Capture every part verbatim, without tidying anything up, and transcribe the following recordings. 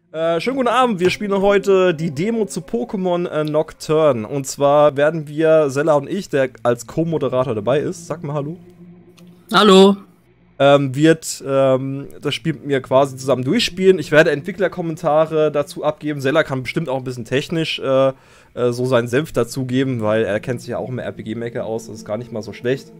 Äh, schönen guten Abend, wir spielen heute die Demo zu Pokémon äh, Nocturne. Und zwar werden wir, Sella und ich, der als Co-Moderator dabei ist, sag mal Hallo. Hallo. Ähm, wird ähm, das Spiel mit mir quasi zusammen durchspielen. Ich werde Entwicklerkommentare dazu abgeben. Sella kann bestimmt auch ein bisschen technisch äh, äh, so seinen Senf dazugeben, weil er kennt sich ja auch im R P G-Maker aus. Das ist gar nicht mal so schlecht.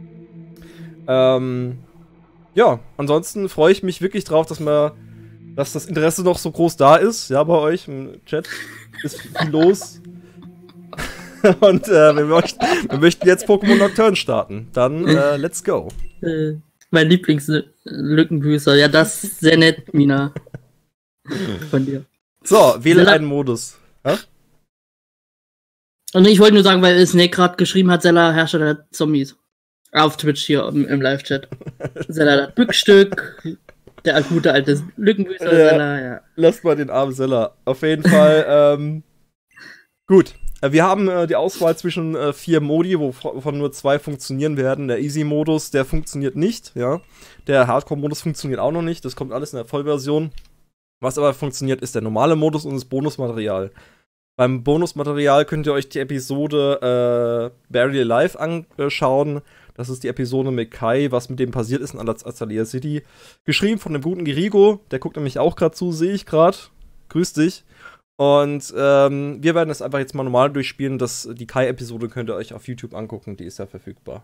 Ähm, ja, ansonsten freue ich mich wirklich drauf, dass wir dass das Interesse noch so groß da ist, ja, bei euch im Chat ist viel los. Und äh, wir, möchten, wir möchten jetzt Pokémon Nocturne starten. Dann, äh, let's go. Äh, mein Lieblingslückenbüßer. Ja, das ist sehr nett, Mina. Von dir. So, wähle einen Modus. Ja? Und ich wollte nur sagen, weil Snake gerade geschrieben hat, Sella, Herrscher der Zombies. Auf Twitch hier im, im Live-Chat. Sella, das Bückstück. Der gute alte Lückenbüßer, ja, Sella, ja. Lasst mal den armen Sella. Auf jeden Fall, ähm, gut. Wir haben äh, die Auswahl zwischen äh, vier Modi, wovon nur zwei funktionieren werden. Der Easy-Modus, der funktioniert nicht, ja. Der Hardcore-Modus funktioniert auch noch nicht. Das kommt alles in der Vollversion. Was aber funktioniert, ist der normale Modus und das Bonusmaterial. Beim Bonusmaterial könnt ihr euch die Episode äh, Barely Alive anschauen. Das ist die Episode mit Kai, was mit dem passiert ist in Azalea City. Geschrieben von dem guten Girigo, der guckt nämlich auch gerade zu, sehe ich gerade. Grüß dich. Und ähm, wir werden das einfach jetzt mal normal durchspielen. Das, die Kai-Episode könnt ihr euch auf YouTube angucken, die ist ja verfügbar.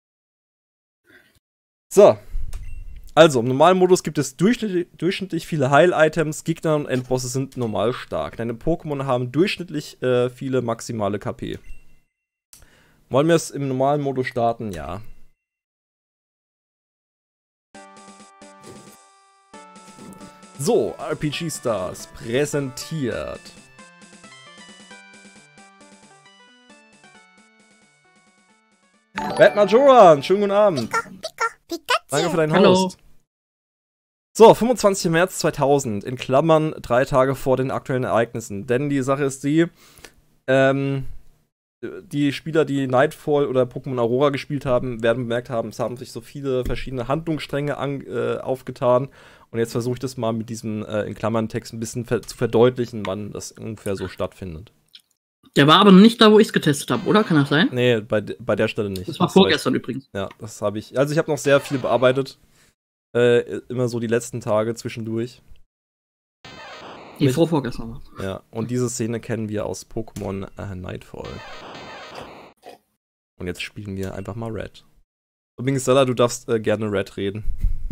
So. Also, im normalen Modus gibt es durchschnittlich, durchschnittlich viele Heil-Items. Gegner und Endbosse sind normal stark. Deine Pokémon haben durchschnittlich äh, viele maximale K P. Wollen wir es im normalen Modus starten? Ja. So, R P G Stars präsentiert. Red Majoran, schönen guten Abend. Pika, Pika, Pikachu. Danke für deinen Hallo. Host. So, fünfundzwanzigster März zweitausend, in Klammern drei Tage vor den aktuellen Ereignissen. Denn die Sache ist die, ähm, die Spieler, die Nightfall oder Pokémon Aurora gespielt haben, werden bemerkt haben, es haben sich so viele verschiedene Handlungsstränge an, äh, aufgetan. Und jetzt versuche ich das mal mit diesem äh, in Klammern Text ein bisschen ver zu verdeutlichen, wann das ungefähr so stattfindet. Der war aber nicht da, wo ich es getestet habe, oder? Kann das sein? Nee, bei, bei der Stelle nicht. Das war das vorgestern war, übrigens. Ja, das habe ich. Also ich habe noch sehr viel bearbeitet. Äh, immer so die letzten Tage zwischendurch. Nee, vor vorgestern. Ja, und diese Szene kennen wir aus Pokémon äh, Nightfall. Und jetzt spielen wir einfach mal Red. Übrigens, Sella, du darfst äh, gerne Red reden.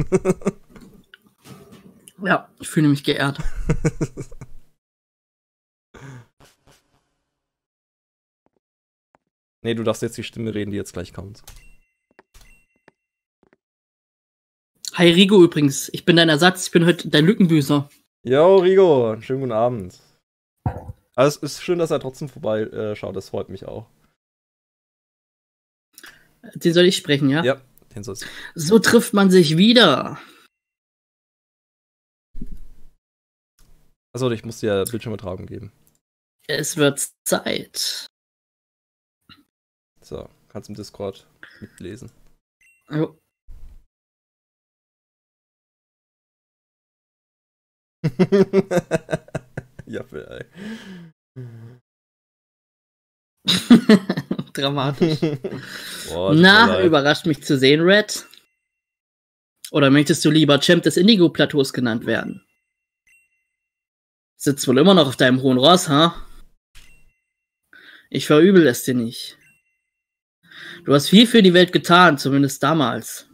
Ja, ich fühle mich geehrt. Nee, du darfst jetzt die Stimme reden, die jetzt gleich kommt. Hi Rigo übrigens, ich bin dein Ersatz, ich bin heute dein Lückenbüßer. Yo, Rigo, schönen guten Abend. Also es ist schön, dass er trotzdem vorbeischaut, äh, schaut, das freut mich auch. Den soll ich sprechen, ja? Ja, den sollst du. So trifft man sich wieder. Achso, ich muss dir Bildschirmübertragung geben. Es wird Zeit. So, kannst im Discord mitlesen. Jo. Ja, ey. Dramatisch. Boah, Na, überrascht mich zu sehen, Red. Oder möchtest du lieber Champ des Indigo-Plateaus genannt werden? Sitzt wohl immer noch auf deinem hohen Ross, ha? Ich verübel es dir nicht. Du hast viel für die Welt getan, zumindest damals.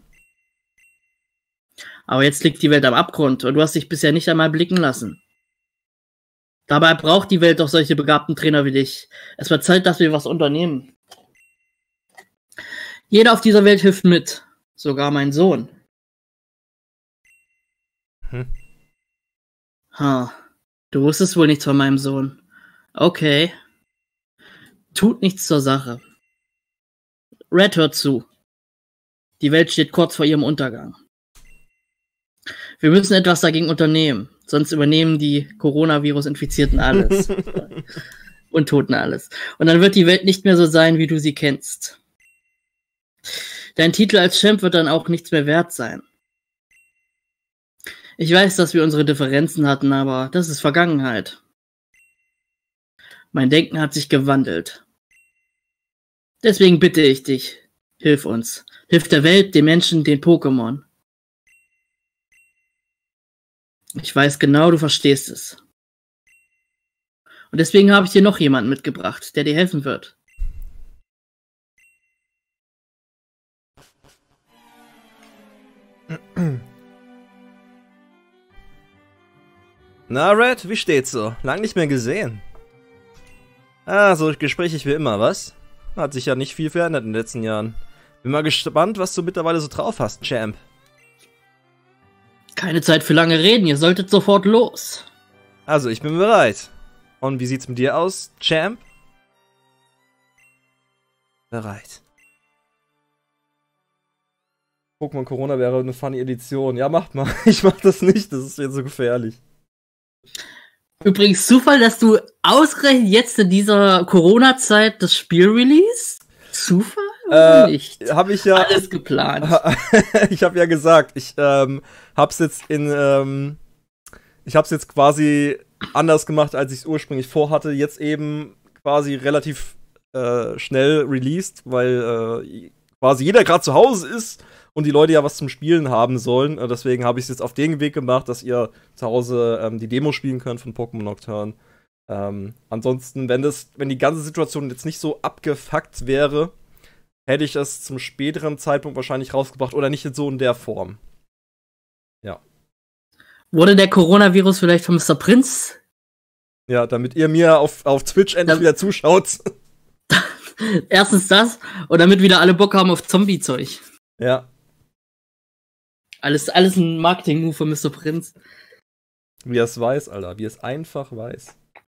Aber jetzt liegt die Welt am Abgrund und du hast dich bisher nicht einmal blicken lassen. Dabei braucht die Welt doch solche begabten Trainer wie dich. Es wird Zeit, dass wir was unternehmen. Jeder auf dieser Welt hilft mit. Sogar mein Sohn. Hm. Ha. Du wusstest wohl nichts von meinem Sohn. Okay. Tut nichts zur Sache. Red, hört zu. Die Welt steht kurz vor ihrem Untergang. Wir müssen etwas dagegen unternehmen, sonst übernehmen die Coronavirus-Infizierten alles. Und Toten alles. Und dann wird die Welt nicht mehr so sein, wie du sie kennst. Dein Titel als Champ wird dann auch nichts mehr wert sein. Ich weiß, dass wir unsere Differenzen hatten, aber das ist Vergangenheit. Mein Denken hat sich gewandelt. Deswegen bitte ich dich, hilf uns. Hilf der Welt, den Menschen, den Pokémon. Ich weiß genau, du verstehst es. Und deswegen habe ich dir noch jemanden mitgebracht, der dir helfen wird. Na, Red, wie steht's so? Lang nicht mehr gesehen. Ah, so gesprächig wie immer, was? Hat sich ja nicht viel verändert in den letzten Jahren. Bin mal gespannt, was du mittlerweile so drauf hast, Champ. Keine Zeit für lange Reden, ihr solltet sofort los. Also, ich bin bereit. Und wie sieht's mit dir aus, Champ? Bereit. Pokémon Corona wäre eine funny Edition. Ja, macht mal. Ich mach das nicht, das ist jetzt so gefährlich. Übrigens Zufall, dass du ausgerechnet jetzt in dieser Corona-Zeit das Spiel release? Zufall oder äh, nicht? Hab ich ja. Alles geplant. Ich habe ja gesagt, ich ähm, hab's jetzt in, ähm, ich hab's jetzt quasi anders gemacht, als ich es ursprünglich vorhatte. Jetzt eben quasi relativ äh, schnell released, weil äh, quasi jeder gerade zu Hause ist und die Leute ja was zum Spielen haben sollen. Äh, deswegen habe ich es jetzt auf den Weg gemacht, dass ihr zu Hause ähm, die Demo spielen könnt von Pokémon Nocturne. Ähm, ansonsten, wenn das, wenn die ganze Situation jetzt nicht so abgefuckt wäre, hätte ich es zum späteren Zeitpunkt wahrscheinlich rausgebracht oder nicht so in der Form. Ja. Wurde der Coronavirus vielleicht von Mister Prinz? Ja, damit ihr mir auf, auf Twitch endlich Da- wieder zuschaut. Erstens das und damit wieder alle Bock haben auf Zombie-Zeug. Ja. Alles, alles ein Marketing-Move von Mister Prinz. Wie er es weiß, Alter. Wie er es einfach weiß.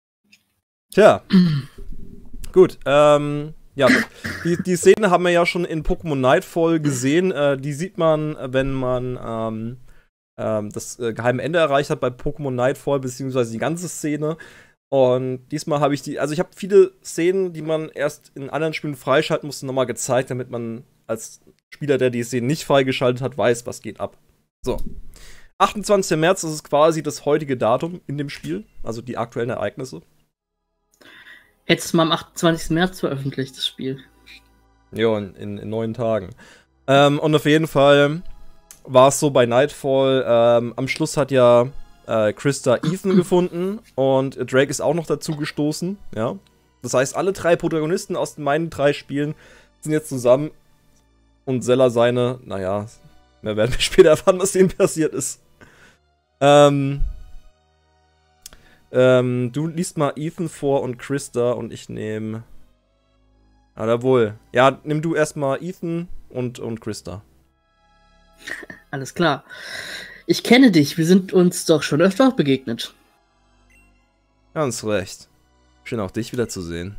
Tja. Gut, ähm, ja. Die, die Szene haben wir ja schon in Pokémon Nightfall gesehen. Äh, die sieht man, wenn man ähm, ähm, das äh, geheime Ende erreicht hat bei Pokémon Nightfall, beziehungsweise die ganze Szene. Und diesmal habe ich die, also ich habe viele Szenen, die man erst in anderen Spielen freischalten musste, nochmal gezeigt, damit man als Spieler, der die Szenen nicht freigeschaltet hat, weiß, was geht ab. So. achtundzwanzigster März, das ist quasi das heutige Datum in dem Spiel, also die aktuellen Ereignisse. Hättest du mal am achtundzwanzigsten März veröffentlicht, das Spiel. Ja, in, in, in neun Tagen. Ähm, und auf jeden Fall war es so bei Nightfall, ähm, am Schluss hat ja äh, Krista Ethan gefunden und Drake ist auch noch dazu gestoßen, ja. Das heißt, alle drei Protagonisten aus meinen drei Spielen sind jetzt zusammen und Zella seine, naja, wir werden später erfahren, was denen passiert ist. Ähm, ähm, du liest mal Ethan vor und Krista und ich nehme. Ah, jawohl. Ja, nimm du erstmal Ethan und, und Krista. Alles klar. Ich kenne dich, wir sind uns doch schon öfter begegnet. Ganz recht. Schön auch dich wiederzusehen.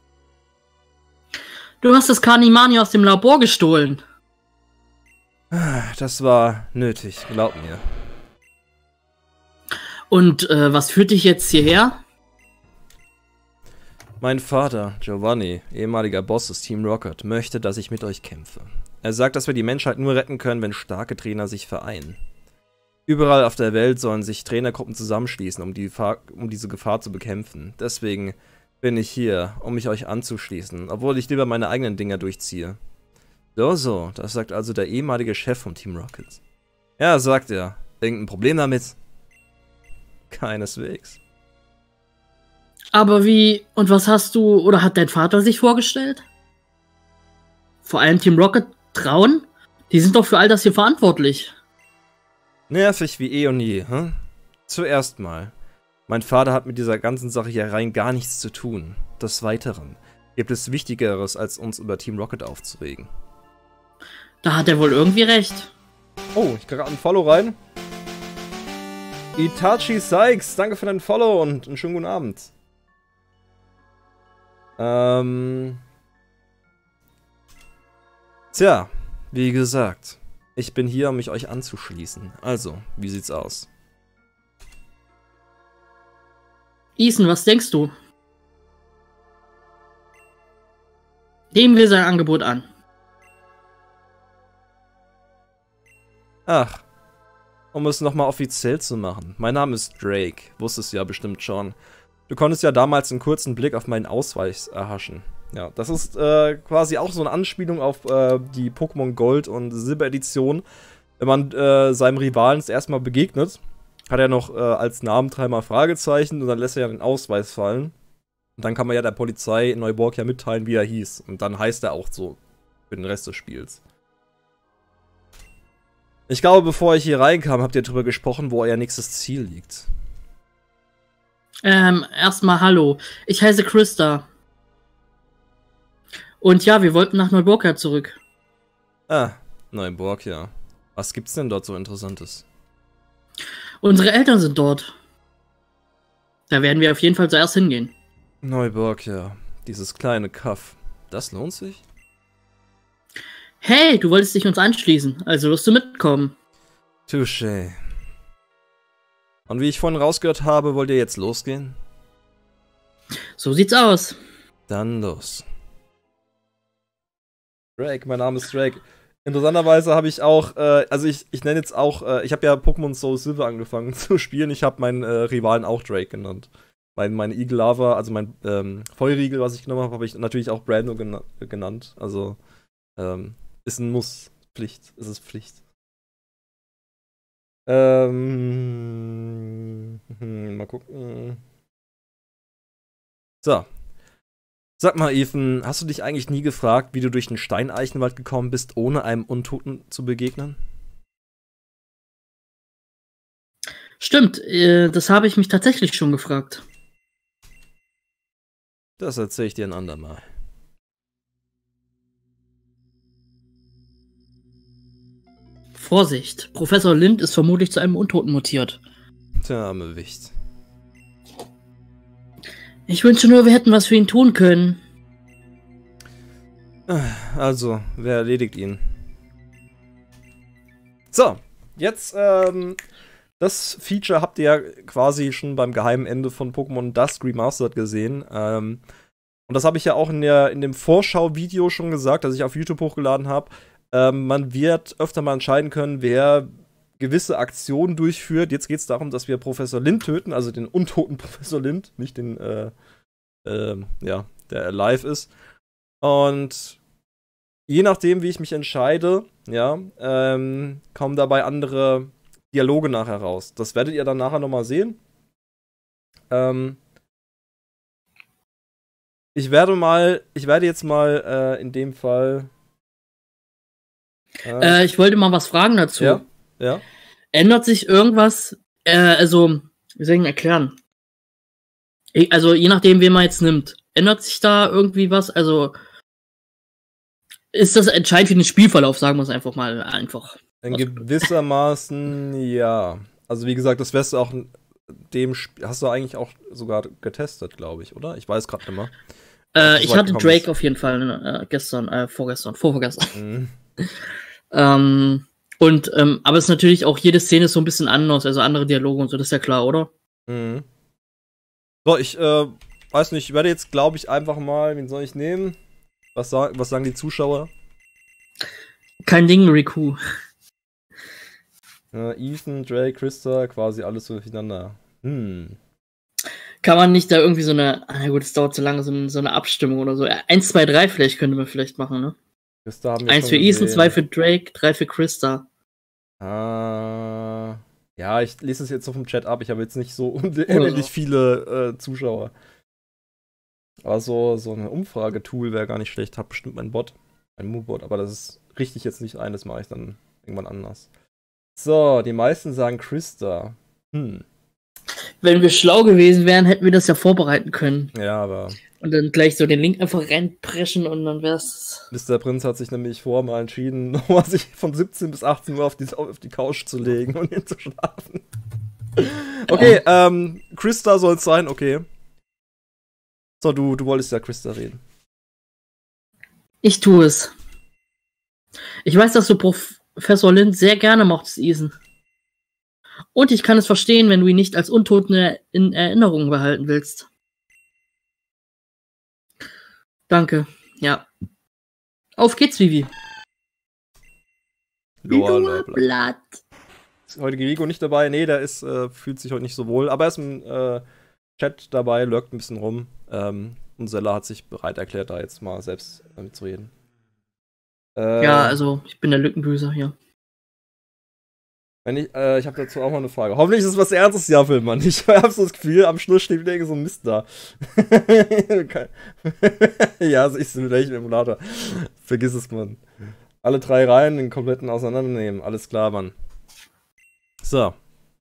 Du hast das Kanimani aus dem Labor gestohlen. Das war nötig, glaub mir. Und äh, was führt dich jetzt hierher? Mein Vater, Giovanni, ehemaliger Boss des Team Rocket, möchte, dass ich mit euch kämpfe. Er sagt, dass wir die Menschheit nur retten können, wenn starke Trainer sich vereinen. Überall auf der Welt sollen sich Trainergruppen zusammenschließen, um, die Gefahr, um diese Gefahr zu bekämpfen. Deswegen bin ich hier, um mich euch anzuschließen, obwohl ich lieber meine eigenen Dinger durchziehe. So, so, das sagt also der ehemalige Chef vom Team Rocket. Ja, sagt er. Irgendein Problem damit? Keineswegs. Aber wie, und was hast du, oder hat dein Vater sich vorgestellt? Vor allem Team Rocket trauen? Die sind doch für all das hier verantwortlich. Nervig wie eh und je, hm? Zuerst mal. Mein Vater hat mit dieser ganzen Sache hier rein gar nichts zu tun. Des Weiteren gibt es Wichtigeres, als uns über Team Rocket aufzuregen. Da hat er wohl irgendwie recht. Oh, ich krieg gerade ein Follow rein. Itachi Sykes, danke für dein Follow und einen schönen guten Abend. Ähm. Tja, wie gesagt, ich bin hier, um mich euch anzuschließen. Also, wie sieht's aus? Ethan, was denkst du? Nehmen wir sein Angebot an. Ach, um es nochmal offiziell zu machen. Mein Name ist Drake, wusstest du ja bestimmt schon. Du konntest ja damals einen kurzen Blick auf meinen Ausweis erhaschen. Ja, das ist äh, quasi auch so eine Anspielung auf äh, die Pokémon Gold und Silber Edition. Wenn man äh, seinem Rivalen das erste Mal begegnet, hat er noch äh, als Namen dreimal Fragezeichen und dann lässt er ja den Ausweis fallen. Und dann kann man ja der Polizei in Neuborg ja mitteilen, wie er hieß. Und dann heißt er auch so für den Rest des Spiels. Ich glaube, bevor ich hier reinkam, habt ihr darüber gesprochen, wo euer nächstes Ziel liegt. Ähm, erstmal hallo. Ich heiße Christa. Und ja, wir wollten nach Neuburg zurück. Ah, Neuburg, ja. Was gibt's denn dort so Interessantes? Unsere Eltern sind dort. Da werden wir auf jeden Fall zuerst hingehen. Neuburg, ja. Dieses kleine Kaff. Das lohnt sich? Hey, du wolltest dich uns anschließen, also wirst du mitkommen. Touché. Und wie ich vorhin rausgehört habe, wollt ihr jetzt losgehen? So sieht's aus. Dann los. Drake, mein Name ist Drake. Interessanterweise habe ich auch, äh, also ich, ich nenne jetzt auch, äh, ich habe ja Pokémon Soul Silver angefangen zu spielen. Ich habe meinen äh, Rivalen auch Drake genannt. Mein, mein Eagle Lava, also mein ähm, Feuriegel, was ich genommen habe, habe ich natürlich auch Brando gena genannt. Also, ähm, ist ein Muss. Pflicht. Ist es Pflicht. Ähm, hm, mal gucken. So. Sag mal, Ethan, hast du dich eigentlich nie gefragt, wie du durch den Steineichenwald gekommen bist, ohne einem Untoten zu begegnen? Stimmt, äh, das habe ich mich tatsächlich schon gefragt. Das erzähle ich dir ein andermal. Vorsicht, Professor Lind ist vermutlich zu einem Untoten mutiert. Der arme Wicht. Ich wünsche nur, wir hätten was für ihn tun können. Also, wer erledigt ihn? So, jetzt, ähm, das Feature habt ihr ja quasi schon beim geheimen Ende von Pokémon Dusk Remastered gesehen. Ähm, und das habe ich ja auch in, der, in dem Vorschau-Video schon gesagt, das ich auf YouTube hochgeladen habe. Ähm, man wird öfter mal entscheiden können, wer gewisse Aktionen durchführt. Jetzt geht es darum, dass wir Professor Lind töten, also den untoten Professor Lind, nicht den, äh, äh, ja, der alive ist. Und je nachdem, wie ich mich entscheide, ja, ähm, kommen dabei andere Dialoge nachher raus. Das werdet ihr dann nachher nochmal sehen. Ähm, ich werde mal, ich werde jetzt mal äh, in dem Fall. Äh, äh, ich wollte mal was fragen dazu. Ja, ja. Ändert sich irgendwas, äh, also, wie soll ich denn erklären? Ich, also, je nachdem, wen man jetzt nimmt, ändert sich da irgendwie was? Also, ist das entscheidend für den Spielverlauf, sagen wir es einfach mal einfach. In gewissermaßen, ja. Also, wie gesagt, das wärst du auch dem Sp hast du eigentlich auch sogar getestet, glaube ich, oder? Ich weiß gerade nicht mehr. Äh, ich hatte Drake ist. auf jeden Fall äh, gestern, äh, vorgestern, vorvorgestern. Mhm. ähm, und, ähm, aber es ist natürlich auch, jede Szene ist so ein bisschen anders, also andere Dialoge und so, das ist ja klar, oder? Mhm. So, ich, äh, weiß nicht, ich werde jetzt, glaube ich, einfach mal, wen soll ich nehmen? Was, sa was sagen die Zuschauer? Kein Ding, Riku. Äh, Ethan, Drake, Christa, quasi alles so durcheinander. Hm. Kann man nicht da irgendwie so eine, na gut, es dauert zu lange, so eine, so eine Abstimmung oder so. Eins, zwei, drei vielleicht könnte man vielleicht machen, ne? Christa haben wir Eins für Ethan, zwei für Drake, drei für Christa. Ah. Ja, ich lese es jetzt so vom Chat ab. Ich habe jetzt nicht so unendlich so. viele äh, Zuschauer. Aber so, so eine Umfragetool wäre gar nicht schlecht. Hat bestimmt mein Bot, ein Moobot, aber das ist richtig jetzt nicht ein, das mache ich dann irgendwann anders. So, die meisten sagen Christa. Hm. Wenn wir schlau gewesen wären, hätten wir das ja vorbereiten können. Ja, aber. Und dann gleich so den Link einfach reinpreschen und dann wär's. Mister Prinz hat sich nämlich vorher mal entschieden, nochmal sich von siebzehn bis achtzehn Uhr auf die, auf die Couch zu legen und hinzuschlafen. Okay, ja. ähm, Christa soll es sein, okay. So, du, du wolltest ja Christa reden. Ich tue es. Ich weiß, dass du Professor Lind sehr gerne mochtest, Ethan. Und ich kann es verstehen, wenn du ihn nicht als Untoten in Erinnerung behalten willst. Danke, ja. Auf geht's, Vivi. Blatt. ist heute Gerigo nicht dabei. Nee, der ist, äh, fühlt sich heute nicht so wohl. Aber er ist im äh, Chat dabei, lurkt ein bisschen rum. Ähm, und Sella hat sich bereit erklärt, da jetzt mal selbst äh, zu reden. Äh, Ja, also, ich bin der Lückenbüßer hier. Wenn ich, äh, ich habe dazu auch mal eine Frage. Hoffentlich ist es was Ernstes, ja, Phil, Mann. Ich habe so das Gefühl, am Schluss steht wieder irgend so ein Mist da. Ja, also ich bin welchen Emulator. Vergiss es, Mann. Alle drei Reihen den kompletten auseinandernehmen. Alles klar, Mann. So.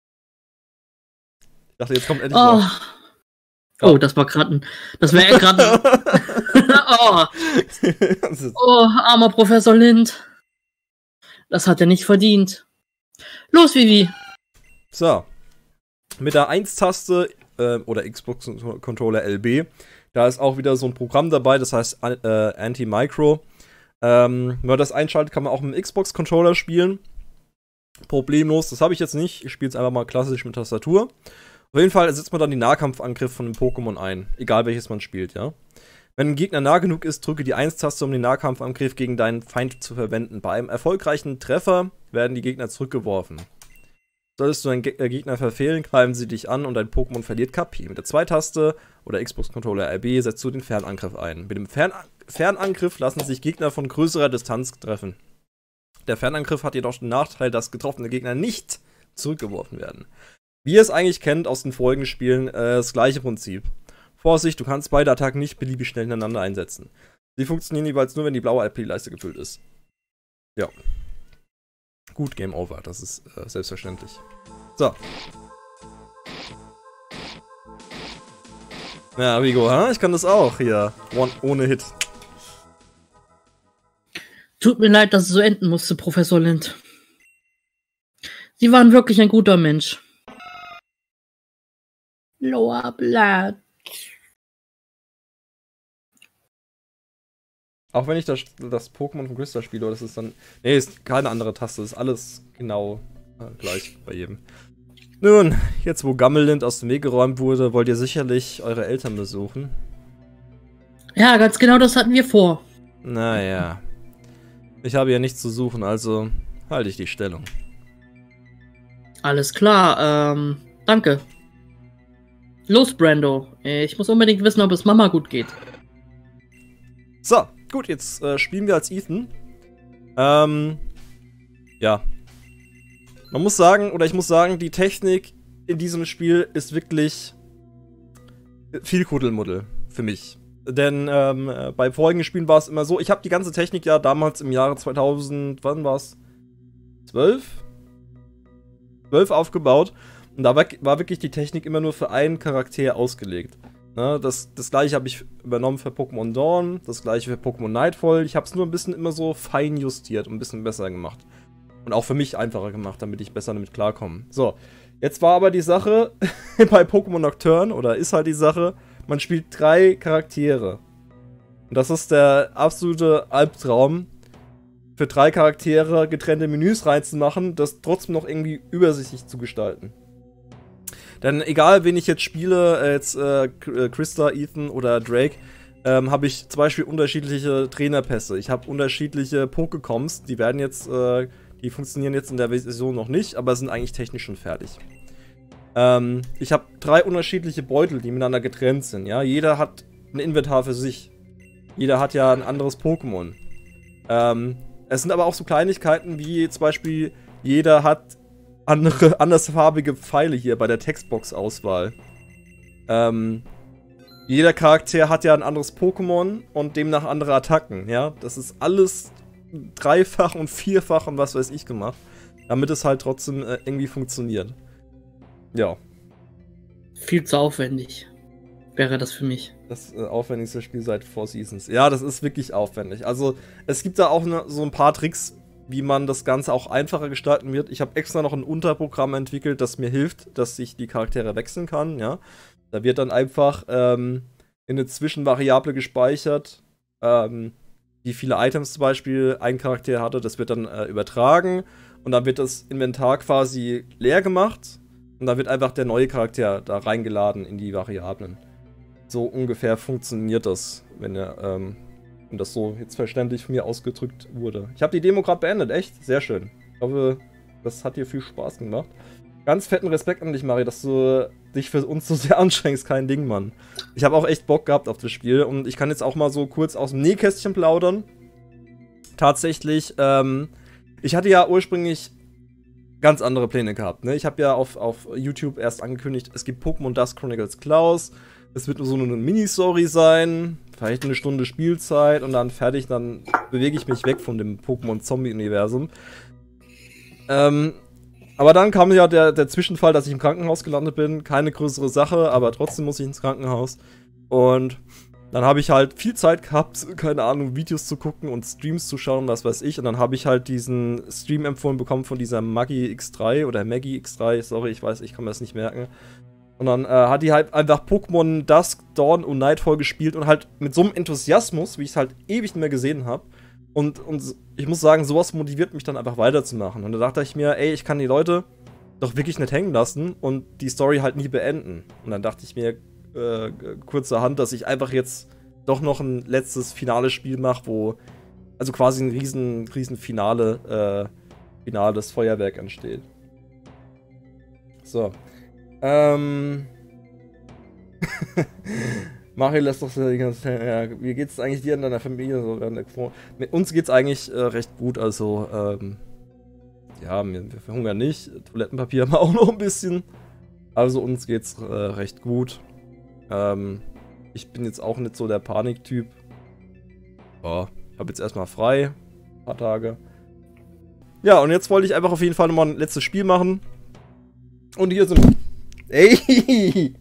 Ich dachte, jetzt kommt endlich Oh, was. oh das war gerade ein. Das wäre gerade. oh. oh, armer Professor Lind. Das hat er nicht verdient. Los, Vivi. So. Mit der eins-Taste äh, oder Xbox-Controller L B, da ist auch wieder so ein Programm dabei, das heißt äh, Anti-Micro. Ähm, wenn man das einschaltet, kann man auch mit dem Xbox-Controller spielen. Problemlos, das habe ich jetzt nicht. Ich spiele es einfach mal klassisch mit Tastatur. Auf jeden Fall setzt man dann die Nahkampfangriffe von einem Pokémon ein. Egal welches man spielt, ja. Wenn ein Gegner nah genug ist, drücke die eins-Taste, um den Nahkampfangriff gegen deinen Feind zu verwenden. Bei einem erfolgreichen Treffer werden die Gegner zurückgeworfen. Solltest du einen Ge- äh, Gegner verfehlen, greifen sie dich an und dein Pokémon verliert K P. Mit der zwei-Taste oder Xbox-Controller R B setzt du den Fernangriff ein. Mit dem Fern- Fernangriff lassen sich Gegner von größerer Distanz treffen. Der Fernangriff hat jedoch den Nachteil, dass getroffene Gegner nicht zurückgeworfen werden. Wie ihr es eigentlich kennt aus den vorigen Spielen, äh, das gleiche Prinzip. Vorsicht, du kannst beide Attacken nicht beliebig schnell hintereinander einsetzen. Sie funktionieren jeweils nur, wenn die blaue I P-Leiste gefüllt ist. Ja. Gut, Game Over, das ist äh, selbstverständlich. So. Ja, Rigo, ha? Ich kann das auch hier. One, ohne Hit. Tut mir leid, dass es so enden musste, Professor Lind. Sie waren wirklich ein guter Mensch. Lower Blood. Auch wenn ich das, das Pokémon von Crystal spiele, das ist dann. Nee, ist keine andere Taste, ist alles genau äh, gleich bei jedem. Nun, jetzt wo Gammellind aus dem Weg geräumt wurde, wollt ihr sicherlich eure Eltern besuchen. Ja, ganz genau, das hatten wir vor. Naja. Ich habe ja nichts zu suchen, also halte ich die Stellung. Alles klar, ähm, danke. Los, Brando. Ich muss unbedingt wissen, ob es Mama gut geht. So, gut, jetzt äh, spielen wir als Ethan. Ähm, ja. Man muss sagen, oder ich muss sagen, die Technik in diesem Spiel ist wirklich viel Kuddelmuddel für mich. Denn ähm, bei vorigen Spielen war es immer so, ich habe die ganze Technik ja damals im Jahre zweitausend, wann war's? zwölf? zwölf aufgebaut. Und da war, war wirklich die Technik immer nur für einen Charakter ausgelegt. Ne, das, das gleiche habe ich übernommen für Pokémon Dawn, das gleiche für Pokémon Nightfall. Ich habe es nur ein bisschen immer so fein justiert und ein bisschen besser gemacht. Und auch für mich einfacher gemacht, damit ich besser damit klarkomme. So, jetzt war aber die Sache bei Pokémon Nocturne, oder ist halt die Sache, man spielt drei Charaktere. Und das ist der absolute Albtraum, für drei Charaktere getrennte Menüs reinzumachen, das trotzdem noch irgendwie übersichtlich zu gestalten. Denn egal, wen ich jetzt spiele, äh, jetzt äh, Krista, Ethan oder Drake, ähm, habe ich zum Beispiel unterschiedliche Trainerpässe. Ich habe unterschiedliche Pokécoms, die werden jetzt, äh, die funktionieren jetzt in der Version noch nicht, aber sind eigentlich technisch schon fertig. Ähm, ich habe drei unterschiedliche Beutel, die miteinander getrennt sind, ja. Jeder hat ein Inventar für sich. Jeder hat ja ein anderes Pokémon. Ähm, es sind aber auch so Kleinigkeiten wie zum Beispiel, jeder hat andere, andersfarbige Pfeile hier bei der Textbox-Auswahl. Ähm, jeder Charakter hat ja ein anderes Pokémon und demnach andere Attacken, ja. Das ist alles dreifach und vierfach und was weiß ich gemacht, damit es halt trotzdem äh, irgendwie funktioniert. Ja. Viel zu aufwendig wäre das für mich. Das äh, aufwendigste Spiel seit Four Seasons. Ja, das ist wirklich aufwendig. Also, es gibt da auch ne, so ein paar Tricks, wie man das Ganze auch einfacher gestalten wird. Ich habe extra noch ein Unterprogramm entwickelt, das mir hilft, dass ich die Charaktere wechseln kann, ja. Da wird dann einfach ähm, in eine Zwischenvariable gespeichert, ähm, wie viele Items zum Beispiel ein Charakter hatte. Das wird dann äh, übertragen und dann wird das Inventar quasi leer gemacht und dann wird einfach der neue Charakter da reingeladen in die Variablen. So ungefähr funktioniert das, wenn er, ähm, wenn das so jetzt verständlich von mir ausgedrückt wurde. Ich habe die Demo gerade beendet, echt? Sehr schön. Ich hoffe, Das hat dir viel Spaß gemacht. Ganz fetten Respekt an dich, Mari, dass du dich für uns so sehr anstrengst. Kein Ding, Mann. Ich habe auch echt Bock gehabt auf das Spiel. Und ich kann jetzt auch mal so kurz aus dem Nähkästchen plaudern. Tatsächlich, ähm, ich hatte ja ursprünglich ganz andere Pläne gehabt, ne? Ich habe ja auf, auf YouTube erst angekündigt, es gibt Pokémon Dusk Chronicles Klaus. Es wird nur so eine Mini-Story sein. Vielleicht eine Stunde Spielzeit und dann fertig. Dann bewege ich mich weg von dem Pokémon-Zombie-Universum. Ähm, aber dann kam ja der, der Zwischenfall, dass ich im Krankenhaus gelandet bin. Keine größere Sache, aber trotzdem muss ich ins Krankenhaus. Und dann habe ich halt viel Zeit gehabt, keine Ahnung, Videos zu gucken und Streams zu schauen, was weiß ich. Und dann habe ich halt diesen Stream empfohlen bekommen von dieser Maggie X drei oder Maggie X drei. Sorry, ich weiß, ich kann mir das nicht merken. Und dann äh, hat die halt einfach Pokémon Dusk, Dawn und Nightfall gespielt und halt mit so einem Enthusiasmus, wie ich es halt ewig nicht mehr gesehen habe. Und, und ich muss sagen, sowas motiviert mich dann einfach weiterzumachen. Und da dachte ich mir, ey, ich kann die Leute doch wirklich nicht hängen lassen und die Story halt nie beenden. Und dann dachte ich mir, äh, kurzerhand, dass ich einfach jetzt doch noch ein letztes finales Spiel mache, wo also quasi ein riesen, riesen Finale, äh, finales Feuerwerk entsteht. So. Ähm. Mario lässt doch so die ganze Zeit, ja, wie geht's eigentlich dir in deiner Familie? So, mit uns geht's eigentlich äh, recht gut, also, ähm, ja, wir, wir verhungern nicht. Toilettenpapier haben wir auch noch ein bisschen. Also uns geht's äh, recht gut. Ähm, ich bin jetzt auch nicht so der Paniktyp. Ja, hab jetzt erstmal frei. Ein paar Tage. Ja, und jetzt wollte ich einfach auf jeden Fall nochmal ein letztes Spiel machen. Und hier sind... Ey!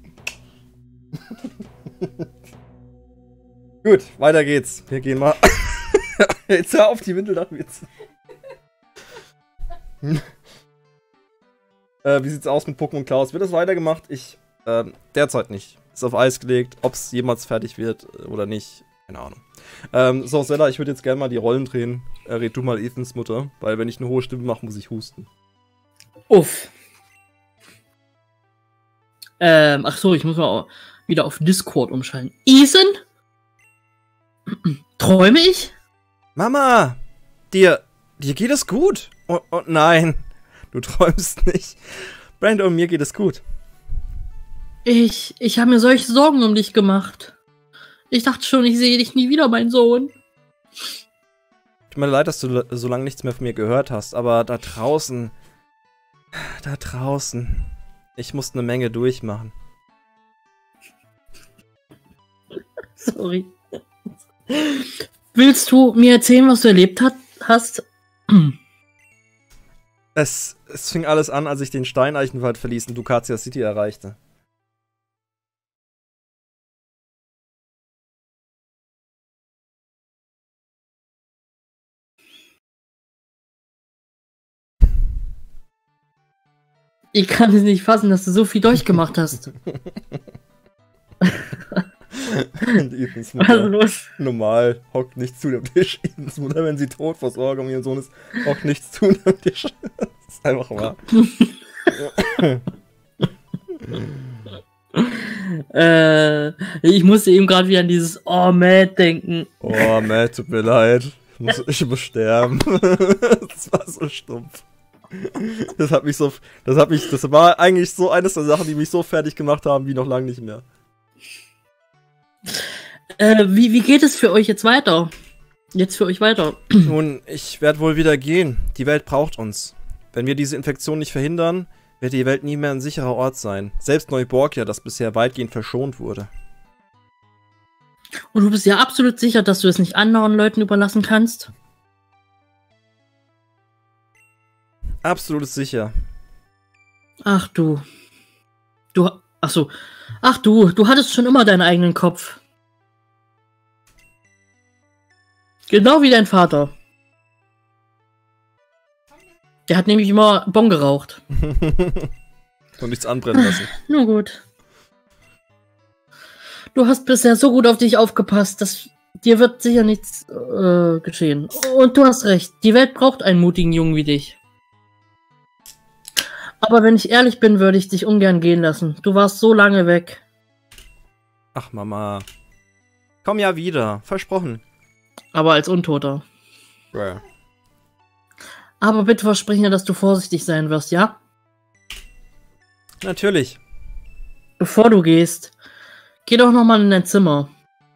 Gut, weiter geht's. Wir gehen mal... Jetzt hör auf die Windeldachwitze. äh, wie sieht's aus mit Pokémon Klaus? Wird das weitergemacht? Ich, äh, derzeit nicht. Ist auf Eis gelegt. Ob es jemals fertig wird oder nicht, keine Ahnung. Ähm, so, Zella, ich würde jetzt gerne mal die Rollen drehen. Äh, red du mal Ethans Mutter, weil wenn ich eine hohe Stimme mache, muss ich husten. Uff. Ähm, ach so, ich muss mal wieder auf Discord umschalten. Ethan? Träume ich? Mama! Dir, dir geht es gut. Oh, oh nein, du träumst nicht. Brando und mir geht es gut. Ich, ich habe mir solche Sorgen um dich gemacht. Ich dachte schon, ich sehe dich nie wieder, mein Sohn. Tut mir leid, dass du so lange nichts mehr von mir gehört hast, aber da draußen, da draußen, ich musste eine Menge durchmachen. Sorry. Willst du mir erzählen, was du erlebt hat, hast? Es, es fing alles an, als ich den Steineichenwald verließ und Ducatia City erreichte. Ich kann es nicht fassen, dass du so viel durchgemacht hast. Und Ethans Mutter, los? Normal, hockt nichts zu am Tisch. Ethans Mutter, wenn sie tot vor Sorge um ihren Sohn ist, hockt nichts zu am Tisch. Das ist einfach wahr. äh, ich musste eben gerade wieder an dieses Oh, Matt denken. Oh, Matt, tut mir leid. Ich muss, ich muss sterben. Das war so stumpf. Das hat mich so, das hat mich, das war eigentlich so eines der Sachen, die mich so fertig gemacht haben, wie noch lange nicht mehr. Äh, wie, wie geht es für euch jetzt weiter? Jetzt für euch weiter? Nun, ich werde wohl wieder gehen. Die Welt braucht uns. Wenn wir diese Infektion nicht verhindern, wird die Welt nie mehr ein sicherer Ort sein. Selbst Neuborgia, das bisher weitgehend verschont wurde. Und du bist ja absolut sicher, dass du es nicht anderen Leuten überlassen kannst? Absolut sicher. Ach du. Du, ach so. Ach du, du hattest schon immer deinen eigenen Kopf. Genau wie dein Vater. Der hat nämlich immer Bon geraucht. Und nichts anbrennen lassen. Nur gut. Du hast bisher so gut auf dich aufgepasst, dass dir wird sicher nichts äh, geschehen. Und du hast recht, die Welt braucht einen mutigen Jungen wie dich. Aber wenn ich ehrlich bin, würde ich dich ungern gehen lassen. Du warst so lange weg. Ach, Mama. Komm ja wieder. Versprochen. Aber als Untoter. Ja. Aber bitte versprich mir, dass du vorsichtig sein wirst, ja? Natürlich. Bevor du gehst, geh doch noch mal in dein Zimmer.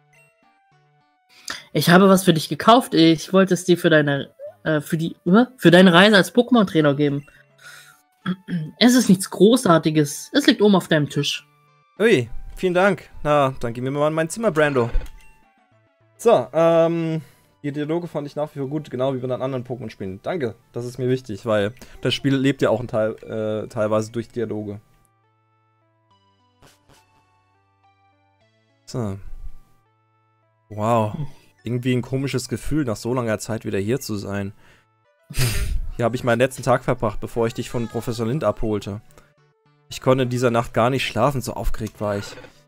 Ich habe was für dich gekauft. Ich wollte es dir für deine, äh, für die, für deine Reise als Pokémon-Trainer geben. Es ist nichts Großartiges. Es liegt oben auf deinem Tisch. Ui, vielen Dank. Na, dann gehen wir mal in mein Zimmer, Brando. So, ähm, die Dialoge fand ich nach wie vor gut, genau wie bei den anderen Pokémon-Spielen. Danke, das ist mir wichtig, weil das Spiel lebt ja auch ein Teil, äh, teilweise durch Dialoge. So. Wow. Irgendwie ein komisches Gefühl, nach so langer Zeit wieder hier zu sein. Hier habe ich meinen letzten Tag verbracht, bevor ich dich von Professor Lind abholte. Ich konnte in dieser Nacht gar nicht schlafen, so aufgeregt war ich.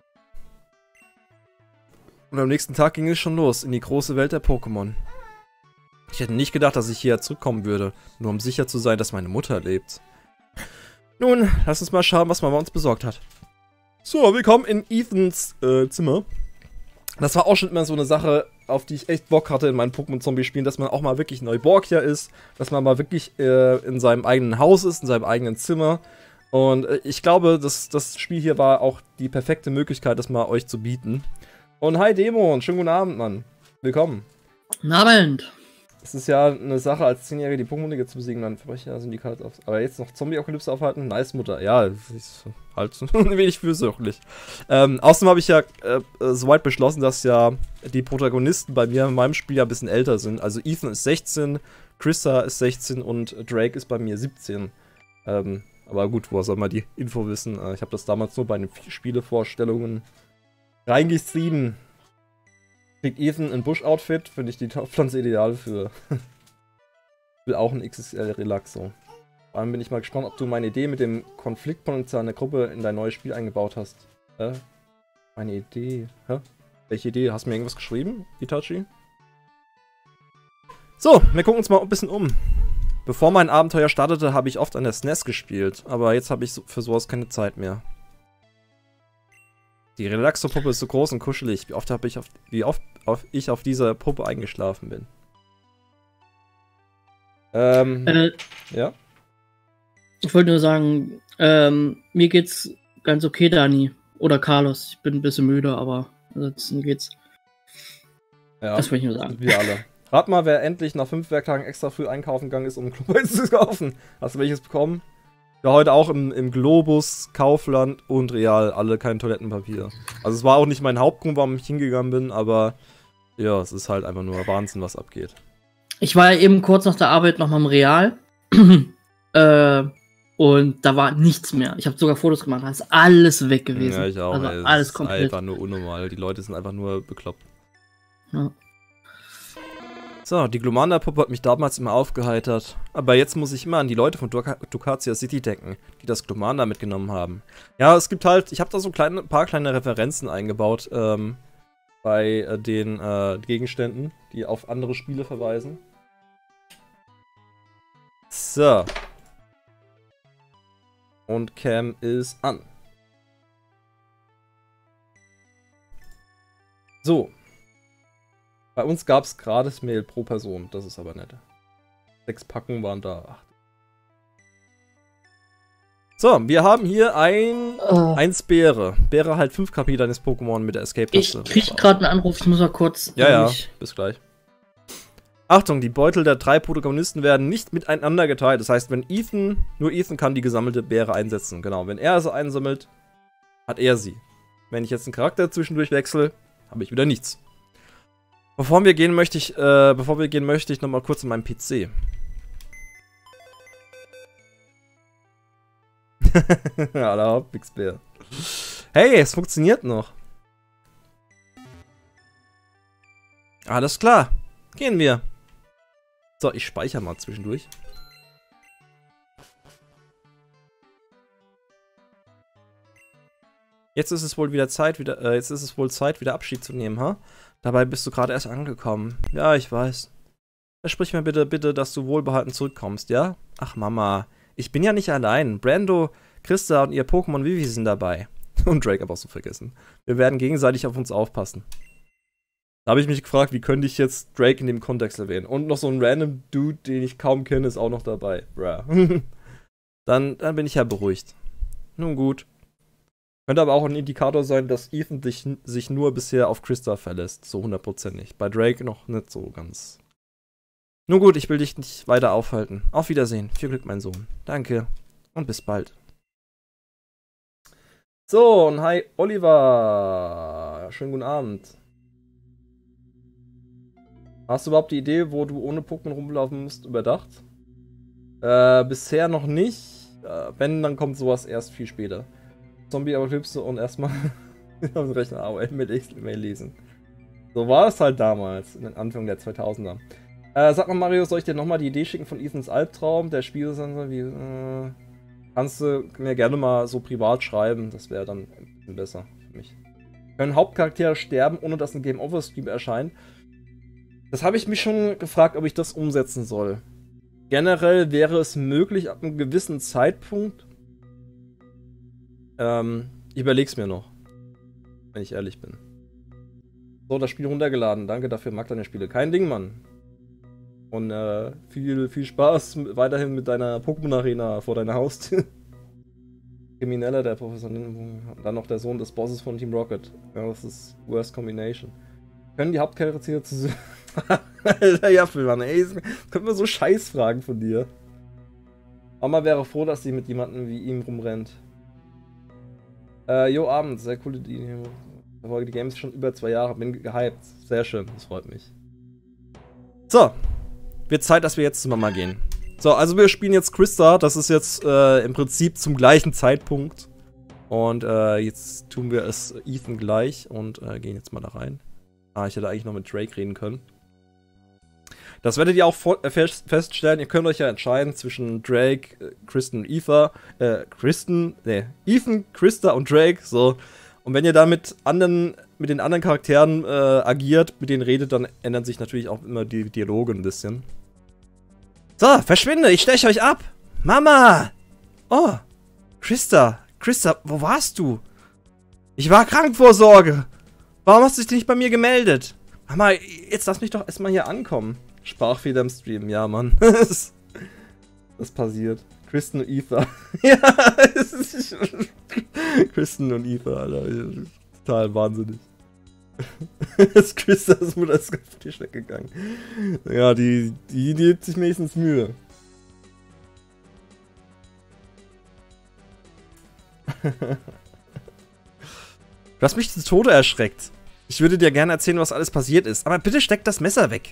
Und am nächsten Tag ging es schon los, in die große Welt der Pokémon. Ich hätte nicht gedacht, dass ich hierher zurückkommen würde, nur um sicher zu sein, dass meine Mutter lebt. Nun, lass uns mal schauen, was Mama uns besorgt hat. So, willkommen in Ethans äh, Zimmer. Das war auch schon immer so eine Sache, auf die ich echt Bock hatte in meinen Pokémon-Zombie-Spielen, dass man auch mal wirklich Neuborgia ist, dass man mal wirklich äh, in seinem eigenen Haus ist, in seinem eigenen Zimmer. Und äh, ich glaube, dass das Spiel hier war auch die perfekte Möglichkeit, das mal euch zu bieten. Und hi Dämon, schönen guten Abend, Mann. Willkommen. Guten Abend. Es ist ja eine Sache, als Zehnjährige die Pokémon-Liga zu besiegen, dann Verbrecher-Syndikat auf. Aber jetzt noch Zombie-Apokalypse aufhalten? Nice, Mutter. Ja, ist halt ein wenig fürsorglich. Ähm, außerdem habe ich ja äh, soweit beschlossen, dass ja die Protagonisten bei mir in meinem Spiel ja ein bisschen älter sind. Also Ethan ist sechzehn, Krista ist sechzehn und Drake ist bei mir siebzehn. Ähm, aber gut, woher soll man die Info wissen? Äh, ich habe das damals nur bei den Spielevorstellungen reingeschrieben. Kriegt Ethan ein Busch-Outfit, finde ich die Pflanze ideal für. Ich will auch ein X X L-Relaxo. Vor allem bin ich mal gespannt, ob du meine Idee mit dem Konfliktpotenzial in der Gruppe in dein neues Spiel eingebaut hast. Hä? Meine Idee? Hä? Welche Idee? Hast du mir irgendwas geschrieben, Itachi? So, wir gucken uns mal ein bisschen um. Bevor mein Abenteuer startete, habe ich oft an der S N E S gespielt, aber jetzt habe ich für sowas keine Zeit mehr. Die Relaxo-Puppe ist so groß und kuschelig, wie oft habe ich auf, wie oft auf, ich auf dieser Puppe eingeschlafen bin. Ähm, äh, ja? Ich wollte nur sagen, ähm, mir geht's ganz okay, Dani. Oder Carlos. Ich bin ein bisschen müde, aber ansonsten geht's. Ja, das wollte ich nur sagen. Wir alle. Rat mal, wer endlich nach fünf Werktagen extra früh einkaufen gegangen ist, um Klopapier zu kaufen. Hast du welches bekommen? Ja, heute auch im, im Globus, Kaufland und Real, alle kein Toilettenpapier. Also es war auch nicht mein Hauptgrund, warum ich hingegangen bin, aber ja, es ist halt einfach nur Wahnsinn, was abgeht. Ich war ja eben kurz nach der Arbeit nochmal im Real äh, und da war nichts mehr. Ich habe sogar Fotos gemacht, da ist alles weg gewesen. Ja, ich auch. Also ey, alles ist komplett. Einfach nur unnormal, die Leute sind einfach nur bekloppt. Ja. So, die Glomanda-Puppe hat mich damals immer aufgeheitert, aber jetzt muss ich immer an die Leute von Ducatia City denken, die das Glomanda mitgenommen haben. Ja, es gibt halt, ich habe da so kleine, ein paar kleine Referenzen eingebaut ähm, bei äh, den äh, Gegenständen, die auf andere Spiele verweisen. So. Und Cam ist an. So. Bei uns gab es gratis Mehl pro Person, das ist aber nett. Sechs Packen waren da. Ach. So, wir haben hier ein Oh. eins Beere. Beere halt fünf K P deines Pokémon mit der Escape-Taste. Ich krieg gerade einen Anruf, ich muss mal kurz. Ja, ja, ich- bis gleich. Achtung, die Beutel der drei Protagonisten werden nicht miteinander geteilt. Das heißt, wenn Ethan, nur Ethan kann die gesammelte Beere einsetzen. Genau, wenn er sie einsammelt, hat er sie. Wenn ich jetzt einen Charakter zwischendurch wechsle, habe ich wieder nichts. Bevor wir gehen, möchte ich, äh, bevor wir gehen, möchte ich noch mal kurz in meinem P C. Aller Hauptpixbär. Hey, es funktioniert noch. Alles klar. Gehen wir. So, ich speichere mal zwischendurch. Jetzt ist es wohl wieder Zeit, wieder, äh, jetzt ist es wohl Zeit, wieder Abschied zu nehmen, ha? Dabei bist du gerade erst angekommen. Ja, ich weiß. Versprich mir bitte, bitte, dass du wohlbehalten zurückkommst, ja? Ach, Mama. Ich bin ja nicht allein. Brando, Krista und ihr Pokémon Vivi sind dabei. Und Drake aber auch so vergessen. Wir werden gegenseitig auf uns aufpassen. Da habe ich mich gefragt, wie könnte ich jetzt Drake in dem Kontext erwähnen? Und noch so ein random Dude, den ich kaum kenne, ist auch noch dabei. Bruh. dann, dann bin ich ja beruhigt. Nun gut. Könnte aber auch ein Indikator sein, dass Ethan sich, sich nur bisher auf Krista verlässt. So hundertprozentig. Bei Drake noch nicht so ganz. Nun gut, ich will dich nicht weiter aufhalten. Auf Wiedersehen. Viel Glück, mein Sohn. Danke. Und bis bald. So, und hi, Oliver. Schönen guten Abend. Hast du überhaupt die Idee, wo du ohne Pokémon rumlaufen musst, überdacht? Äh, bisher noch nicht. Äh, wenn, dann kommt sowas erst viel später. Zombie-Apokalypse und erstmal auf dem Rechner A O L mit X M L lesen. So war es halt damals, in den Anfang der zweitausender. Äh, sag mal, Mario, soll ich dir nochmal die Idee schicken von Ethans Albtraum? Der Spiel ist dann so wie, äh, kannst du mir gerne mal so privat schreiben, das wäre dann ein bisschen besser für mich. Können Hauptcharaktere sterben, ohne dass ein Game-Over-Stream erscheint? Das habe ich mich schon gefragt, ob ich das umsetzen soll. Generell wäre es möglich, ab einem gewissen Zeitpunkt. Ähm, ich überleg's mir noch. Wenn ich ehrlich bin. So, das Spiel runtergeladen. Danke dafür, mag deine Spiele. Kein Ding, Mann. Und äh, viel, viel Spaß weiterhin mit deiner Pokémon-Arena vor deiner Haustür. Krimineller, der Professor. Und dann noch der Sohn des Bosses von Team Rocket. Ja, das ist Worst Combination. Können die Hauptcharaktere zu. Alter Jaffelmann, ey. Das kommt mir so Scheißfragen von dir. Mama wäre froh, dass sie mit jemandem wie ihm rumrennt. Äh, jo, Abend. Sehr coole Idee. Ich verfolge die Games schon über zwei Jahre. Bin gehypt. Sehr schön. Das freut mich. So. Wird Zeit, dass wir jetzt zu Mama gehen. So, also wir spielen jetzt Krista. Das ist jetzt äh, im Prinzip zum gleichen Zeitpunkt. Und äh, jetzt tun wir es Ethan gleich und äh, gehen jetzt mal da rein. Ah, ich hätte eigentlich noch mit Drake reden können. Das werdet ihr auch äh, feststellen. Ihr könnt euch ja entscheiden zwischen Drake, äh, Kristen und Ethan. Äh, Kristen, ne, Ethan, Krista und Drake. So. Und wenn ihr da mit, anderen, mit den anderen Charakteren äh, agiert, mit denen redet, dann ändern sich natürlich auch immer die Dialoge ein bisschen. So, verschwinde, ich steche euch ab. Mama! Oh, Krista, Krista, wo warst du? Ich war Krankenvorsorge. Warum hast du dich nicht bei mir gemeldet? Mama, jetzt lass mich doch erstmal hier ankommen. Sprachfehler im Stream, ja, Mann. Das passiert. Kristen und Ethan. Ja, es ist Kristen und Ethan, Alter. Total wahnsinnig. Das Kristas Mutter ist auf den Tisch weggegangen. Ja, die, die, die gibt sich wenigstens Mühe. Du hast mich zu Tode erschreckt. Ich würde dir gerne erzählen, was alles passiert ist. Aber bitte steck das Messer weg.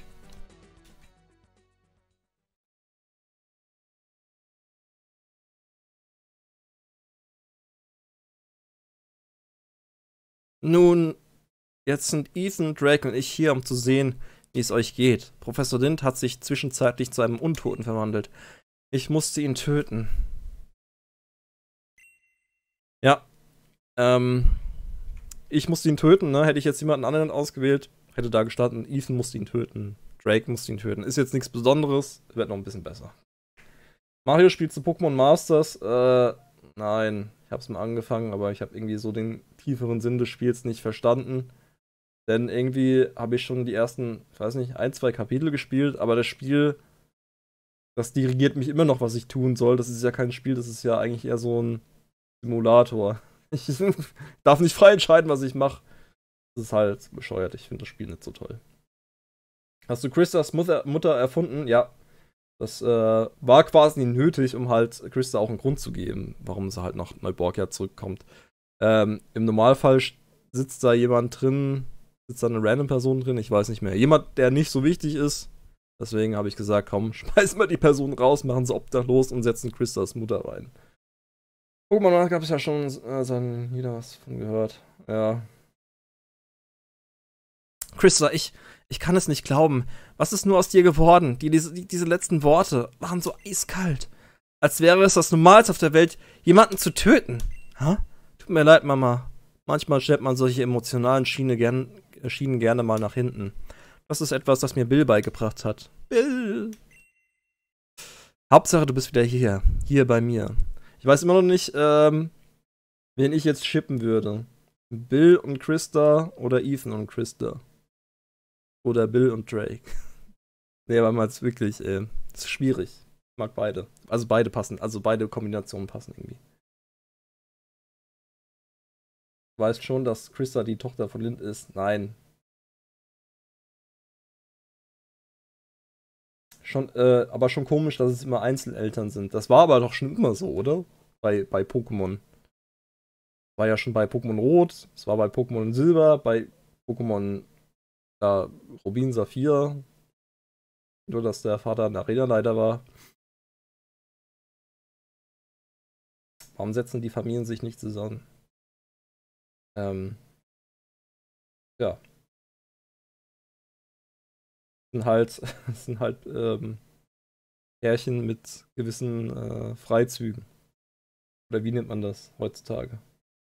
Nun, jetzt sind Ethan, Drake und ich hier, um zu sehen, wie es euch geht. Professor Lind hat sich zwischenzeitlich zu einem Untoten verwandelt. Ich musste ihn töten. Ja. Ähm... Ich musste ihn töten, ne? Hätte ich jetzt jemanden anderen ausgewählt, hätte da gestanden, Ethan musste ihn töten, Drake musste ihn töten. Ist jetzt nichts Besonderes, wird noch ein bisschen besser. Mario spielt zu Pokémon Masters. Äh, nein, ich hab's mal angefangen, aber ich habe irgendwie so den tieferen Sinn des Spiels nicht verstanden. Denn irgendwie habe ich schon die ersten, ich weiß nicht, ein, zwei Kapitel gespielt, aber das Spiel, das dirigiert mich immer noch, was ich tun soll. Das ist ja kein Spiel, das ist ja eigentlich eher so ein Simulator. Ich darf nicht frei entscheiden, was ich mache. Das ist halt bescheuert. Ich finde das Spiel nicht so toll. Hast du Kristas Mutter, Mutter erfunden? Ja. Das äh, war quasi nötig, um halt Krista auch einen Grund zu geben, warum sie halt nach Neuborgia zurückkommt. Ähm, Im Normalfall sitzt da jemand drin, sitzt da eine random Person drin, ich weiß nicht mehr. Jemand, der nicht so wichtig ist. Deswegen habe ich gesagt, komm, schmeißen wir die Person raus, machen sie obdachlos und setzen Kristas Mutter rein. Pokémon, da gab es ja schon äh, sein, wieder was von gehört. Ja. Krista, ich, ich kann es nicht glauben. Was ist nur aus dir geworden? Die, diese, die, diese letzten Worte waren so eiskalt. Als wäre es das Normalste auf der Welt, jemanden zu töten. Ha? Tut mir leid, Mama. Manchmal stellt man solche emotionalen Schiene gern, Schienen gerne mal nach hinten. Das ist etwas, das mir Bill beigebracht hat. Bill! Hauptsache, du bist wieder hier. Hier bei mir. Ich weiß immer noch nicht, ähm, wen ich jetzt shippen würde. Bill und Krista oder Ethan und Krista. oder Bill und Drake. Nee, aber mal wirklich, äh, das ist schwierig. Ich mag beide. Also beide passen, also beide Kombinationen passen irgendwie. Du weißt schon, dass Krista die Tochter von Lind ist? Nein. Schon, äh, aber schon komisch, dass es immer Einzeleltern sind. Das war aber doch schon immer so, oder? Bei, bei Pokémon. War ja schon bei Pokémon Rot, es war bei Pokémon Silber, bei Pokémon äh, Rubin Saphir. Nur, dass der Vater ein Arenaleiter war. Warum setzen die Familien sich nicht zusammen? Ähm. Ja. Sind halt, sind halt ähm, Pärchen mit gewissen äh, Freizügen. Oder wie nennt man das heutzutage?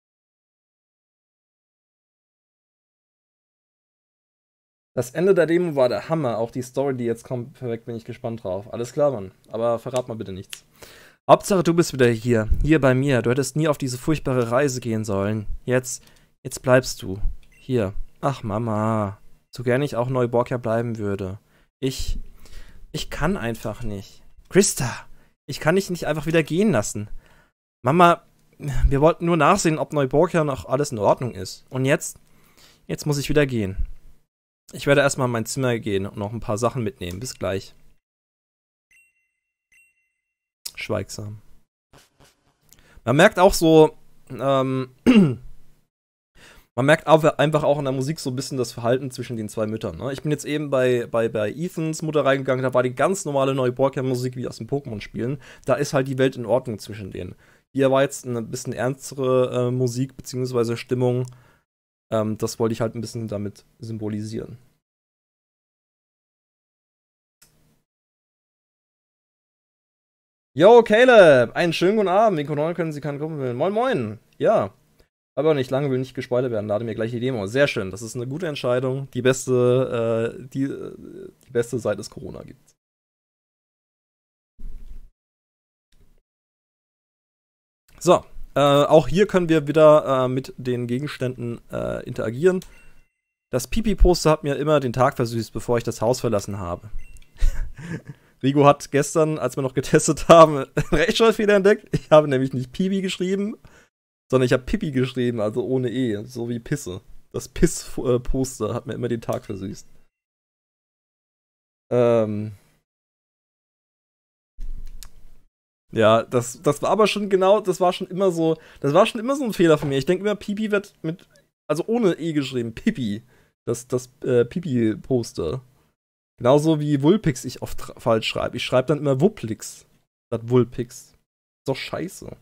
Das Ende der Demo war der Hammer. Auch die Story, die jetzt kommt, perfekt, bin ich gespannt drauf. Alles klar, Mann. Aber verrat mal bitte nichts. Hauptsache, du bist wieder hier. Hier bei mir. Du hättest nie auf diese furchtbare Reise gehen sollen. Jetzt, jetzt bleibst du. Hier. Ach, Mama. So gern ich auch Neuborgia bleiben würde. Ich, ich kann einfach nicht. Krista, ich kann dich nicht einfach wieder gehen lassen. Mama, wir wollten nur nachsehen, ob Neuborgia noch alles in Ordnung ist. Und jetzt, jetzt muss ich wieder gehen. Ich werde erstmal in mein Zimmer gehen und noch ein paar Sachen mitnehmen. Bis gleich. Schweigsam. Man merkt auch so, ähm, man merkt auch, einfach auch in der Musik so ein bisschen das Verhalten zwischen den zwei Müttern. Ne? Ich bin jetzt eben bei, bei, bei Ethans Mutter reingegangen, da war die ganz normale Neuborgia-Musik wie aus den Pokémon-Spielen. Da ist halt die Welt in Ordnung zwischen denen. Hier war jetzt eine bisschen ernstere äh, Musik bzw. Stimmung. Ähm, das wollte ich halt ein bisschen damit symbolisieren. Yo, Caleb! Einen schönen guten Abend. Wie können Sie keinen Kumpel. Moin, moin. Ja. Aber nicht lange, will nicht gespoilert werden. Lade mir gleich die Demo. Sehr schön. Das ist eine gute Entscheidung. Die beste, äh, die, die beste, seit es Corona gibt. So. Äh, auch hier können wir wieder äh, mit den Gegenständen äh, interagieren. Das Pipi-Poster hat mir immer den Tag versüßt, bevor ich das Haus verlassen habe. Rigo hat gestern, als wir noch getestet haben, Rechtschreibfehler entdeckt. Ich habe nämlich nicht Pipi geschrieben, sondern ich habe Pipi geschrieben, also ohne E, so wie Pisse. Das Piss-Poster hat mir immer den Tag versüßt. Ähm. Ja, das, das war aber schon genau, das war schon immer so, das war schon immer so ein Fehler von mir. Ich denke immer, Pipi wird mit, also ohne E geschrieben, Pipi. Das, das äh, Pipi-Poster. Genauso wie Wulpix ich oft falsch schreibe. Ich schreibe dann immer Wupplix statt Wulpix. Ist doch scheiße.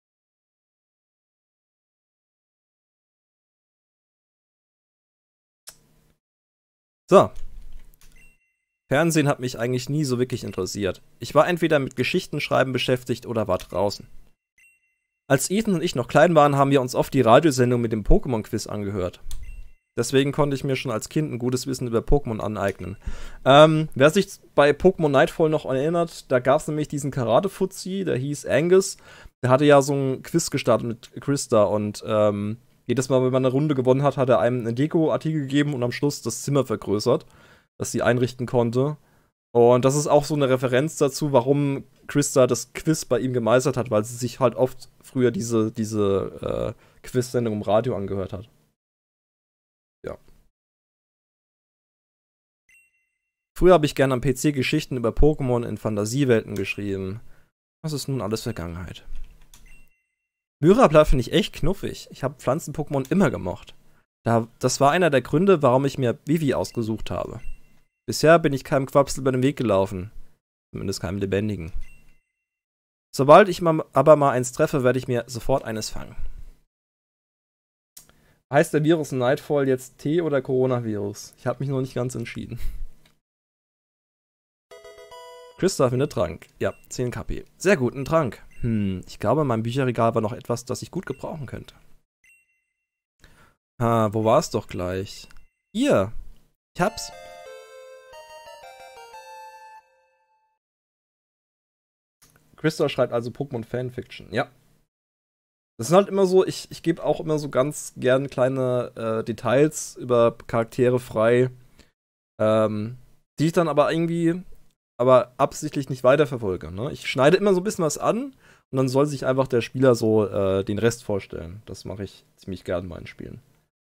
So. Fernsehen hat mich eigentlich nie so wirklich interessiert. Ich war entweder mit Geschichtenschreiben beschäftigt oder war draußen. Als Ethan und ich noch klein waren, haben wir uns oft die Radiosendung mit dem Pokémon-Quiz angehört. Deswegen konnte ich mir schon als Kind ein gutes Wissen über Pokémon aneignen. Ähm, wer sich bei Pokémon Nightfall noch erinnert, da gab es nämlich diesen Karate-Fuzzi, der hieß Angus. Der hatte ja so ein Quiz gestartet mit Krista und ähm, jedes Mal, wenn man eine Runde gewonnen hat, hat er einem einen Deko-Artikel gegeben und am Schluss das Zimmer vergrößert, das sie einrichten konnte. Und das ist auch so eine Referenz dazu, warum Krista das Quiz bei ihm gemeistert hat, weil sie sich halt oft früher diese, diese äh, Quiz-Sendung im Radio angehört hat. Ja. Früher habe ich gerne am P C Geschichten über Pokémon in Fantasiewelten geschrieben. Das ist nun alles Vergangenheit. Myrapla finde ich echt knuffig. Ich habe Pflanzen-Pokémon immer gemocht. Da, das war einer der Gründe, warum ich mir Vivi ausgesucht habe. Bisher bin ich keinem Quapsel über den Weg gelaufen. Zumindest keinem lebendigen. Sobald ich mal, aber mal eins treffe, werde ich mir sofort eines fangen. Heißt der Virus Nightfall jetzt T oder Coronavirus? Ich habe mich noch nicht ganz entschieden. Christoph in der Trank. Ja, zehn K P. Sehr gut, ein Trank. Hm, ich glaube, in meinem Bücherregal war noch etwas, das ich gut gebrauchen könnte. Ah, wo war es doch gleich? Hier. Ich hab's. Christoph schreibt also Pokémon Fanfiction. Ja. Das ist halt immer so, ich, ich gebe auch immer so ganz gern kleine äh, Details über Charaktere frei. Ähm, die ich dann aber irgendwie, aber absichtlich nicht weiterverfolge. Ne? Ich schneide immer so ein bisschen was an und dann soll sich einfach der Spieler so äh, den Rest vorstellen. Das mache ich ziemlich gern in meinen Spielen.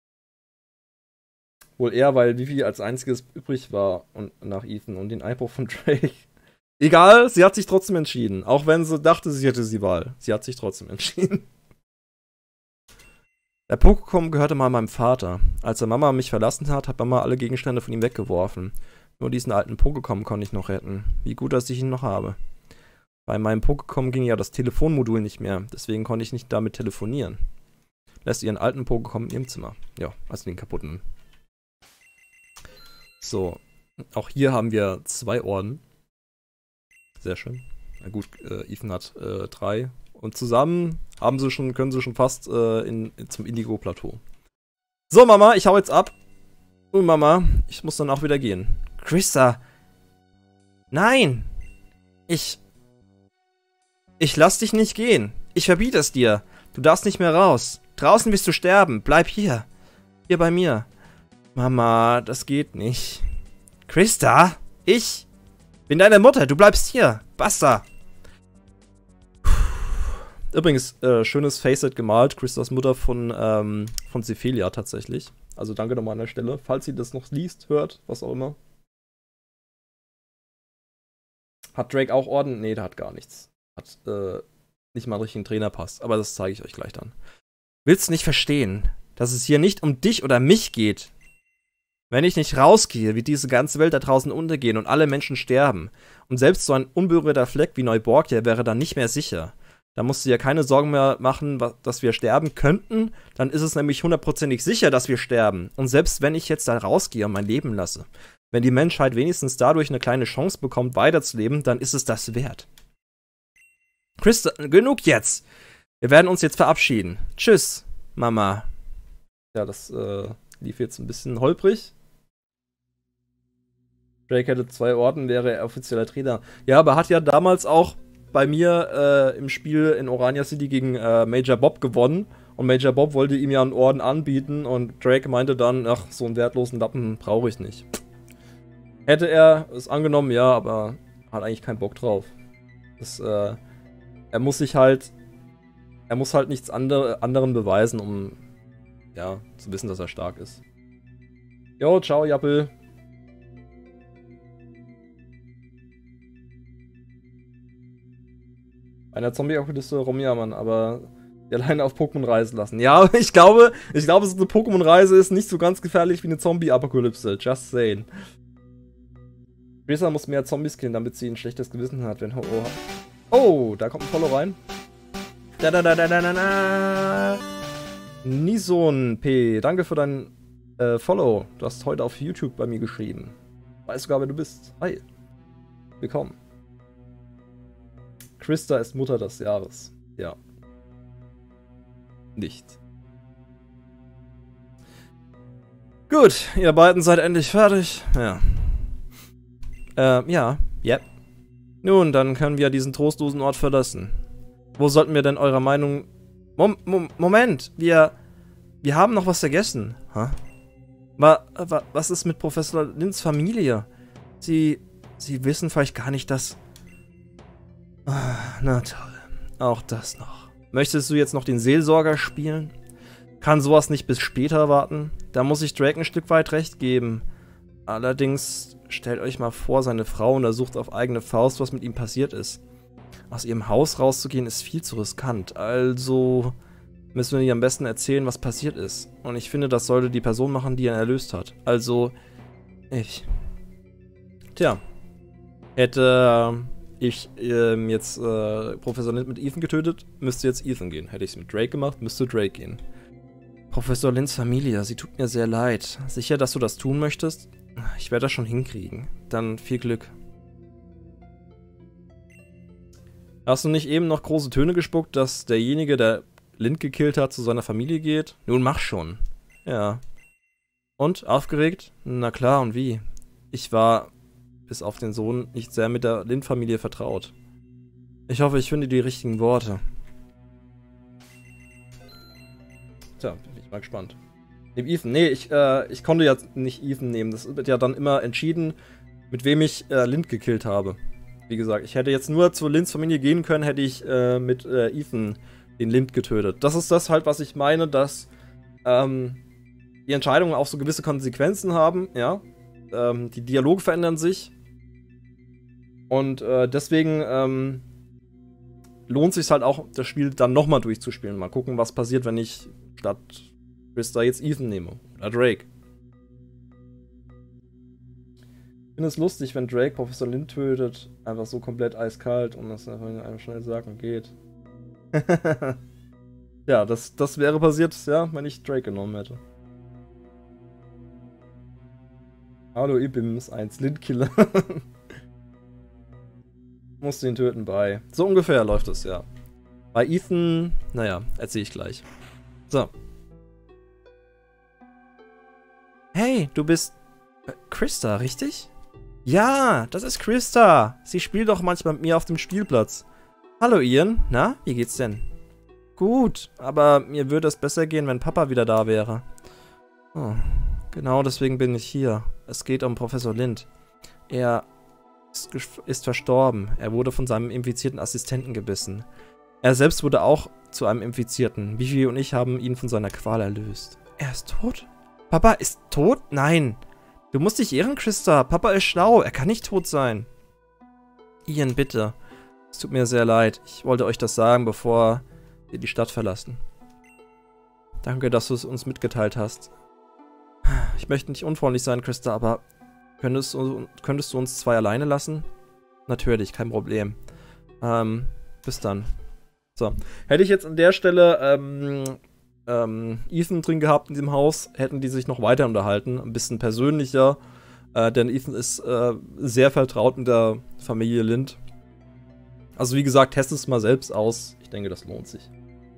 Wohl eher, weil Vivi als einziges übrig war und nach Ethan und den Einbruch von Drake. Egal, sie hat sich trotzdem entschieden. Auch wenn sie dachte, sie hätte die Wahl. Sie hat sich trotzdem entschieden. Der Pokémon gehörte mal meinem Vater. Als er Mama mich verlassen hat, hat Mama alle Gegenstände von ihm weggeworfen. Nur diesen alten Pokémon konnte ich noch retten. Wie gut, dass ich ihn noch habe. Bei meinem Pokémon ging ja das Telefonmodul nicht mehr. Deswegen konnte ich nicht damit telefonieren. Lässt ihren alten Pokémon in ihrem Zimmer. Ja, also den kaputten. So, auch hier haben wir zwei Orden. Sehr schön. Na gut, äh, Ethan hat äh, drei. Und zusammen haben sie schon, können sie schon fast äh, in, in, zum Indigo-Plateau. So, Mama, ich hau jetzt ab. Und Mama, ich muss dann auch wieder gehen. Christa! Nein! Ich... Ich lass dich nicht gehen. Ich verbiete es dir. Du darfst nicht mehr raus. Draußen wirst du sterben. Bleib hier. Hier bei mir. Mama, das geht nicht. Christa? Ich bin deine Mutter. Du bleibst hier. Basta. Übrigens, äh, schönes Facet gemalt. Christas Mutter von, ähm, von Sephilia tatsächlich. Also danke nochmal an der Stelle. Falls sie das noch liest, hört, was auch immer. Hat Drake auch Orden? Nee, der hat gar nichts. Hat äh, nicht mal einen richtigen Trainerpass. Aber das zeige ich euch gleich dann. Willst du nicht verstehen, dass es hier nicht um dich oder mich geht? Wenn ich nicht rausgehe, wird diese ganze Welt da draußen untergehen und alle Menschen sterben. Und selbst so ein unberührter Fleck wie Neuborgia wäre dann nicht mehr sicher. Da musst du dir keine Sorgen mehr machen, dass wir sterben könnten. Dann ist es nämlich hundertprozentig sicher, dass wir sterben. Und selbst wenn ich jetzt da rausgehe und mein Leben lasse, wenn die Menschheit wenigstens dadurch eine kleine Chance bekommt, weiterzuleben, dann ist es das wert. Christa, genug jetzt! Wir werden uns jetzt verabschieden. Tschüss, Mama. Ja, das äh, lief jetzt ein bisschen holprig. Drake hätte zwei Orden, wäre er offizieller Trainer. Ja, aber hat ja damals auch bei mir äh, im Spiel in Orania City gegen äh, Major Bob gewonnen. Und Major Bob wollte ihm ja einen Orden anbieten und Drake meinte dann, ach, so einen wertlosen Lappen brauche ich nicht. Hätte er es angenommen, ja, aber hat eigentlich keinen Bock drauf. Das, äh, er muss sich halt, er muss halt nichts andere, anderen beweisen, um, ja, zu wissen, dass er stark ist. Jo, ciao, Jappel. Einer Zombie-Apokalypse rumjammern, aber die alleine auf Pokémon reisen lassen. Ja, ich glaube, ich glaube, so eine Pokémon-Reise ist nicht so ganz gefährlich wie eine Zombie-Apokalypse. Just saying. Risa muss mehr Zombies killen, damit sie ein schlechtes Gewissen hat, wenn Ho-Oh hat. Oh, da kommt ein Follow rein. Da da da da da da da. Nison P, danke für dein äh, Follow. Du hast heute auf YouTube bei mir geschrieben. Weiß sogar, wer du bist. Hi. Willkommen. Christa ist Mutter des Jahres. Ja. Nicht. Gut, ihr beiden seid endlich fertig. Ja. Ähm, ja. Yep. Nun, dann können wir diesen trostlosen Ort verlassen. Wo sollten wir denn eurer Meinung... Mom Mom Moment, wir... Wir haben noch was vergessen. Hä? Wa wa was ist mit Professor Lins Familie? Sie... Sie wissen vielleicht gar nicht, dass... Ah, na toll. Auch das noch. Möchtest du jetzt noch den Seelsorger spielen? Kann sowas nicht bis später warten? Da muss ich Drake ein Stück weit recht geben. Allerdings, stellt euch mal vor, seine Frau untersucht auf eigene Faust, was mit ihm passiert ist. Aus ihrem Haus rauszugehen ist viel zu riskant. Also müssen wir ihr am besten erzählen, was passiert ist. Und ich finde, das sollte die Person machen, die ihn erlöst hat. Also, ich. Tja. Hätte... ich ähm, jetzt äh, Professor Lind mit Ethan getötet, müsste jetzt Ethan gehen. Hätte ich es mit Drake gemacht, müsste Drake gehen. Professor Linds Familie, sie tut mir sehr leid. Sicher, dass du das tun möchtest? Ich werde das schon hinkriegen. Dann viel Glück. Hast du nicht eben noch große Töne gespuckt, dass derjenige, der Lind gekillt hat, zu seiner Familie geht? Nun mach schon. Ja. Und? Aufgeregt? Na klar, und wie? Ich war... bis auf den Sohn nicht sehr mit der Lind-Familie vertraut. Ich hoffe, ich finde die richtigen Worte. Tja, bin ich mal gespannt. Nehm Ethan. Nee, ich, äh, ich konnte ja nicht Ethan nehmen. Das wird ja dann immer entschieden, mit wem ich äh, Lind gekillt habe. Wie gesagt, ich hätte jetzt nur zu Linds Familie gehen können, hätte ich äh, mit äh, Ethan den Lind getötet. Das ist das halt, was ich meine, dass ähm, die Entscheidungen auch so gewisse Konsequenzen haben, ja. Ähm, die Dialoge verändern sich. Und äh, deswegen ähm, lohnt sich halt auch, das Spiel dann nochmal durchzuspielen. Mal gucken, was passiert, wenn ich statt Krista jetzt Ethan nehme. Oder Drake. Ich finde es lustig, wenn Drake Professor Lind tötet. Einfach so komplett eiskalt und das einfach in einem schnell sagen geht. Ja, das, das wäre passiert, ja, wenn ich Drake genommen hätte. Hallo Ibims, eins Lindkiller. Musste ihn töten bei. So ungefähr läuft es, ja. Bei Ethan, naja, erzähle ich gleich. So. Hey, du bist äh, Krista, richtig? Ja, das ist Krista. Sie spielt doch manchmal mit mir auf dem Spielplatz. Hallo Ian, na, wie geht's denn? Gut, aber mir würde es besser gehen, wenn Papa wieder da wäre. Oh, genau deswegen bin ich hier. Es geht um Professor Lind. Er ist, ist verstorben. Er wurde von seinem infizierten Assistenten gebissen. Er selbst wurde auch zu einem Infizierten. Vivi und ich haben ihn von seiner Qual erlöst. Er ist tot? Papa ist tot? Nein. Du musst dich ehren, Krista. Papa ist schlau. Er kann nicht tot sein. Ian, bitte. Es tut mir sehr leid. Ich wollte euch das sagen, bevor wir die Stadt verlassen. Danke, dass du es uns mitgeteilt hast. Ich möchte nicht unfreundlich sein, Krista, aber könntest du, könntest du uns zwei alleine lassen? Natürlich, kein Problem. Ähm, bis dann. So. Hätte ich jetzt an der Stelle ähm, ähm, Ethan drin gehabt in diesem Haus, hätten die sich noch weiter unterhalten. Ein bisschen persönlicher. Äh, denn Ethan ist äh, sehr vertraut mit der Familie Lind. Also wie gesagt, testet es mal selbst aus. Ich denke, das lohnt sich.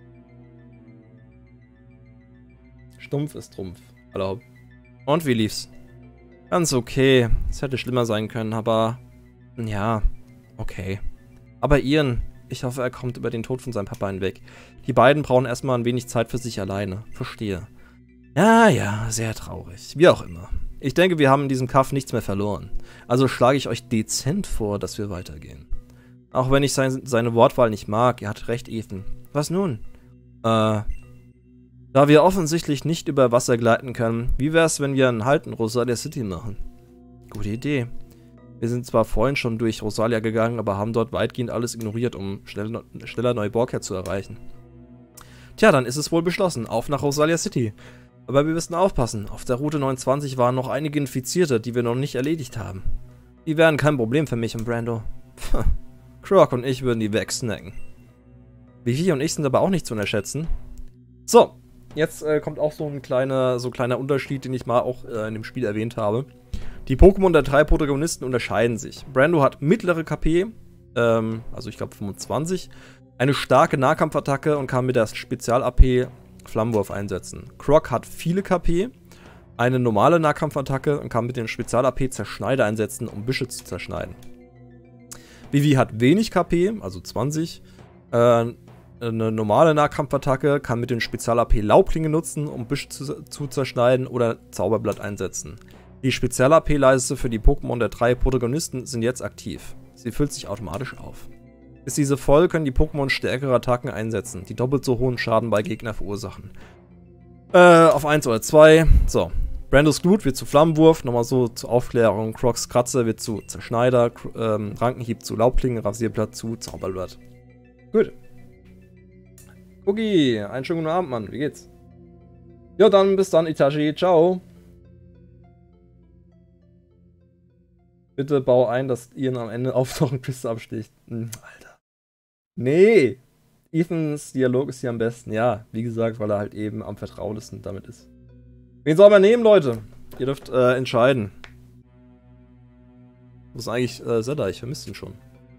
Stumpf ist Trumpf. Hallo. Und wie lief's? Ganz okay. Es hätte schlimmer sein können, aber... Ja, okay. Aber Ian, ich hoffe, er kommt über den Tod von seinem Papa hinweg. Die beiden brauchen erstmal ein wenig Zeit für sich alleine. Verstehe. Ja, ja, sehr traurig. Wie auch immer. Ich denke, wir haben in diesem Kampf nichts mehr verloren. Also schlage ich euch dezent vor, dass wir weitergehen. Auch wenn ich sein, seine Wortwahl nicht mag, er hat recht, Ethan. Was nun? Äh... Da wir offensichtlich nicht über Wasser gleiten können, wie wär's, wenn wir einen Halt in Rosalia City machen? Gute Idee. Wir sind zwar vorhin schon durch Rosalia gegangen, aber haben dort weitgehend alles ignoriert, um schnell, schneller Neuborgia zu erreichen. Tja, dann ist es wohl beschlossen. Auf nach Rosalia City. Aber wir müssen aufpassen. Auf der Route neunundzwanzig waren noch einige Infizierte, die wir noch nicht erledigt haben. Die wären kein Problem für mich und Brando. Croc und ich würden die wegsnacken. Vivi und ich sind aber auch nicht zu unterschätzen. So. Jetzt äh, kommt auch so ein kleiner, so kleiner Unterschied, den ich mal auch äh, in dem Spiel erwähnt habe. Die Pokémon der drei Protagonisten unterscheiden sich. Brando hat mittlere K P, ähm, also ich glaube fünfundzwanzig, eine starke Nahkampfattacke und kann mit der Spezial-A P Flammenwurf einsetzen. Croc hat viele K P, eine normale Nahkampfattacke und kann mit dem Spezial-A P Zerschneider einsetzen, um Büsche zu zerschneiden. Vivi hat wenig K P, also zwanzig, äh, eine normale Nahkampfattacke, kann mit dem Spezial-A P Laubklinge nutzen, um Büsche zu, zu zerschneiden oder Zauberblatt einsetzen. Die Spezial-A P-Leiste für die Pokémon der drei Protagonisten sind jetzt aktiv. Sie füllt sich automatisch auf. Ist diese voll, können die Pokémon stärkere Attacken einsetzen, die doppelt so hohen Schaden bei Gegnern verursachen. Äh, auf eins oder zwei. So. Brandos Glut wird zu Flammenwurf, nochmal so zur Aufklärung. Crocs Kratzer wird zu Zerschneider, ähm, Rankenhieb zu Laubklinge, Rasierblatt zu Zauberblatt. Gut. Cookie, einen schönen guten Abend, Mann. Wie geht's? Ja, dann bis dann, Itachi. Ciao. Bitte bau ein, dass Ian am Ende auftauchen Küste absticht. Hm, Alter. Nee. Ethans Dialog ist hier am besten. Ja, wie gesagt, weil er halt eben am vertrautesten damit ist. Wen soll man nehmen, Leute? Ihr dürft äh, entscheiden. Wo ist eigentlich äh, Zelda? Ich vermisse ihn schon.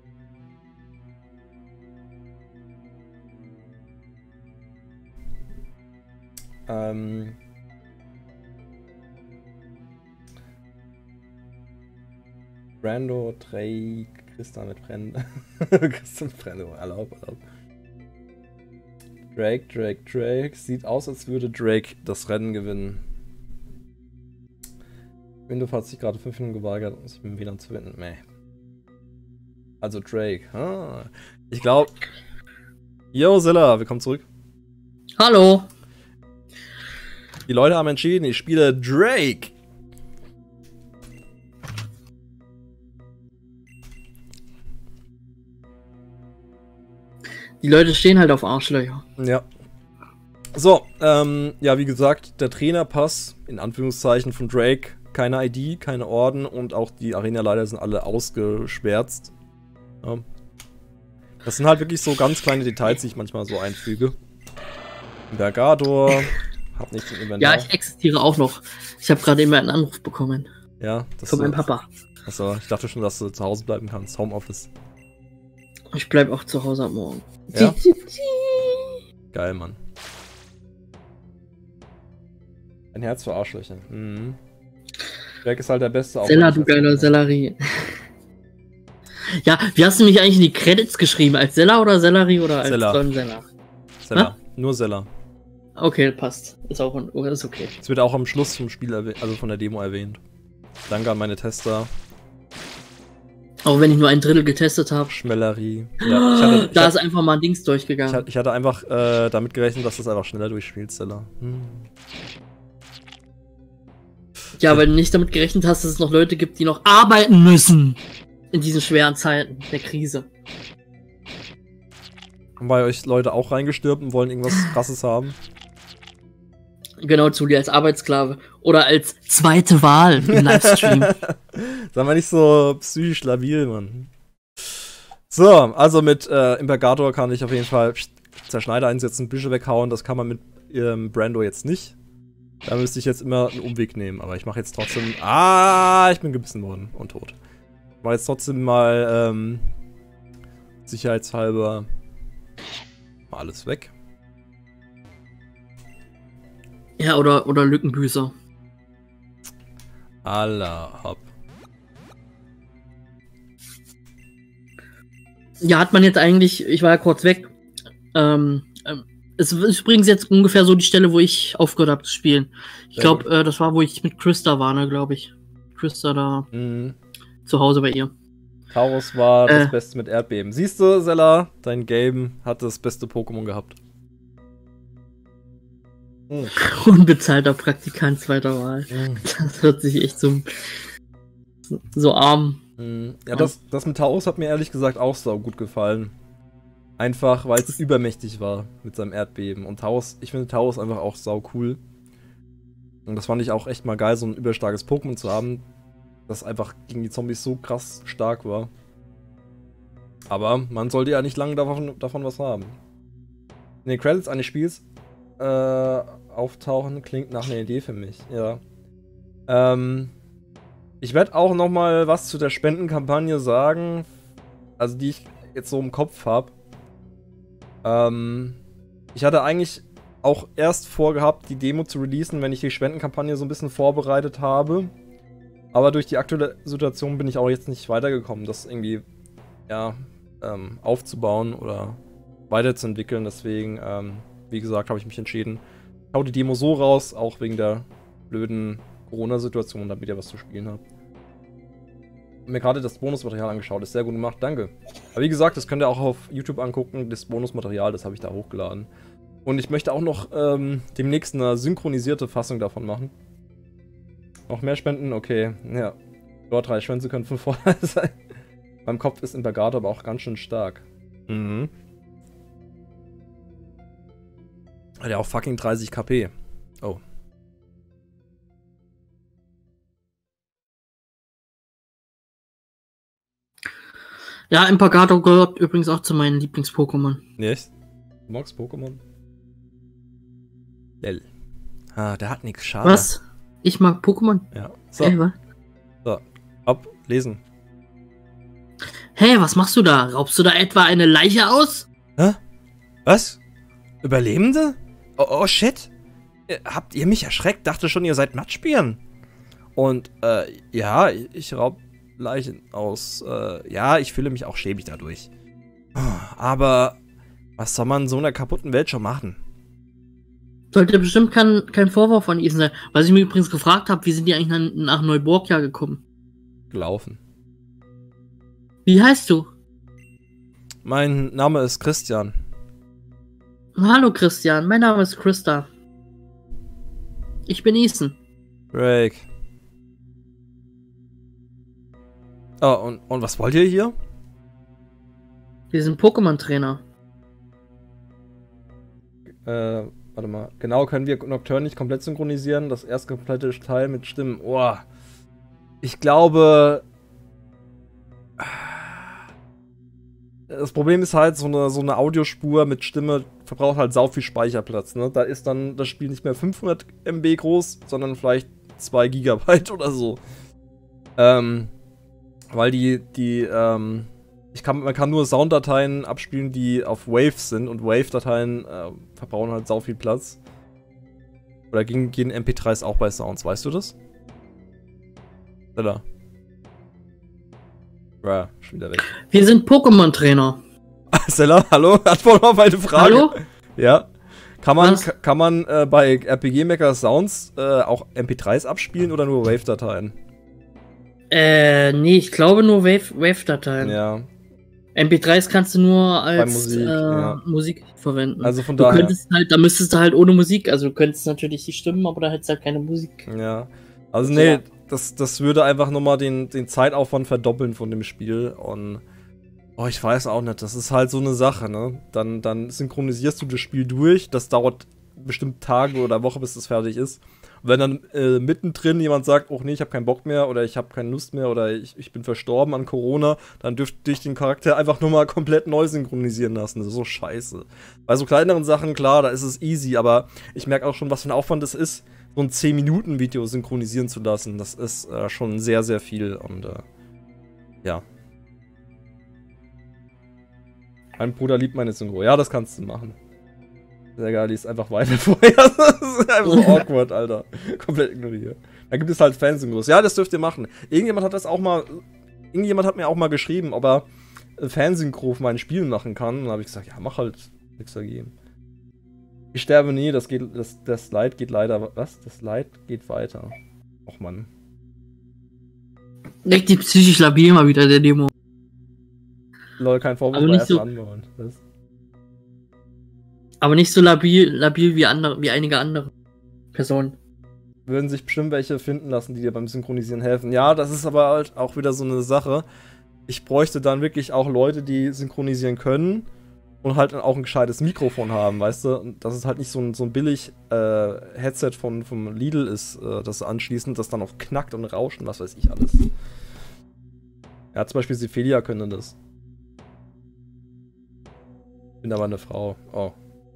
Ähm. Brando, Drake, Krista mit Brando. Krista mit Brando, erlaub, erlaub. Drake, Drake, Drake. Sieht aus, als würde Drake das Rennen gewinnen. Windows hat sich gerade fünf Minuten geweigert, sich mit dem W L A N zu wenden. Meh. Also Drake. Ah. Ich glaube. Yo, Zilla, willkommen zurück. Hallo. Die Leute haben entschieden, ich spiele Drake. Die Leute stehen halt auf Arschlöcher. Ja. So, ähm, ja, wie gesagt, der Trainerpass, in Anführungszeichen, von Drake, keine I D, keine Orden und auch die Arena-Leiter sind alle ausgeschwärzt. Ja. Das sind halt wirklich so ganz kleine Details, die ich manchmal so einfüge. Bergador, hab nichts im Inventar. Ja, ich existiere auch noch. Ich habe gerade immer einen Anruf bekommen. Ja, das von meinem so, Papa. Achso, ich dachte schon, dass du zu Hause bleiben kannst. Homeoffice. Ich bleib auch zu Hause am Morgen. Ja? Geil, Mann. Ein Herz für Arschlöcher. Mhm. Drake ist halt der Beste. Zella, du geiler Sellerie. Ja, wie hast du mich eigentlich in die Credits geschrieben? Als Zella oder Sellerie oder als Zella. Sonnenseller? Zella. Nur Zella. Okay, passt. Ist auch ein, ist okay. Es wird auch am Schluss vom Spiel, also von der Demo erwähnt. Danke an meine Tester. Auch wenn ich nur ein Drittel getestet habe. Schmellerie. Ja, ich hatte, ich da hatte, ist einfach mal ein Dings durchgegangen. Ich hatte, ich hatte einfach äh, damit gerechnet, dass das einfach schneller durchspielt, Zella. Hm. Ja, weil du nicht damit gerechnet hast, dass es noch Leute gibt, die noch arbeiten müssen. In diesen schweren Zeiten der Krise. Haben bei euch Leute auch reingestürbt und wollen irgendwas Krasses haben? Genau, Zuli, als Arbeitssklave. Oder als zweite Wahl im Livestream. Sag mal nicht so psychisch labil, Mann. So, also mit äh, Imperator kann ich auf jeden Fall Zerschneider einsetzen, Büsche weghauen. Das kann man mit ähm, Brando jetzt nicht. Da müsste ich jetzt immer einen Umweg nehmen. Aber ich mache jetzt trotzdem... Ah, ich bin gebissen worden und tot. Ich mache jetzt trotzdem mal ähm, sicherheitshalber mal alles weg. Ja, oder, oder Lückenbüßer. Allah hopp. Ja, hat man jetzt eigentlich, ich war ja kurz weg. Ähm, ähm, es ist übrigens jetzt ungefähr so die Stelle, wo ich aufgehört habe zu spielen. Ich glaube, äh, das war, wo ich mit Christa war, ne, glaube ich. Christa da Mhm. zu Hause bei ihr. Taurus war äh. das Beste mit Erdbeben. Siehst du, Zella, dein Game hat das beste Pokémon gehabt. Mhm. Unbezahlter Praktikant zweiter Wahl. Mhm. Das hört sich echt so, so arm. Mhm. Ja, das, das mit Taurus hat mir ehrlich gesagt auch sau gut gefallen. Einfach, weil es übermächtig war mit seinem Erdbeben. Und Taurus, ich finde Taurus einfach auch sau cool. Und das fand ich auch echt mal geil, so ein überstarkes Pokémon zu haben, das einfach gegen die Zombies so krass stark war. Aber man sollte ja nicht lange davon, davon was haben. In den Credits eines Spiels äh, auftauchen klingt nach einer Idee für mich, ja. Ähm, ich werde auch noch mal was zu der Spendenkampagne sagen, also die ich jetzt so im Kopf habe. Ähm, ich hatte eigentlich auch erst vorgehabt, die Demo zu releasen, wenn ich die Spendenkampagne so ein bisschen vorbereitet habe. Aber durch die aktuelle Situation bin ich auch jetzt nicht weitergekommen, das irgendwie, ja, ähm, aufzubauen oder weiterzuentwickeln. Deswegen, ähm, wie gesagt, habe ich mich entschieden, ich hau die Demo so raus, auch wegen der blöden Corona-Situation, damit ihr was zu spielen habt. Mir gerade das Bonusmaterial angeschaut, ist sehr gut gemacht, danke. Aber wie gesagt, das könnt ihr auch auf YouTube angucken, das Bonusmaterial, das habe ich da hochgeladen. Und ich möchte auch noch ähm, demnächst eine synchronisierte Fassung davon machen. Noch mehr Spenden? Okay, ja. Dort drei Schwänze können von Vorteil sein. Beim Kopf ist Imperator aber auch ganz schön stark. Mhm. Hat ja auch fucking dreißig KP. Oh. Ja, Impagato gehört übrigens auch zu meinen Lieblings-Pokémon. Echt? Du magst Pokémon? Lel. Ah, der hat nix, schade. Was? Ich mag Pokémon? Ja. So. Hey, was? So. Ab, lesen. Hey, was machst du da? Raubst du da etwa eine Leiche aus? Hä? Was? Überlebende? Oh, oh shit. Habt ihr mich erschreckt? Dachte schon, ihr seid Matschbieren. Und, äh, ja, ich raub Leichen aus. Äh, ja, ich fühle mich auch schäbig dadurch. Aber was soll man in so einer kaputten Welt schon machen? Sollte bestimmt kein, kein Vorwurf von Ihnen sein. Was ich mir übrigens gefragt habe, wie sind die eigentlich nach, nach Neuborgia gekommen? Gelaufen. Wie heißt du? Mein Name ist Christian. Hallo Christian, mein Name ist Christa. Ich bin Ethan. Drake. Oh, und, und was wollt ihr hier? Wir sind Pokémon-Trainer. Äh, warte mal. Genau, können wir Nocturne nicht komplett synchronisieren? Das erste komplette Teil mit Stimmen. Oh. Ich glaube... Das Problem ist halt, so eine, so eine Audiospur mit Stimme verbraucht halt sau viel Speicherplatz, ne? Da ist dann das Spiel nicht mehr fünfhundert Megabyte groß, sondern vielleicht zwei Gigabyte oder so. Ähm, weil die, die, ähm, ich kann, man kann nur Sounddateien abspielen, die auf Wave sind, und Wave-Dateien äh, verbrauchen halt sau viel Platz. Oder gehen, gehen M P drei s auch bei Sounds, weißt du das? Oder? Ja, schon wieder weg. Wir sind Pokémon-Trainer. Stella, hallo? Antwort auf meine Frage. Hallo? Ja. Kann man, Was? kann man äh, bei R P G Maker Sounds äh, auch M P drei s abspielen oder nur Wave-Dateien? Äh, nee, ich glaube nur Wave- Wave-Dateien. Ja. M P drei s kannst du nur als Musik, äh, ja. Musik verwenden. Also von du daher. könntest halt, da müsstest du halt ohne Musik, also du könntest natürlich die Stimmen, aber da hättest du halt keine Musik. Ja. Also nee, das, das würde einfach nochmal den, den Zeitaufwand verdoppeln von dem Spiel. Und oh, ich weiß auch nicht, das ist halt so eine Sache, ne? Dann, dann synchronisierst du das Spiel durch, das dauert bestimmt Tage oder Woche, bis das fertig ist. Und wenn dann äh, mittendrin jemand sagt, oh nee, ich habe keinen Bock mehr oder ich habe keine Lust mehr oder ich, ich bin verstorben an Corona, dann dürfte ich den Charakter einfach nur mal komplett neu synchronisieren lassen. Das ist so scheiße. Bei so kleineren Sachen, klar, da ist es easy, aber ich merke auch schon, was für ein Aufwand es ist, so ein zehn Minuten Video synchronisieren zu lassen. Das ist äh, schon sehr, sehr viel und äh, ja. Mein Bruder liebt meine Synchro. Ja, das kannst du machen. Sehr geil, die ist einfach weiter vorher. Das ist einfach so awkward, Alter. Komplett ignoriert. Da gibt es halt Fansynchros. Ja, das dürft ihr machen. Irgendjemand hat das auch mal. Irgendjemand hat mir auch mal geschrieben, ob er Fansynchro auf meinen Spielen machen kann. Und dann habe ich gesagt, ja, mach halt. Nix dagegen. Ich sterbe nie, das geht. Das, das Slide geht leider. Was? Das Slide geht weiter. Och Mann. Leg die psychisch labil mal wieder, der Demo. Lol, kein Vorwurf, Aber nicht so- anbauen. Was? Aber nicht so labil, labil wie andere, wie einige andere Personen. Würden sich bestimmt welche finden lassen, die dir beim Synchronisieren helfen. Ja, das ist aber halt auch wieder so eine Sache. Ich bräuchte dann wirklich auch Leute, die synchronisieren können und halt auch ein gescheites Mikrofon haben, weißt du? Und dass es halt nicht so ein, so ein billig äh, Headset von, vom Lidl ist, äh, das anschließend, das dann auch knackt und rauscht und was weiß ich alles. Ja, zum Beispiel Sephilia könnte das. Bin aber eine Frau. Oh.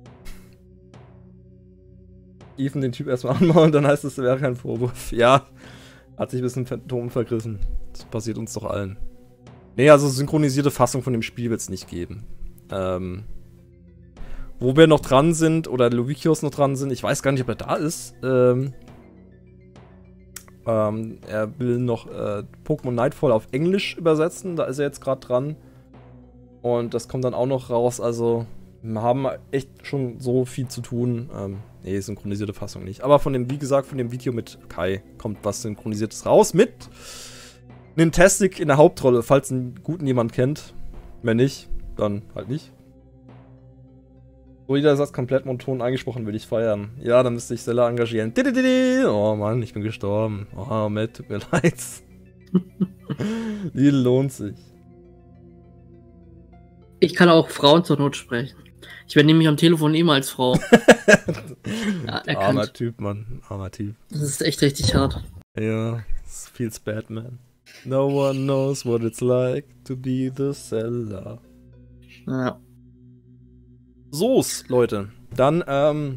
Ethan den Typ erstmal anmachen und dann heißt es, wäre kein Vorwurf. Ja, hat sich ein bisschen Phantom vergriffen. Das passiert uns doch allen. Nee, also synchronisierte Fassung von dem Spiel wird es nicht geben. Ähm, wo wir noch dran sind, oder Luvikios noch dran sind, ich weiß gar nicht, ob er da ist. Ähm, ähm, er will noch äh, Pokémon Nightfall auf Englisch übersetzen, da ist er jetzt gerade dran. Und das kommt dann auch noch raus, also wir haben echt schon so viel zu tun. Ähm, nee, synchronisierte Fassung nicht. Aber von dem, wie gesagt, von dem Video mit Kai kommt was Synchronisiertes raus mit Nintastic in der Hauptrolle, falls einen guten jemand kennt. Wenn nicht, dann halt nicht. So, jeder Satz komplett monoton eingesprochen, würde ich feiern. Ja, dann müsste ich Stella engagieren. Oh Mann, ich bin gestorben. Oh, Matt, tut mir leid. Die lohnt sich. Ich kann auch Frauen zur Not sprechen. Ich werde nämlich am Telefon immer als Frau. Ja, Armer erkannt. Typ, Mann. Armer Typ. Das ist echt richtig hart. Ja, es feels bad, man. No one knows what it's like to be the seller. Ja. So's, Leute. Dann, ähm.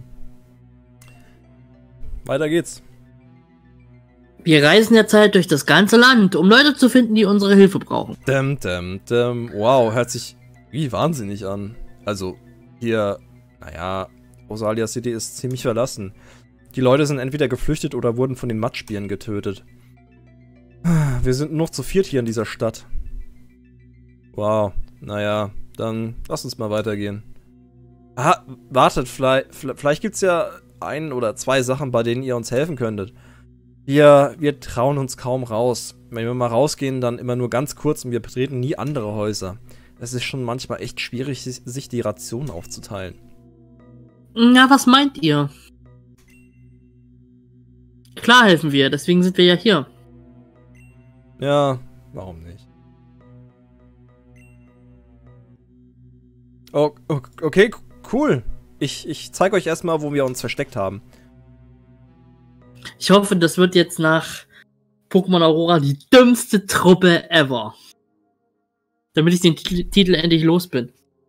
weiter geht's. Wir reisen derzeit durch das ganze Land, um Leute zu finden, die unsere Hilfe brauchen. Däm, däm, däm. Wow, hört sich wie wahnsinnig an. Also, hier, naja, Rosalia City ist ziemlich verlassen. Die Leute sind entweder geflüchtet oder wurden von den Matschbieren getötet. Wir sind noch zu viert hier in dieser Stadt. Wow, naja, dann lass uns mal weitergehen. Ah, wartet, vielleicht, vielleicht gibt's ja ein oder zwei Sachen, bei denen ihr uns helfen könntet. Wir, wir trauen uns kaum raus. Wenn wir mal rausgehen, dann immer nur ganz kurz und wir betreten nie andere Häuser. Es ist schon manchmal echt schwierig, sich die Rationen aufzuteilen. Na, was meint ihr? Klar helfen wir, deswegen sind wir ja hier. Ja, warum nicht? Oh, okay, cool. Ich, ich zeige euch erstmal, wo wir uns versteckt haben. Ich hoffe, das wird jetzt nach Pokémon Aurora die dümmste Truppe ever. Damit ich den Titel, Titel endlich los bin.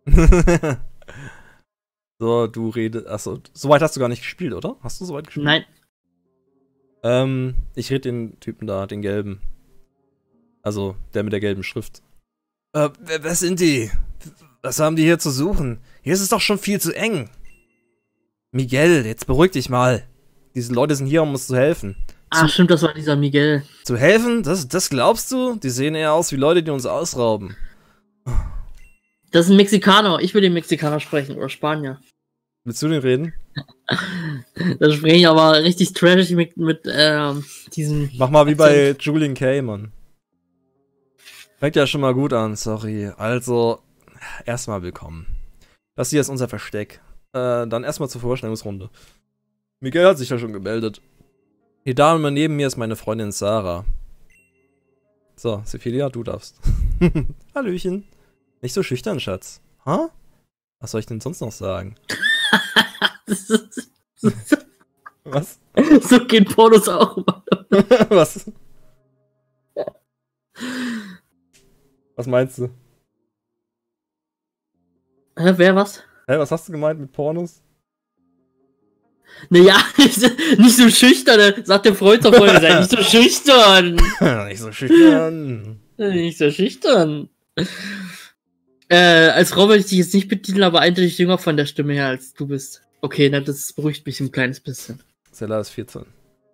So, du redest. Achso, soweit hast du gar nicht gespielt, oder? Hast du soweit gespielt? Nein. Ähm, ich rede den Typen da, den gelben. Also, der mit der gelben Schrift. Äh, wer, wer sind die? Was haben die hier zu suchen? Hier ist es doch schon viel zu eng. Miguel, jetzt beruhig dich mal. Diese Leute sind hier, um uns zu helfen. Ah, stimmt, das war dieser Miguel. Zu helfen? Das, das glaubst du? Die sehen eher aus wie Leute, die uns ausrauben. Das ist ein Mexikaner. Ich will den Mexikaner sprechen. Oder Spanier. Willst du den reden? Da spreche ich aber richtig trashig mit, mit ähm, diesem... Mach mal wie bei Julian Kay, Mann. Fängt ja schon mal gut an, sorry. Also, erstmal willkommen. Das hier ist unser Versteck. Äh, dann erstmal zur Vorstellungsrunde. Miguel hat sich ja schon gemeldet. Die Dame neben mir ist meine Freundin Sarah. So, Sephilia, du darfst. Hallöchen. Nicht so schüchtern, Schatz. Ha? Was soll ich denn sonst noch sagen? Was? So gehen Pornos auch. Was? Was meinst du? Hä, wer was? Hä, was hast du gemeint mit Pornos? Naja, nicht so schüchtern, sagt der Freund zur Freundin, sei nicht so schüchtern. Nicht so schüchtern. Nicht so schüchtern. Äh, als Frau würde ich dich jetzt nicht betiteln, aber eindeutig jünger von der Stimme her, als du bist. Okay, na, das beruhigt mich ein kleines bisschen. Zella ist vierzehn.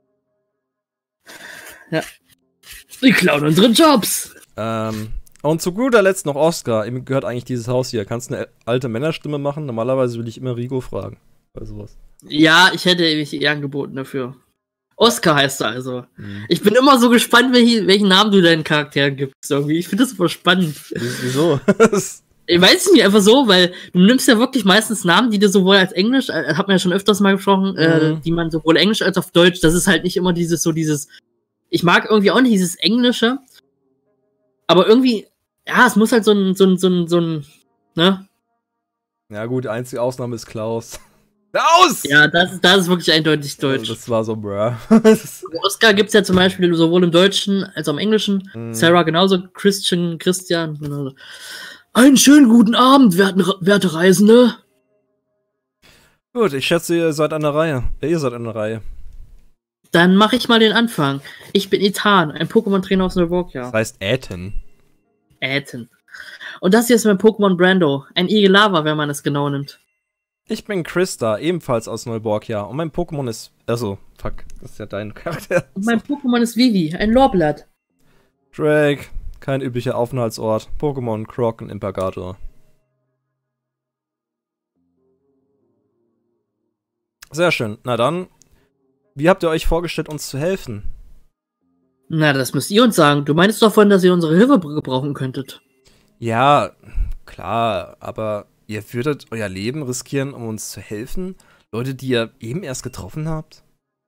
Ja. Die klauen unsere Jobs. Ähm, und zu guter Letzt noch Oscar. Ihm gehört eigentlich dieses Haus hier. Kannst du eine alte Männerstimme machen? Normalerweise will ich immer Rigo fragen. Bei sowas. Ja, ich hätte mich eher angeboten dafür. Oscar heißt er also. Hm. Ich bin immer so gespannt, welchen, welchen Namen du deinen Charakteren gibst. Irgendwie. Ich finde das super spannend. Wieso? Ich weiß nicht, einfach so, weil du nimmst ja wirklich meistens Namen, die du sowohl als Englisch, äh, hat man ja schon öfters mal gesprochen, mhm. äh, die man sowohl Englisch als auf Deutsch, das ist halt nicht immer dieses, so dieses, ich mag irgendwie auch nicht dieses Englische, aber irgendwie, ja, es muss halt so ein, so ein, so ein, so ein, ne? Ja gut, die einzige Ausnahme ist Klaus. Klaus! Ja, das, das ist wirklich eindeutig deutsch. Das war so, bruh. Oscar gibt's ja zum Beispiel sowohl im Deutschen als auch im Englischen. Mhm. Sarah genauso, Christian, Christian, genauso. Einen schönen guten Abend, werten, werte Reisende. Gut, ich schätze, ihr seid an der Reihe. Ja, ihr seid an der Reihe. Dann mache ich mal den Anfang. Ich bin Ethan, ein Pokémon-Trainer aus Neuborgia. Das heißt Ethan. Ethan. Und das hier ist mein Pokémon Brando. Ein Igelava, wenn man es genau nimmt. Ich bin Krista, ebenfalls aus Neuborgia. Und mein Pokémon ist... Also, fuck, das ist ja dein Charakter. Und mein Pokémon ist Vivi, ein Lorblatt. Drake. Kein üblicher Aufenthaltsort. Pokémon, Croc und Impagator. Sehr schön. Na dann, wie habt ihr euch vorgestellt, uns zu helfen? Na, das müsst ihr uns sagen. Du meinst doch vorhin, dass ihr unsere Hilfe gebrauchen könntet. Ja, klar, aber ihr würdet euer Leben riskieren, um uns zu helfen? Leute, die ihr eben erst getroffen habt?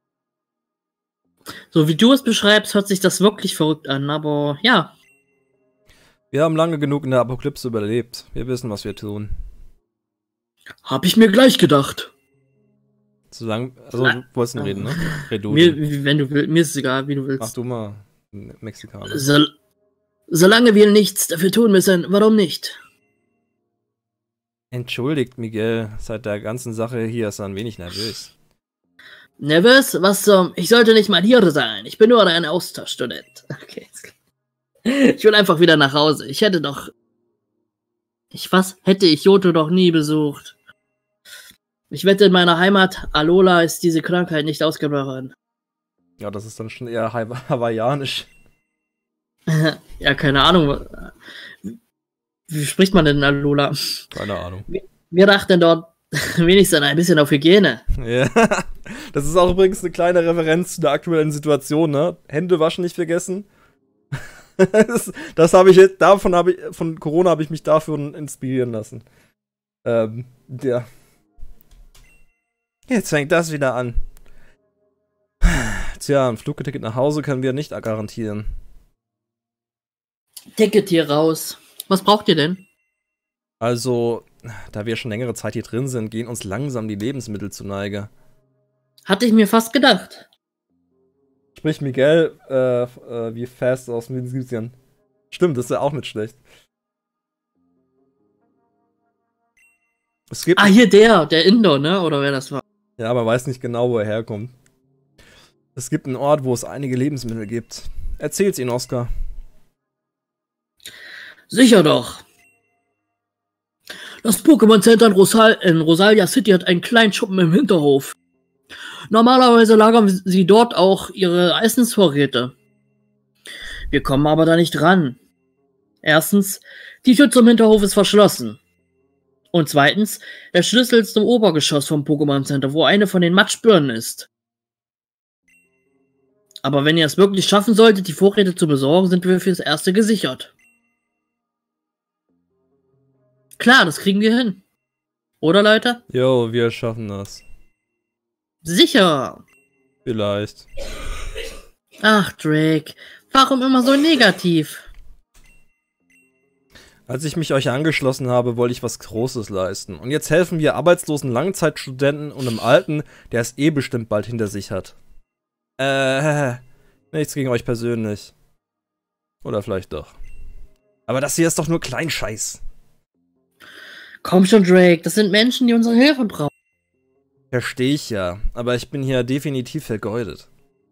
So wie du es beschreibst, hört sich das wirklich verrückt an, aber ja. Wir haben lange genug in der Apokalypse überlebt. Wir wissen, was wir tun. Hab ich mir gleich gedacht. Solange, also du wolltest nicht reden, ne? Red du. Mir, wenn du willst, mir ist es egal, wie du willst. Mach du mal, Mexikaner. So, solange wir nichts dafür tun müssen, warum nicht? Entschuldigt, Miguel. Seit der ganzen Sache hier ist er ein wenig nervös. Nervös? Was zum... Ich sollte nicht mal hier sein. Ich bin nur ein Austauschstudent. Okay, ist klar. Ich will einfach wieder nach Hause. Ich hätte doch... Ich was? Hätte ich Johto doch nie besucht. Ich wette, in meiner Heimat, Alola, ist diese Krankheit nicht ausgebrochen. Ja, das ist dann schon eher hawaiianisch. Ja, keine Ahnung. Wie spricht man denn in Alola? Keine Ahnung. Wir dachten dort, Wenigstens ein bisschen auf Hygiene. Ja. Das ist auch übrigens eine kleine Referenz zu der aktuellen Situation, ne? Hände waschen nicht vergessen. das das habe ich jetzt, davon habe ich, von Corona habe ich mich dafür inspirieren lassen. Ähm, ja. Jetzt fängt das wieder an. Tja, ein Flugticket nach Hause können wir nicht garantieren. Ticket hier raus. Was braucht ihr denn? Also, da wir schon längere Zeit hier drin sind, gehen uns langsam die Lebensmittel zu Neige. Hatte ich mir fast gedacht. Sprich Miguel, äh, äh, wie fast aus Minusien. Stimmt, das ist ja auch nicht schlecht. Es gibt Ah, hier der, der Indo, ne? Oder wer das war. Ja, man weiß nicht genau, wo er herkommt. Es gibt einen Ort, wo es einige Lebensmittel gibt. Erzähl's ihnen, Oscar. Sicher doch. Das Pokémon Center in, Rosal in Rosalia City hat einen kleinen Schuppen im Hinterhof. Normalerweise lagern sie dort auch ihre Essensvorräte. Wir kommen aber da nicht ran. Erstens, die Tür zum Hinterhof ist verschlossen. Und zweitens, der Schlüssel ist im Obergeschoss vom Pokémon Center, wo eine von den Matschbirnen ist. Aber wenn ihr es wirklich schaffen solltet, die Vorräte zu besorgen, sind wir fürs Erste gesichert. Klar, das kriegen wir hin. Oder, Leute? Jo, wir schaffen das. Sicher. Vielleicht. Ach, Drake, warum immer so negativ? Als ich mich euch angeschlossen habe, wollte ich was Großes leisten. Und jetzt helfen wir arbeitslosen Langzeitstudenten und einem Alten, der es eh bestimmt bald hinter sich hat. Äh, nichts gegen euch persönlich. Oder vielleicht doch. Aber das hier ist doch nur Kleinscheiß. Komm schon, Drake, das sind Menschen, die unsere Hilfe brauchen. Verstehe ich ja, aber ich bin hier definitiv vergeudet.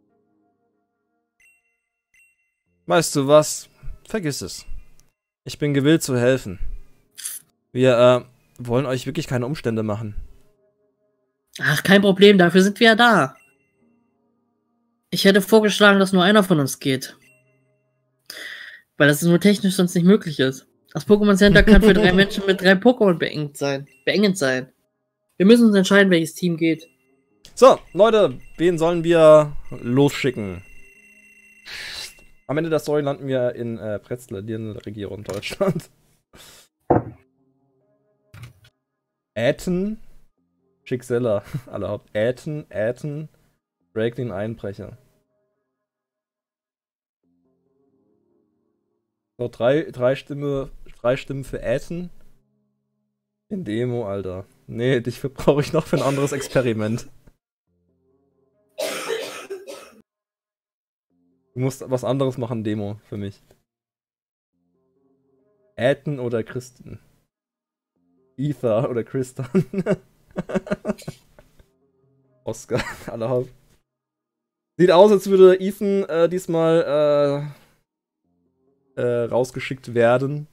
Weißt du was? Vergiss es. Ich bin gewillt zu helfen. Wir, äh, wollen euch wirklich keine Umstände machen. Ach, kein Problem, dafür sind wir ja da. Ich hätte vorgeschlagen, dass nur einer von uns geht. Weil das nur technisch sonst nicht möglich ist. Das Pokémon Center kann für drei Menschen mit drei Pokémon beengt sein. Beengend sein. Wir müssen uns entscheiden, welches Team geht. So, Leute, wen sollen wir losschicken? Am Ende der Story landen wir in äh, Pretzl, der Regierung Deutschland. Äten, Schicksella, alle Haupt. Äten, Äten, Drake den Einbrecher. So, drei, drei, Stimme, drei Stimmen für Äten. In Demo, Alter. Nee, dich brauche ich noch für ein anderes Experiment. Du musst was anderes machen, Demo, für mich. Äten oder Christen? Ether oder Christian? Oscar, alle Haupt. Sieht aus, als würde Ethan äh, diesmal äh, äh, rausgeschickt werden.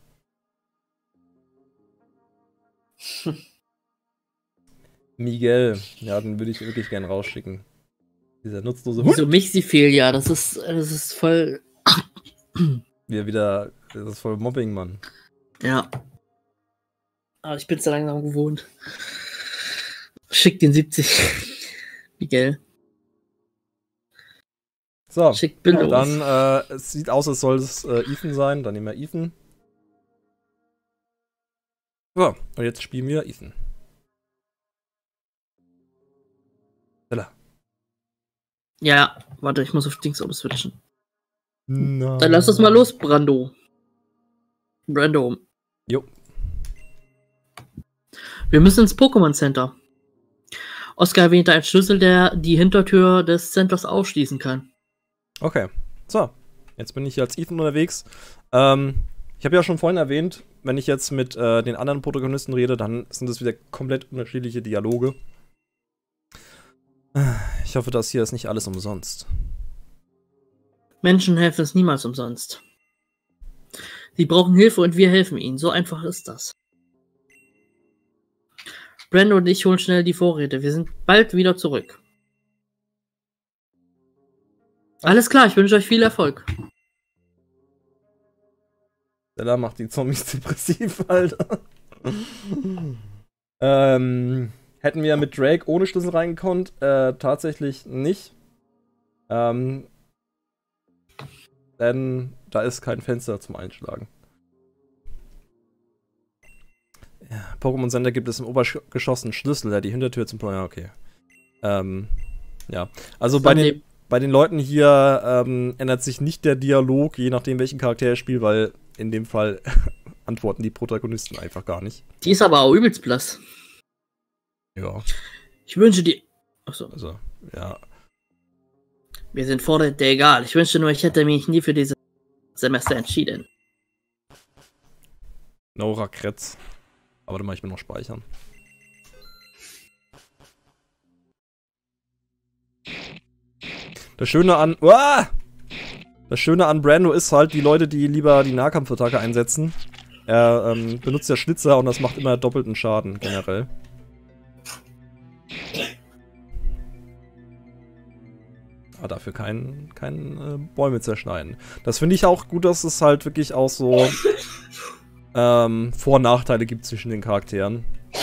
Miguel, ja, den würde ich wirklich gern rausschicken. Dieser nutzlose Hund. Wieso mich sie fehlt, ja, das ist, das ist voll. Wir wieder, das ist voll Mobbing, Mann. Ja. Aber ich bin's da langsam gewohnt. Schick den siebzig. Miguel. So, Schick Bill los. dann, äh, es sieht aus, als soll es äh, Ethan sein, dann nehmen wir Ethan. So, und jetzt spielen wir Ethan. Stella. Ja, warte, ich muss auf Dings umswitchen. No. Dann lass uns mal los, Brando. Brando. Jo. Wir müssen ins Pokémon Center. Oscar erwähnte einen Schlüssel, der die Hintertür des Centers aufschließen kann. Okay. So, jetzt bin ich hier als Ethan unterwegs. Ähm, ich habe ja schon vorhin erwähnt, wenn ich jetzt mit äh, den anderen Protagonisten rede, dann sind es wieder komplett unterschiedliche Dialoge. Ich hoffe, das hier ist nicht alles umsonst. Menschen helfen es niemals umsonst. Sie brauchen Hilfe und wir helfen ihnen. So einfach ist das. Brando und ich holen schnell die Vorräte. Wir sind bald wieder zurück. Alles klar, ich wünsche euch viel Erfolg. Stella macht die Zombies depressiv, Alter. Ähm, hätten wir mit Drake ohne Schlüssel reingekonnt? Äh, tatsächlich nicht. Ähm, denn da ist kein Fenster zum Einschlagen. Ja, Pokémon Center gibt es im Obergeschoss einen Schlüssel, der die Hintertür zum Plan. Ja, okay. Ähm, ja. Also bei den, bei den Leuten hier ähm, ändert sich nicht der Dialog, je nachdem welchen Charakter ich spiele, weil in dem Fall antworten die Protagonisten einfach gar nicht. Die ist aber auch übelst blass. Ja. Ich wünsche dir. Achso. Also, ja. Wir sind Vorräte egal. Ich wünschte nur, ich hätte mich nie für dieses Semester entschieden. Nora Kretz. Aber dann mache ich mir noch speichern. Das Schöne an. Uah! Das Schöne an Brando ist halt, die Leute, die lieber die Nahkampfattacke einsetzen. Er ähm, benutzt ja Schlitzer und das macht immer doppelten Schaden generell. Aber dafür kein, kein äh, Bäume zerschneiden. Das finde ich auch gut, dass es halt wirklich auch so ähm, Vor- und Nachteile gibt zwischen den Charakteren.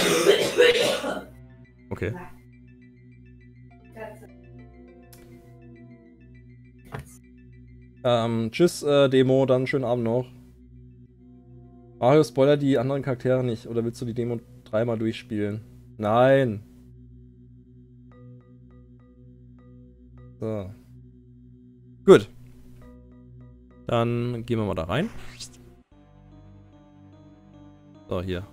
Okay. Ähm, tschüss, äh, Demo, dann schönen Abend noch. Mario, spoiler die anderen Charaktere nicht. Oder willst du die Demo dreimal durchspielen? Nein. So. Gut. Dann gehen wir mal da rein. So, hier.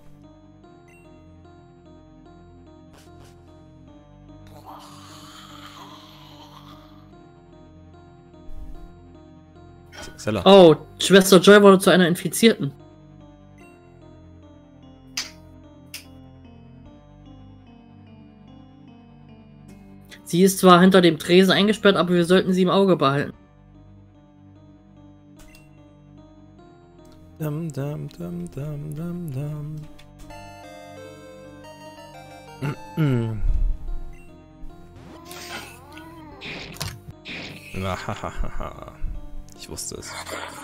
Zeller. Oh, Schwester Joy wurde zu einer Infizierten. Sie ist zwar hinter dem Tresen eingesperrt, aber wir sollten sie im Auge behalten. Dum, dum, dum, dum, dum, dum. Mm, mm. Ich wusste es.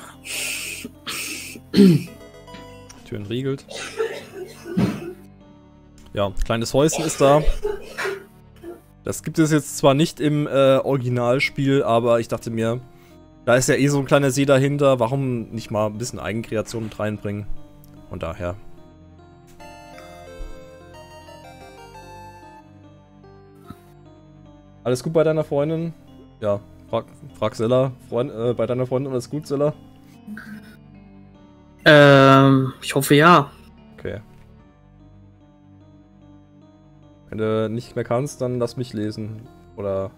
Türen riegelt. Ja, kleines Häuschen ist da. Das gibt es jetzt zwar nicht im äh, Originalspiel, aber ich dachte mir, da ist ja eh so ein kleiner See dahinter, warum nicht mal ein bisschen Eigenkreation mit reinbringen? Und daher. Alles gut bei deiner Freundin? Ja, frag, frag Sella. Freund, äh, bei deiner Freundin alles gut, Sella? Ähm, ich hoffe ja. Okay. Wenn du nicht mehr kannst, dann lass mich lesen. Oder...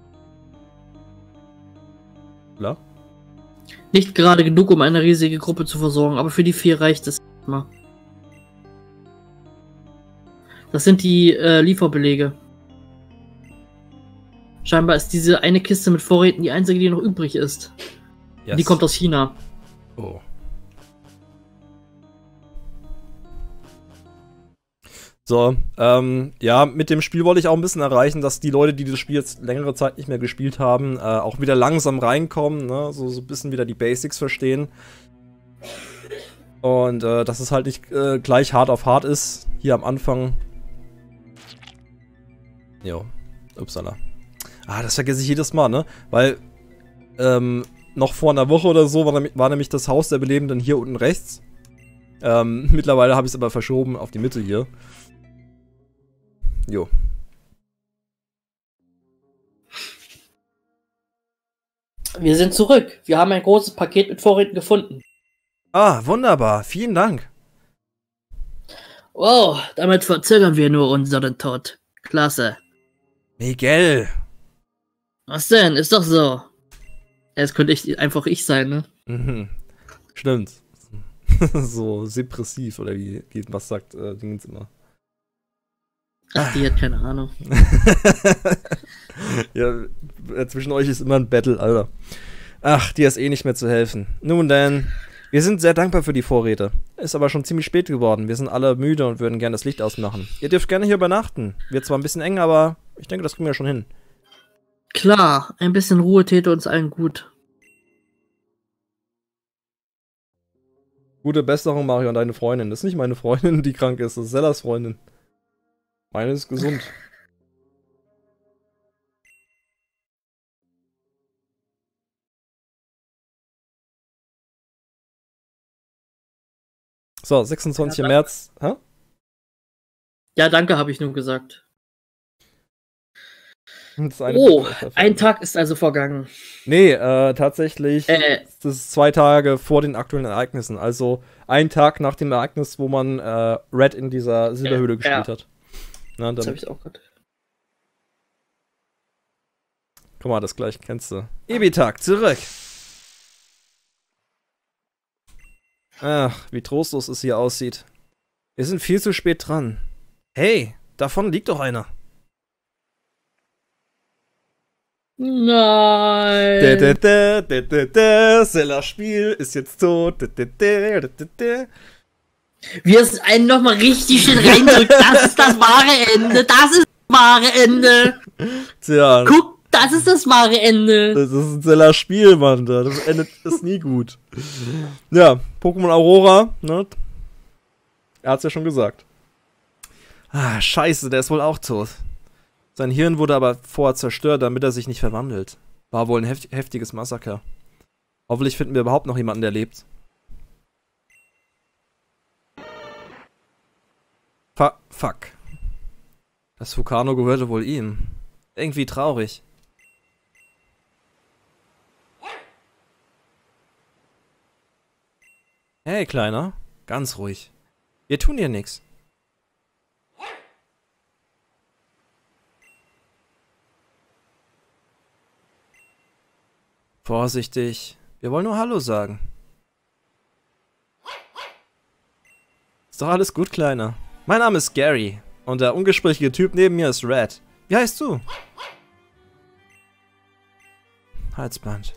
Klar? Nicht gerade genug, um eine riesige Gruppe zu versorgen, aber für die vier reicht es immer. Das sind die äh, Lieferbelege. Scheinbar ist diese eine Kiste mit Vorräten die einzige, die noch übrig ist. Yes. Die kommt aus China. Oh. So, ähm, ja, mit dem Spiel wollte ich auch ein bisschen erreichen, dass die Leute, die das Spiel jetzt längere Zeit nicht mehr gespielt haben, äh, auch wieder langsam reinkommen, ne? So, so ein bisschen wieder die Basics verstehen. Und äh, dass es halt nicht äh, gleich hart auf hart ist, hier am Anfang. Jo, upsala. Ah, das vergesse ich jedes Mal, ne? Weil, ähm, noch vor einer Woche oder so war, nämlich, war nämlich das Haus der Belebenden hier unten rechts. Ähm, mittlerweile habe ich es aber verschoben auf die Mitte hier. Jo. Wir sind zurück. Wir haben ein großes Paket mit Vorräten gefunden. Ah, wunderbar. Vielen Dank. Wow, damit verzögern wir nur unseren Tod. Klasse. Miguel. Was denn? Ist doch so. Es könnte ich, einfach ich sein, ne? Mhm. Stimmt. So depressiv, oder wie geht, was sagt äh, Dingens immer? Ach, die hat keine Ahnung. Ja, zwischen euch ist immer ein Battle, Alter. Ach, dir ist eh nicht mehr zu helfen. Nun denn, wir sind sehr dankbar für die Vorräte. Ist aber schon ziemlich spät geworden. Wir sind alle müde und würden gerne das Licht ausmachen. Ihr dürft gerne hier übernachten. Wird zwar ein bisschen eng, aber ich denke, das kriegen wir schon hin. Klar, ein bisschen Ruhe täte uns allen gut. Gute Besserung, Mario, an deine Freundin. Das ist nicht meine Freundin, die krank ist. Das ist Sellas Freundin. Meine ist gesund. So, sechsundzwanzigster März. Hä? Ja, danke, habe ich nur gesagt. Eine Oh, ein Tag ist also vergangen. Nee, äh, tatsächlich Äh. das ist zwei Tage vor den aktuellen Ereignissen. Also ein Tag nach dem Ereignis, wo man äh, Red in dieser Silberhöhle Äh, gespielt ja. hat. Na, Das dann, habe ich auch gerade. guck mal, das gleich kennst du. Ebi-Tag, zurück! Ach, wie trostlos es hier aussieht. Wir sind viel zu spät dran. Hey, davon liegt doch einer. Nein. Da, da, da, da, da, da. Zellas Spiel ist jetzt tot. Da, da, da, da, da, da. Wie es einen nochmal richtig schön reindrückt. Das ist das wahre Ende. Das ist das wahre Ende. Tja. Guck, das ist das wahre Ende. Das ist ein Zellas Spiel, Mann. Das endet ist nie gut. Ja, Pokémon Aurora, ne? Er hat's ja schon gesagt. Ah, scheiße, der ist wohl auch tot. Sein Hirn wurde aber vorher zerstört, damit er sich nicht verwandelt. War wohl ein heft heftiges Massaker. Hoffentlich finden wir überhaupt noch jemanden, der lebt. Fu fuck. Das Vulcano gehörte wohl ihm. Irgendwie traurig. Hey, Kleiner. Ganz ruhig. Wir tun dir nichts. Vorsichtig. Wir wollen nur Hallo sagen. Ist doch alles gut, Kleiner. Mein Name ist Gary. Und der ungesprächige Typ neben mir ist Red. Wie heißt du? Halsband.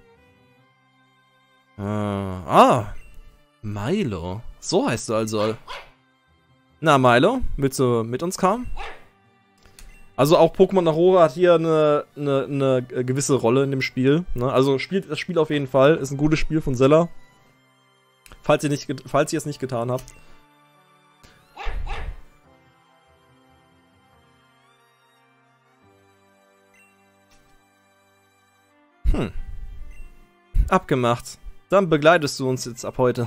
Äh, ah. Milo. So heißt du also. Na, Milo, willst du mit uns kommen? Also auch Pokémon Aurora hat hier eine, eine, eine gewisse Rolle in dem Spiel. Ne? Also spielt das Spiel auf jeden Fall. Ist ein gutes Spiel von Zella. Falls ihr, nicht, falls ihr es nicht getan habt. Hm. Abgemacht. Dann begleitest du uns jetzt ab heute.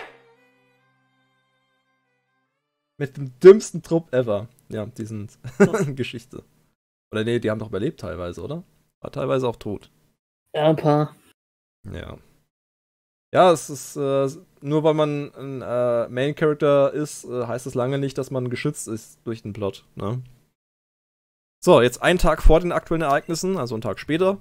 Mit dem dümmsten Trupp ever. Ja, die sind Geschichte. Oder nee, die haben doch überlebt teilweise, oder? War teilweise auch tot. Ja, ein paar. Ja. Ja, es ist, äh, nur weil man ein äh, Main Character ist, äh, heißt es lange nicht, dass man geschützt ist durch den Plot, ne? So, jetzt einen Tag vor den aktuellen Ereignissen, also einen Tag später.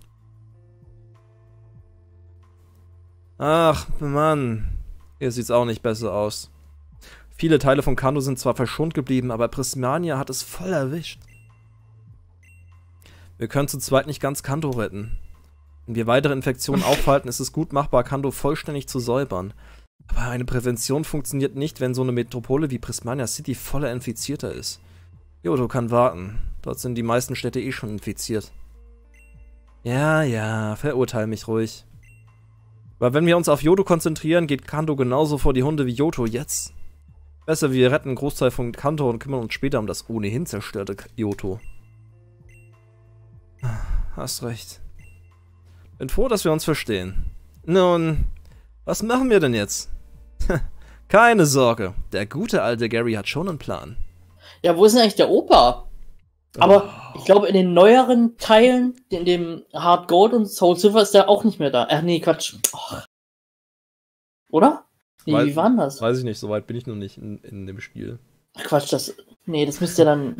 Ach, Mann. Hier sieht's auch nicht besser aus. Viele Teile von Kanto sind zwar verschont geblieben, aber Prismania hat es voll erwischt. Wir können zu zweit nicht ganz Kanto retten. Wenn wir weitere Infektionen aufhalten, ist es gut machbar, Kanto vollständig zu säubern. Aber eine Prävention funktioniert nicht, wenn so eine Metropole wie Prismania City voller Infizierter ist. Johto kann warten. Dort sind die meisten Städte eh schon infiziert. Ja, ja, verurteil mich ruhig. Aber wenn wir uns auf Johto konzentrieren, geht Kanto genauso vor die Hunde wie Johto jetzt. Besser, wir retten einen Großteil von Kanto und kümmern uns später um das ohnehin zerstörte Johto. Hast recht. Bin froh, dass wir uns verstehen. Nun, was machen wir denn jetzt? Keine Sorge, der gute alte Gary hat schon einen Plan. Ja, wo ist denn eigentlich der Opa? Aber oh. Ich glaube, in den neueren Teilen, in dem Hard Gold und Soul Silver, ist der auch nicht mehr da. Ach nee, Quatsch. Oh. Oder? Nee, weiß, wie war denn das? Weiß ich nicht, soweit bin ich noch nicht in, in dem Spiel. Ach Quatsch, das. Nee, das müsste ja dann.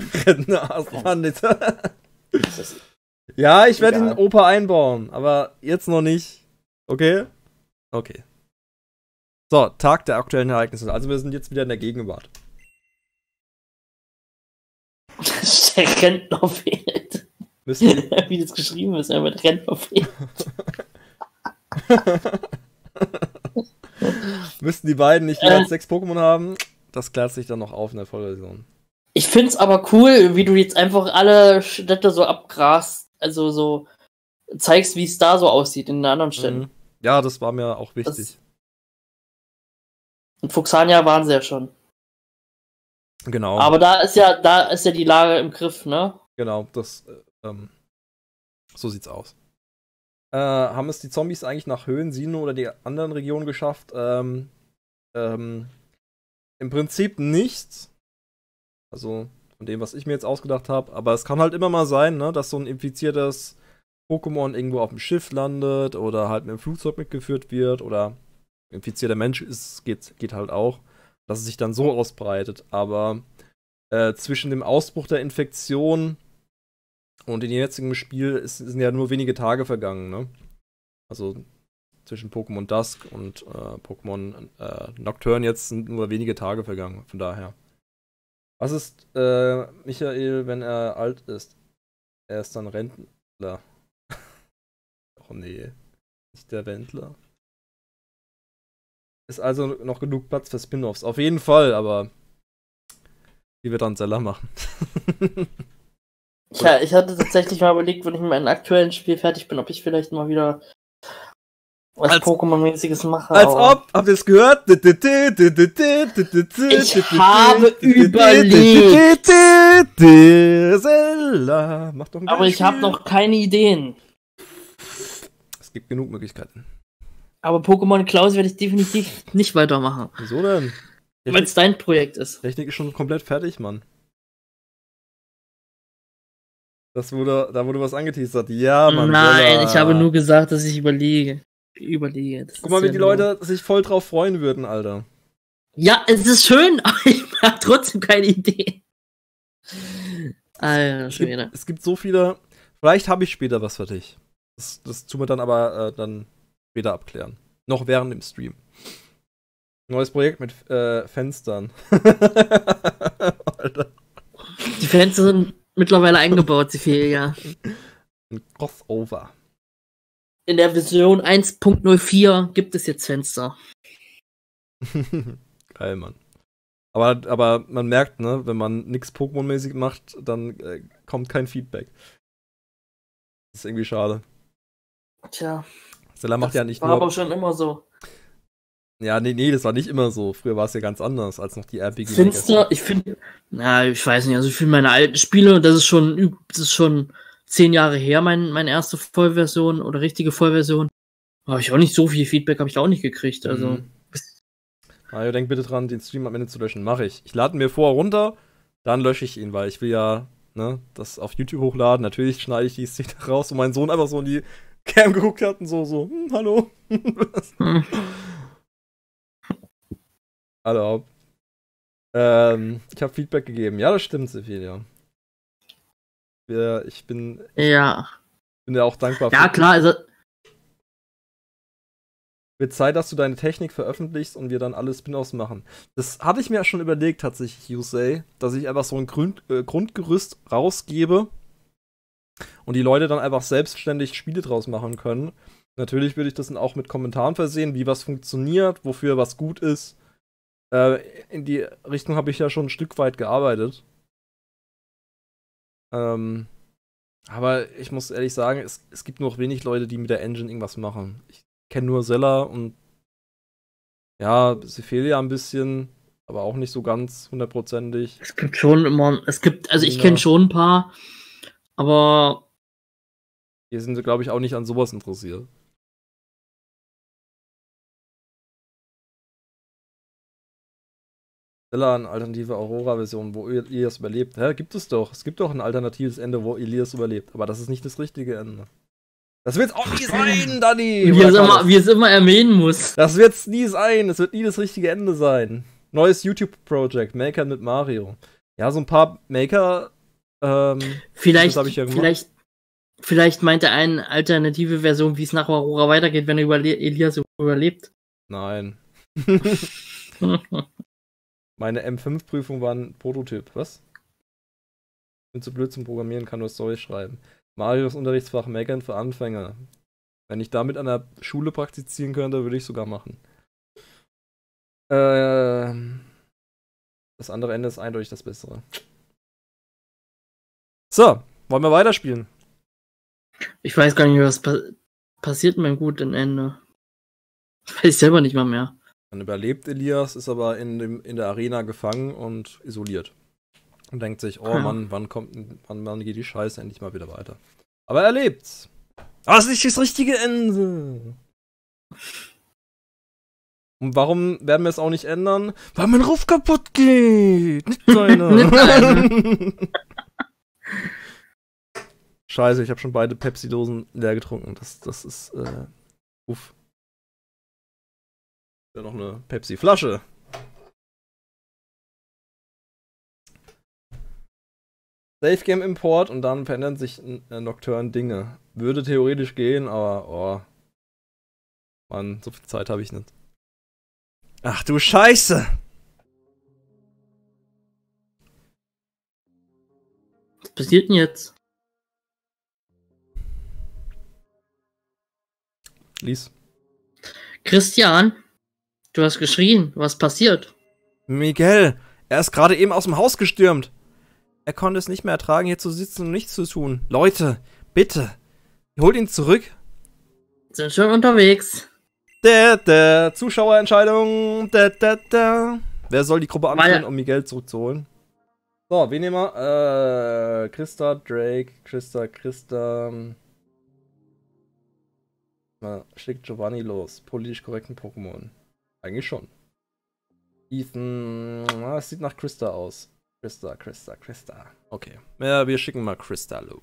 Ja, ich werde den Opa einbauen, aber jetzt noch nicht. Okay? Okay. So, Tag der aktuellen Ereignisse. Also wir sind jetzt wieder in der Gegenwart. Der Rentner fehlt. Wie das geschrieben ist, aber der Rentner fehlt. Müssten die beiden nicht jeweils äh, sechs Pokémon haben? Das klärt sich dann noch auf in der Vollversion. Ich find's aber cool, wie du jetzt einfach alle Städte so abgrast, also so zeigst, wie es da so aussieht in den anderen Städten. Mhm. Ja, das war mir auch wichtig. Das in Fuxania waren sie ja schon. Genau. Aber da ist ja, da ist ja die Lage im Griff, ne? Genau, das, äh, ähm, so sieht's aus. Äh, haben es die Zombies eigentlich nach Höhen, Sino oder die anderen Regionen geschafft? Ähm, ähm, im Prinzip nicht. Also von dem, was ich mir jetzt ausgedacht habe. Aber es kann halt immer mal sein, ne, dass so ein infiziertes Pokémon irgendwo auf dem Schiff landet oder halt mit dem Flugzeug mitgeführt wird oder infizierter Mensch ist, geht, geht halt auch, dass es sich dann so ausbreitet. Aber äh, zwischen dem Ausbruch der Infektion und dem jetzigen Spiel ist, sind ja nur wenige Tage vergangen, ne? Also zwischen Pokémon Dusk und äh, Pokémon äh, Nocturne jetzt sind nur wenige Tage vergangen, von daher. Was ist äh, Michael, wenn er alt ist? Er ist dann Rentner. Oh nee, nicht der Wendler. Ist also noch genug Platz für Spin-Offs. Auf jeden Fall, aber die wird dann Zeller machen. Ja, ich hatte tatsächlich mal überlegt, wenn ich mit meinem aktuellen Spiel fertig bin, ob ich vielleicht mal wieder was Als- Pokémon-mäßiges mache. Als aber- ob, habt ihr es gehört? Ich Ich habe überlegt. Zelda, mach doch ein Aber geiles ich habe Spiel. noch keine Ideen. Es gibt genug Möglichkeiten. Aber Pokémon Klaus werde ich definitiv nicht weitermachen, Wieso denn? weil Technik, es dein Projekt ist. Technik ist schon komplett fertig, Mann. Das wurde, da wurde was angeteasert. Ja, Mann. Nein, Zelda. ich habe nur gesagt, dass ich überlege. Überlege. Das Guck mal, ist wie ja die nur- Leute sich voll drauf freuen würden, Alter. Ja, es ist schön, aber ich habe trotzdem keine Idee. Alter Es gibt, Schwede. es gibt so viele. Vielleicht habe ich später was für dich. Das, das tun wir dann aber äh, dann später abklären. Noch während dem Stream. Neues Projekt mit äh, Fenstern. Alter. Die Fenster sind mittlerweile eingebaut, sie fehlen ja. Ein Crossover. In der Version eins Punkt null vier gibt es jetzt Fenster. Geil, Mann. Aber, aber man merkt, ne, wenn man nix Pokémon-mäßig macht, dann äh, kommt kein Feedback. Das ist irgendwie schade. Tja, Stella macht das ja nicht war nur. aber schon immer so. Ja, nee, nee, das war nicht immer so. Früher war es ja ganz anders, als noch die R P G. Finster, ich finde, na, ich weiß nicht, also ich finde meine alten Spiele, das ist schon, üb- das ist schon zehn Jahre her, mein, meine erste Vollversion oder richtige Vollversion. Habe ich auch nicht so viel Feedback, habe ich auch nicht gekriegt, also. Mhm. Mario, denk bitte dran, den Stream am Ende zu löschen. Mache ich. Ich lade ihn mir vorher runter, dann lösche ich ihn, weil ich will ja, ne, das auf YouTube hochladen. Natürlich schneide ich die Szene raus, wo mein Sohn einfach so in die Cam geguckt hat und so, so, hm, hallo. Hm. Hallo. Ähm, ich habe Feedback gegeben. Ja, das stimmt, Sephilia. Ja, ich bin, Ja. bin dir auch dankbar. Ja, für- klar, also, Wird Zeit, dass du deine Technik veröffentlichst und wir dann alle Spin-offs machen. Das hatte ich mir ja schon überlegt, tatsächlich, Yusei, dass ich einfach so ein Grund, äh, Grundgerüst rausgebe und die Leute dann einfach selbstständig Spiele draus machen können. Natürlich würde ich das dann auch mit Kommentaren versehen, wie was funktioniert, wofür was gut ist. Äh, in die Richtung habe ich ja schon ein Stück weit gearbeitet. Ähm, aber ich muss ehrlich sagen, es, es gibt nur noch wenig Leute, die mit der Engine irgendwas machen. Ich kenne nur Zella und ja, Sephilia ein bisschen, aber auch nicht so ganz hundertprozentig. es gibt schon immer, es gibt, also ich Ja. kenne schon ein paar, aber Die sind, glaube ich, auch nicht an sowas interessiert. Zella, eine alternative Aurora-Version, wo Elias überlebt. Hä, gibt es doch. Es gibt doch ein alternatives Ende, wo Elias überlebt. Aber das ist nicht das richtige Ende. Das wird's auch nie sein, Danny! wie es, Oder immer, Carlos? wie es immer erwähnen muss. Das wird's nie sein. Es wird nie das richtige Ende sein. Neues YouTube-Project, Maker mit Mario. Ja, so ein paar Maker, ähm, Vielleicht, Das hab ich ja gemacht. vielleicht, vielleicht meint er eine alternative Version, wie es nach Aurora weitergeht, wenn er überle Elias überlebt. nein. Meine M fünf Prüfung war ein Prototyp. Was? Bin zu blöd zum Programmieren, kann nur Story schreiben. Marios Unterrichtsfach Meckern für Anfänger. Wenn ich damit an der Schule praktizieren könnte, würde ich sogar machen. Ähm, das andere Ende ist eindeutig das bessere. So, wollen wir weiterspielen? Ich weiß gar nicht, was pa passiert mit dem guten Ende. Weiß ich selber nicht mal mehr. Dann überlebt Elias, ist aber in, dem, in der Arena gefangen und isoliert. Und denkt sich, oh Ja. Mann, wann kommt, wann, wann geht die Scheiße endlich mal wieder weiter. Aber er lebt's. Aber es ist nicht das richtige Ende. Und warum werden wir es auch nicht ändern? Weil mein Ruf kaputt geht. Nicht seiner. Scheiße, ich habe schon beide Pepsi-Dosen leer getrunken. Das, das ist, äh, uff. Ja, noch eine Pepsi-Flasche. Safe Game Import und dann verändern sich äh, Nocturne Dinge. Würde theoretisch gehen, aber, oh. Mann, so viel Zeit habe ich nicht. Ach du Scheiße! Was passiert denn jetzt? Lies. Christian, du hast geschrien. Was passiert? Miguel, er ist gerade eben aus dem Haus gestürmt. Er konnte es nicht mehr ertragen, hier zu sitzen und nichts zu tun. Leute, bitte, holt ihn zurück. Sind schon unterwegs. Da, da, Zuschauerentscheidung. Da, da, da. Wer soll die Gruppe anführen, um Miguel zurückzuholen? So, wen nehmen wir? Äh, Christa, Drake, Christa, Christa. Na, schickt Giovanni los. Politisch korrekten Pokémon. Eigentlich schon. Ethan. Ah, es sieht nach Christa aus. Christa, Christa, Christa. Okay. Ja, wir schicken mal Christa los.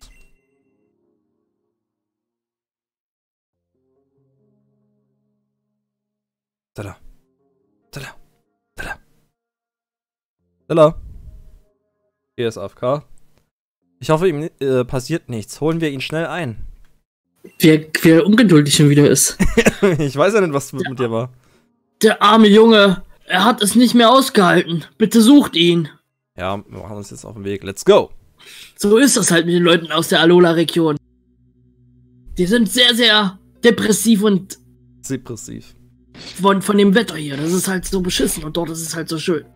Tada. Tada. Tada. Tada. Er ist A F K. Ich hoffe, ihm äh, passiert nichts. Holen wir ihn schnell ein. Wie, wie er ungeduldig schon wieder ist. Ich weiß ja nicht, was mit dir war. Der arme Junge. Er hat es nicht mehr ausgehalten. Bitte sucht ihn. Ja, wir machen uns jetzt auf den Weg. Let's go. So ist das halt mit den Leuten aus der Alola-Region. Die sind sehr, sehr depressiv und Depressiv. von, von dem Wetter hier. Das ist halt so beschissen und dort ist es halt so schön.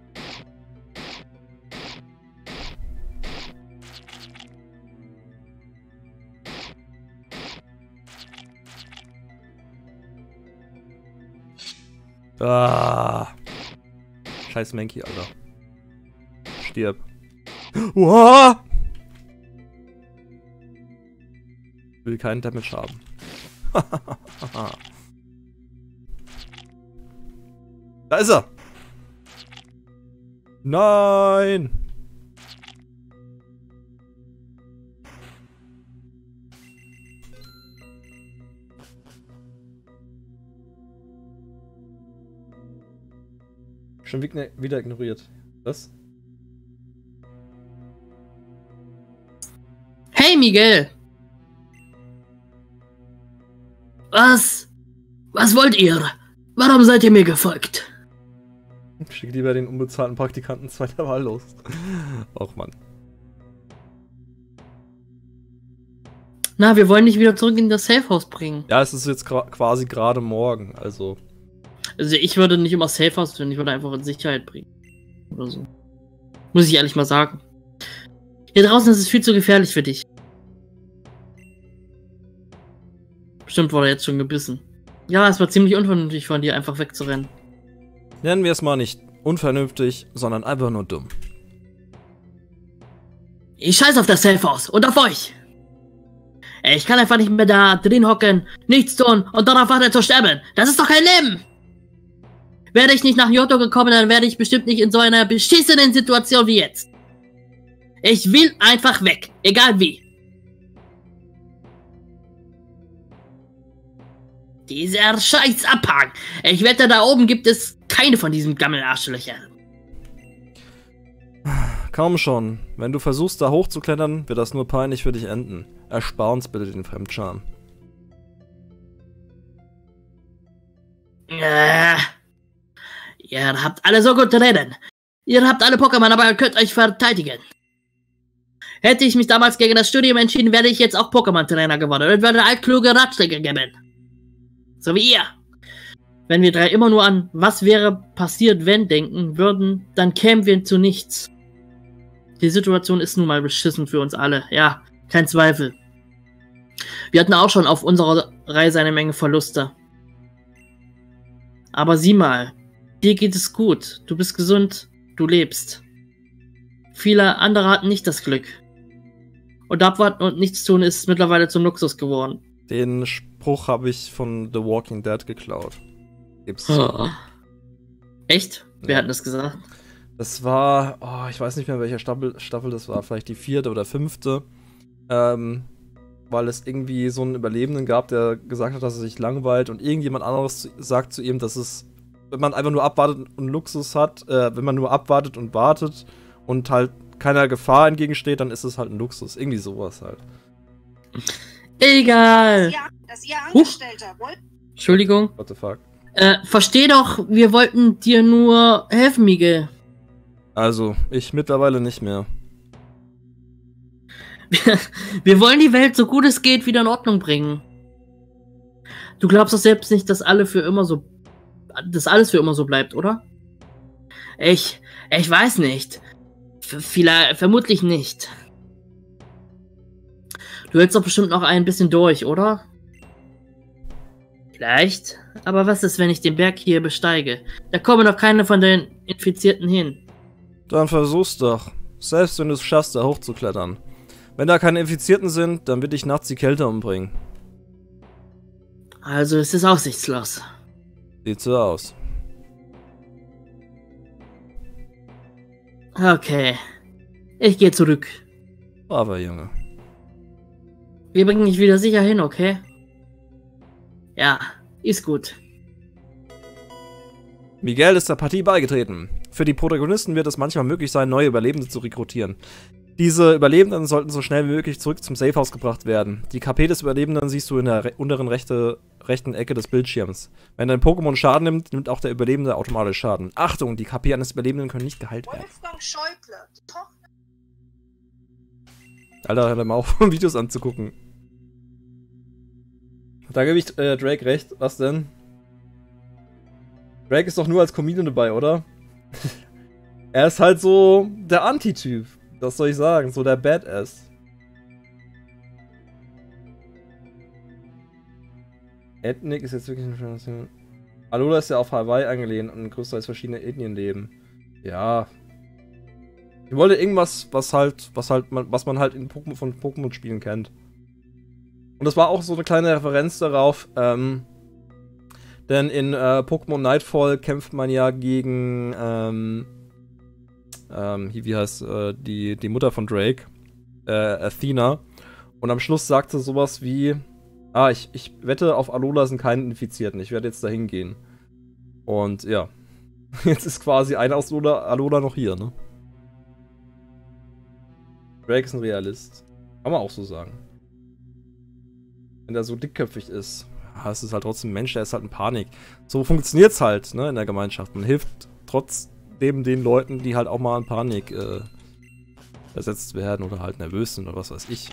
Ah. Scheiß Mankey, Alter. Stirb. Uah! Will keinen Damage haben. Da ist er! Nein! Schon wieder ignoriert. Was? Hey, Miguel! Was? Was wollt ihr? Warum seid ihr mir gefolgt? Schick lieber den unbezahlten Praktikanten zweiter Wahl los. Och, Mann. Na, wir wollen dich wieder zurück in das Safehouse bringen. Ja, es ist jetzt quasi gerade morgen, also. Also ich würde nicht immer Safehouse finden, ich würde einfach in Sicherheit bringen. Oder so. Muss ich ehrlich mal sagen. Hier draußen ist es viel zu gefährlich für dich. Bestimmt wurde er jetzt schon gebissen. Ja, es war ziemlich unvernünftig von dir, einfach wegzurennen. Nennen wir es mal nicht unvernünftig, sondern einfach nur dumm. Ich scheiß auf das Safehouse und auf euch. Ich kann einfach nicht mehr da drin hocken, nichts tun und darauf warten zu sterben. Das ist doch kein Leben. Wäre ich nicht nach Johto gekommen, dann wäre ich bestimmt nicht in so einer beschissenen Situation wie jetzt. Ich will einfach weg, egal wie. Dieser scheiß Abhang. Ich wette, da oben gibt es keine von diesen Gammelarschlöchern. Kaum schon. Wenn du versuchst, da hochzuklettern, wird das nur peinlich für dich enden. Erspar uns bitte den Fremdscham. Äh, ihr habt alle so gut reden. Ihr habt alle Pokémon, aber ihr könnt euch verteidigen. Hätte ich mich damals gegen das Studium entschieden, wäre ich jetzt auch Pokémon-Trainer geworden und würde altkluge Ratschläge geben. So wie ihr. Wenn wir drei immer nur an was wäre passiert, wenn denken würden, dann kämen wir zu nichts. Die Situation ist nun mal beschissen für uns alle. Ja, kein Zweifel. Wir hatten auch schon auf unserer Reise eine Menge Verluste. Aber sieh mal, dir geht es gut, du bist gesund, du lebst. Viele andere hatten nicht das Glück. Und abwarten und nichts tun ist mittlerweile zum Luxus geworden. Den Spruch habe ich von The Walking Dead geklaut. Gibt's. Oh. Echt? Wer Ja. hat das gesagt? Das war, oh, ich weiß nicht mehr, welche Staffel, Staffel das war, vielleicht die vierte oder fünfte. Ähm, weil es irgendwie so einen Überlebenden gab, der gesagt hat, dass er sich langweilt und irgendjemand anderes sagt zu ihm, dass es, wenn man einfach nur abwartet und Luxus hat, äh, wenn man nur abwartet und wartet und halt keiner Gefahr entgegensteht, dann ist es halt ein Luxus. Irgendwie sowas halt. Egal! Ja, dass ihr Angestellter wollt. Entschuldigung. What the fuck? Äh, versteh doch, wir wollten dir nur helfen, Miguel. Also, ich mittlerweile nicht mehr. Wir wollen die Welt so gut es geht wieder in Ordnung bringen. Du glaubst doch selbst nicht, dass alle für immer so, dass alles für immer so bleibt, oder? Ich, ich weiß nicht. V- Vielleicht, vermutlich nicht. Du hältst doch bestimmt noch ein bisschen durch, oder? Vielleicht. Aber was ist, wenn ich den Berg hier besteige? Da kommen doch keine von den Infizierten hin. Dann versuch's doch. Selbst wenn du es schaffst, da hochzuklettern. Wenn da keine Infizierten sind, dann wird dich nachts die Kälte umbringen. Also es ist aussichtslos. Sieht so aus. Okay. Ich gehe zurück. Braver Junge. Wir bringen dich wieder sicher hin, okay? Ja, ist gut. Miguel ist der Partie beigetreten. Für die Protagonisten wird es manchmal möglich sein, neue Überlebende zu rekrutieren. Diese Überlebenden sollten so schnell wie möglich zurück zum Safehouse gebracht werden. Die K P des Überlebenden siehst du in der re unteren rechte, rechten Ecke des Bildschirms. Wenn dein Pokémon Schaden nimmt, nimmt auch der Überlebende automatisch Schaden. Achtung, die K P eines Überlebenden können nicht geheilt werden. Wolfgang Schäuble, die Tochter. Alter, hör mal auf, Videos anzugucken. Da gebe ich äh, Drake recht. Was denn? Drake ist doch nur als Comedian dabei, oder? Er ist halt so der Anti-Typ. Was soll ich sagen? So der Badass. Ethnic ist jetzt wirklich ein schönes Ding. Alola ist ja auf Hawaii angelehnt und größtenteils verschiedene Ethnien leben. Ja. Ich wollte irgendwas, was halt, was halt, man, was man halt in Pokémon von Pokémon-Spielen kennt. Und das war auch so eine kleine Referenz darauf, ähm, denn in äh, Pokémon Nightfall kämpft man ja gegen, ähm, ähm, wie heißt äh, die, die Mutter von Drake, äh, Athena. Und am Schluss sagt sie sowas wie, ah, ich, ich wette, auf Alola sind keine Infizierten, ich werde jetzt dahin gehen. Und ja, jetzt ist quasi einer aus Alola, Alola noch hier, ne? Drake ist ein Realist. Kann man auch so sagen. Wenn der so dickköpfig ist, ja, es ist halt trotzdem ein Mensch, der ist halt in Panik. So funktioniert's halt, ne, in der Gemeinschaft. Man hilft trotzdem den Leuten, die halt auch mal in Panik äh, versetzt werden oder halt nervös sind oder was weiß ich.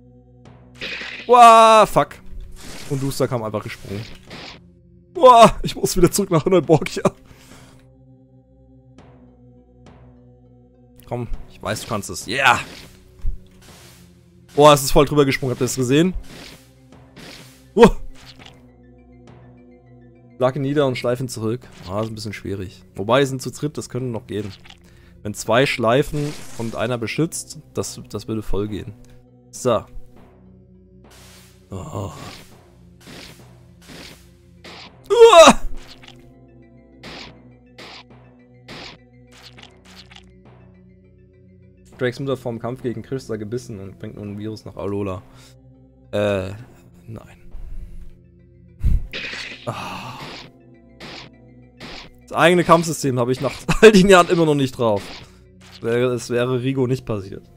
Wow, fuck. Und Duster kam einfach gesprungen. Wow, ich muss wieder zurück nach Neuborgia. Komm, ich weiß, du kannst es. Yeah! Boah, es ist voll drüber gesprungen. Habt ihr das gesehen? Uh. Schlag ihn nieder und schleif ihn zurück. Ah, ist ein bisschen schwierig. Wobei, sind zu dritt, das könnte noch gehen. Wenn zwei schleifen und einer beschützt, das, das würde voll gehen. So. Oh. Uh. Drakes Mutter vorm Kampf gegen Crystal gebissen und bringt nun ein Virus nach Alola. Äh, nein. Ah. Das eigene Kampfsystem habe ich nach all den Jahren immer noch nicht drauf. Es wäre, es wäre Rigo nicht passiert.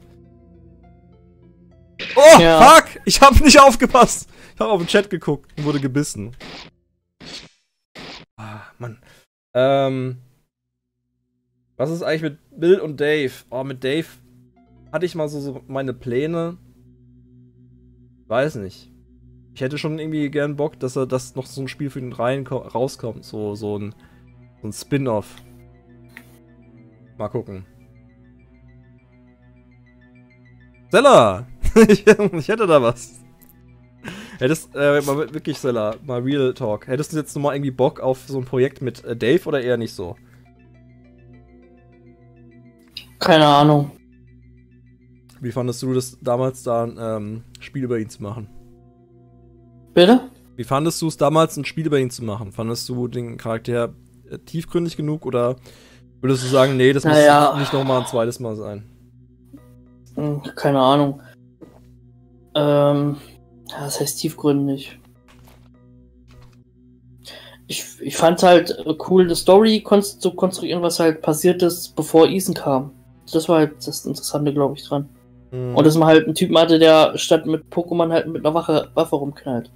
Oh, ja. Fuck! Ich habe nicht aufgepasst! Ich habe auf den Chat geguckt und wurde gebissen. Ah, Mann. Ähm... Was ist eigentlich mit Bill und Dave? Oh, mit Dave hatte ich mal so, so meine Pläne. Weiß nicht. Ich hätte schon irgendwie gern Bock, dass er das noch so ein Spiel für den Reihen rauskommt. So, so ein, so ein Spin-off. Mal gucken. Stella! ich, ich hätte da was. Hättest, äh, mal wirklich, Sella, mal Real Talk. Hättest du jetzt nochmal irgendwie Bock auf so ein Projekt mit äh, Dave oder eher nicht so? Keine Ahnung. Wie fandest du das damals, da ein ähm, Spiel über ihn zu machen? Bitte? Wie fandest du es damals, ein Spiel über ihn zu machen? Fandest du den Charakter äh, tiefgründig genug oder würdest du sagen, nee, das Naja. muss nicht nochmal ein zweites Mal sein? Hm, keine Ahnung. Ähm, ja, das heißt tiefgründig. Ich, ich fand halt äh, cool, eine Story konst zu konstruieren, was halt passiert ist, bevor Ethan kam. Das war halt das Interessante, glaube ich, dran. Hm. Und dass man halt einen Typen hatte, der statt mit Pokémon halt mit einer Waffe, Waffe rumknallt.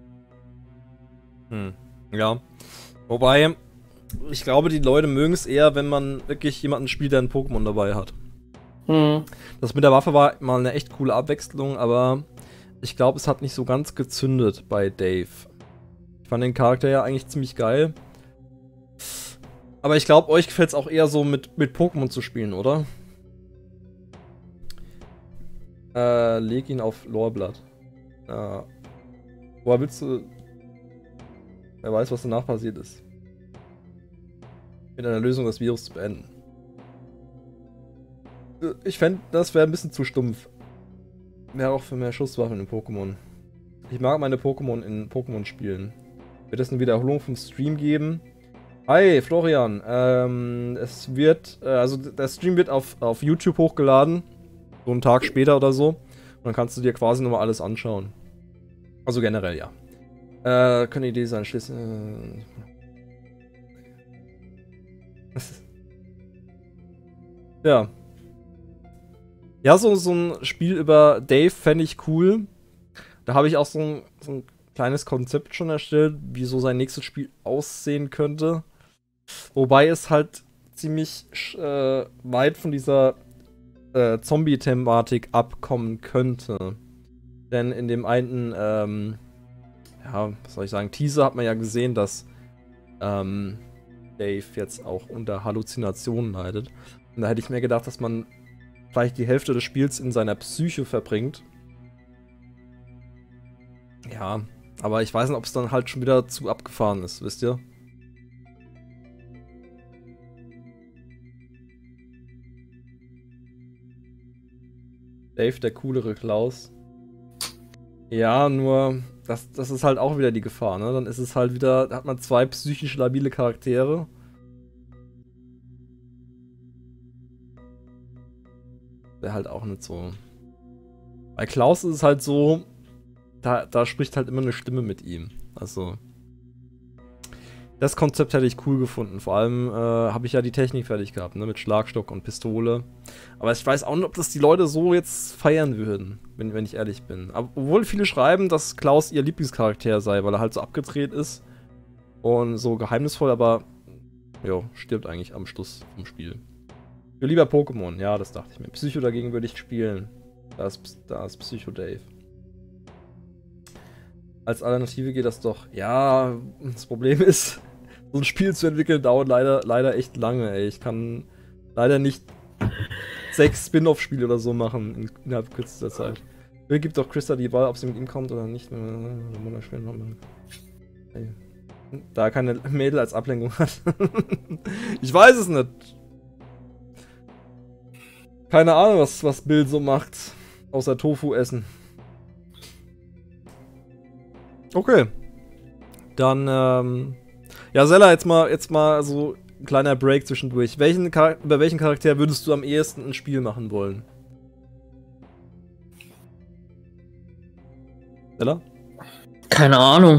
Hm. Ja. Wobei, ich glaube, die Leute mögen es eher, wenn man wirklich jemanden spielt, der ein Pokémon dabei hat. Hm. Das mit der Waffe war mal eine echt coole Abwechslung, aber ich glaube, es hat nicht so ganz gezündet bei Dave. Ich fand den Charakter ja eigentlich ziemlich geil. Aber ich glaube, euch gefällt es auch eher so mit, mit Pokémon zu spielen, oder? Äh, leg ihn auf Loreblatt. Äh, woher willst du... Wer weiß, was danach passiert ist. Mit einer Lösung das Virus zu beenden. Ich fände, das wäre ein bisschen zu stumpf. Wäre auch für mehr Schusswaffen in Pokémon. Ich mag meine Pokémon in Pokémon spielen. Wird es eine Wiederholung vom Stream geben? Hi, Florian. Ähm, es wird, äh, also der Stream wird auf, auf YouTube hochgeladen. So einen Tag später oder so. Und dann kannst du dir quasi nochmal alles anschauen. Also generell, ja. Äh, könnte Idee sein, schließlich. Äh, ja. Ja, so, so ein Spiel über Dave fände ich cool. Da habe ich auch so ein, so ein kleines Konzept schon erstellt, wie so sein nächstes Spiel aussehen könnte. Wobei es halt ziemlich äh, weit von dieser äh, Zombie-Thematik abkommen könnte. Denn in dem einen, ähm, ja, was soll ich sagen, Teaser hat man ja gesehen, dass ähm, Dave jetzt auch unter Halluzinationen leidet. Und da hätte ich mir gedacht, dass man vielleicht die Hälfte des Spiels in seiner Psyche verbringt. Ja, aber ich weiß nicht, ob es dann halt schon wieder zu abgefahren ist, wisst ihr? Dave, der coolere Klaus. Ja, nur, das, das ist halt auch wieder die Gefahr, ne? Dann ist es halt wieder, da hat man zwei psychisch labile Charaktere. Wäre halt auch nicht so. Bei Klaus ist es halt so, da, da spricht halt immer eine Stimme mit ihm. Also, das Konzept hätte ich cool gefunden. Vor allem äh, habe ich ja die Technik fertig gehabt, ne? Mit Schlagstock und Pistole. Aber ich weiß auch nicht, ob das die Leute so jetzt feiern würden, wenn, wenn ich ehrlich bin. Aber, obwohl viele schreiben, dass Klaus ihr Lieblingscharakter sei, weil er halt so abgedreht ist und so geheimnisvoll, aber jo, stirbt eigentlich am Schluss vom Spiel. Für lieber Pokémon, ja, das dachte ich mir. Psycho dagegen würde ich spielen. Da ist, da ist Psycho Dave. Als Alternative geht das doch. Ja, das Problem ist, so ein Spiel zu entwickeln dauert leider, leider echt lange, ey. Ich kann leider nicht sechs Spin-off-Spiele oder so machen in, innerhalb kürzester Zeit. Mir gibt doch Christa die Wahl, ob sie mit ihm kommt oder nicht. Da er keine Mädel als Ablenkung hat. Ich weiß es nicht. Keine Ahnung, was, was Bill so macht. Außer Tofu essen. Okay. Dann, ähm. Ja, Sella, jetzt mal, jetzt mal so ein kleiner Break zwischendurch. Welchen Char- über welchen Charakter würdest du am ehesten ein Spiel machen wollen? Sella? Keine Ahnung.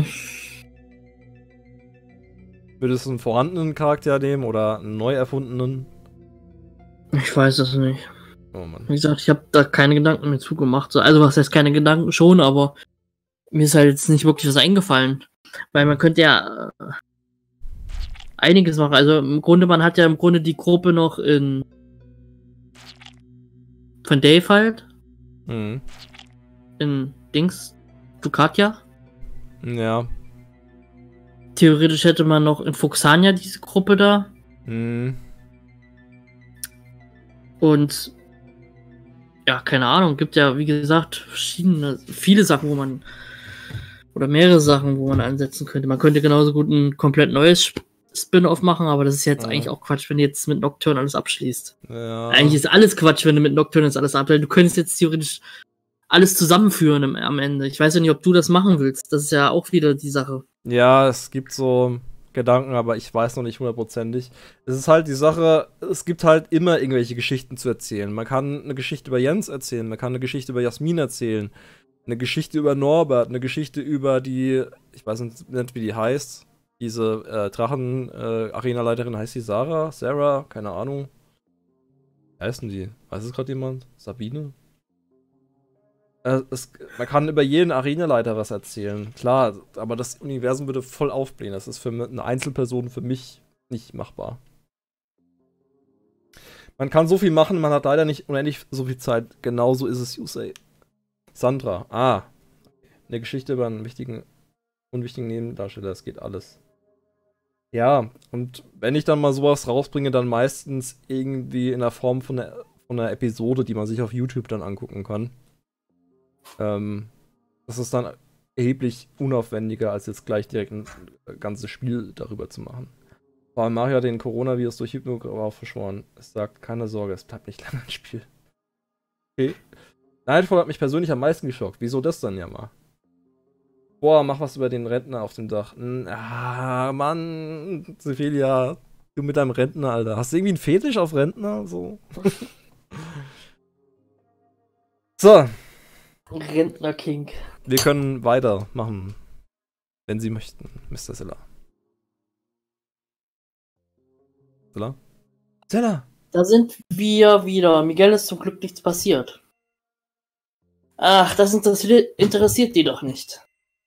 Würdest du einen vorhandenen Charakter nehmen oder einen neu erfundenen? Ich weiß es nicht. Oh Mann. Wie gesagt, ich habe da keine Gedanken mehr zugemacht. So, also was heißt keine Gedanken schon, aber mir ist halt jetzt nicht wirklich was eingefallen. Weil man könnte ja äh, einiges machen. Also im Grunde, man hat ja im Grunde die Gruppe noch in von Dave halt. Mhm. In Dings. Ducatia. Ja. Theoretisch hätte man noch in Fuxania diese Gruppe da. Mhm. Und ja, keine Ahnung, gibt ja, wie gesagt, verschiedene, viele Sachen, wo man Oder mehrere Sachen, wo man ansetzen könnte. Man könnte genauso gut ein komplett neues Spin-off machen, aber das ist jetzt Ja. eigentlich auch Quatsch, wenn du jetzt mit Nocturne alles abschließt. Ja. Eigentlich ist alles Quatsch, wenn du mit Nocturne jetzt alles abschließt. Du könntest jetzt theoretisch alles zusammenführen im, am Ende. Ich weiß ja nicht, ob du das machen willst. Das ist ja auch wieder die Sache. Ja, es gibt so Gedanken, aber ich weiß noch nicht hundertprozentig. Es ist halt die Sache, es gibt halt immer irgendwelche Geschichten zu erzählen. Man kann eine Geschichte über Jens erzählen, man kann eine Geschichte über Jasmin erzählen, eine Geschichte über Norbert, eine Geschichte über die, ich weiß nicht, wie die heißt, diese äh, Drachen-Arena-Leiterin, heißt die Sarah? Sarah? Keine Ahnung. Wie heißen die? Weiß es gerade jemand? Sabine? Äh, es, man kann über jeden Arenaleiter was erzählen, klar, aber das Universum würde voll aufblähen. Das ist für eine Einzelperson für mich nicht machbar. Man kann so viel machen, man hat leider nicht unendlich so viel Zeit. Genauso ist es, Yusei. Sandra, ah. Eine Geschichte über einen wichtigen, unwichtigen Nebendarsteller, das geht alles. Ja, und wenn ich dann mal sowas rausbringe, dann meistens irgendwie in der Form von einer, von einer Episode, die man sich auf YouTube dann angucken kann. Ähm, das ist dann erheblich unaufwendiger, als jetzt gleich direkt ein ganzes Spiel darüber zu machen. Vor allem Mario hat den Coronavirus durch Hypnograph verschworen. Es sagt, keine Sorge, es bleibt nicht lange ein Spiel. Okay. Nightfall hat mich persönlich am meisten geschockt. Wieso das dann ja mal? Boah, mach was über den Rentner auf dem Dach. Ah, Mann, Sephilia, du mit deinem Rentner, Alter. Hast du irgendwie einen Fetisch auf Rentner? So. So. Rentner King. Wir können weitermachen, wenn Sie möchten, Mister Zilla. Zilla? Zilla! Da sind wir wieder. Miguel ist zum Glück nichts passiert. Ach, das interessiert, interessiert die doch nicht.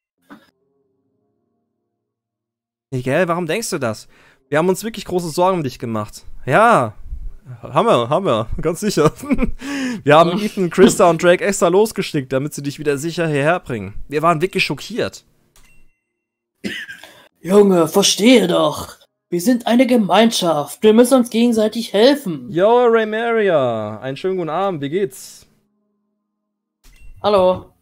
Miguel, warum denkst du das? Wir haben uns wirklich große Sorgen um dich gemacht. Ja, haben wir, haben wir, ganz sicher. Wir haben Ethan, Krista und Drake extra losgeschickt, damit sie dich wieder sicher hierher bringen. Wir waren wirklich schockiert. Junge, verstehe doch. Wir sind eine Gemeinschaft. Wir müssen uns gegenseitig helfen. Yo, Raymaria, einen schönen guten Abend, wie geht's? Hallo.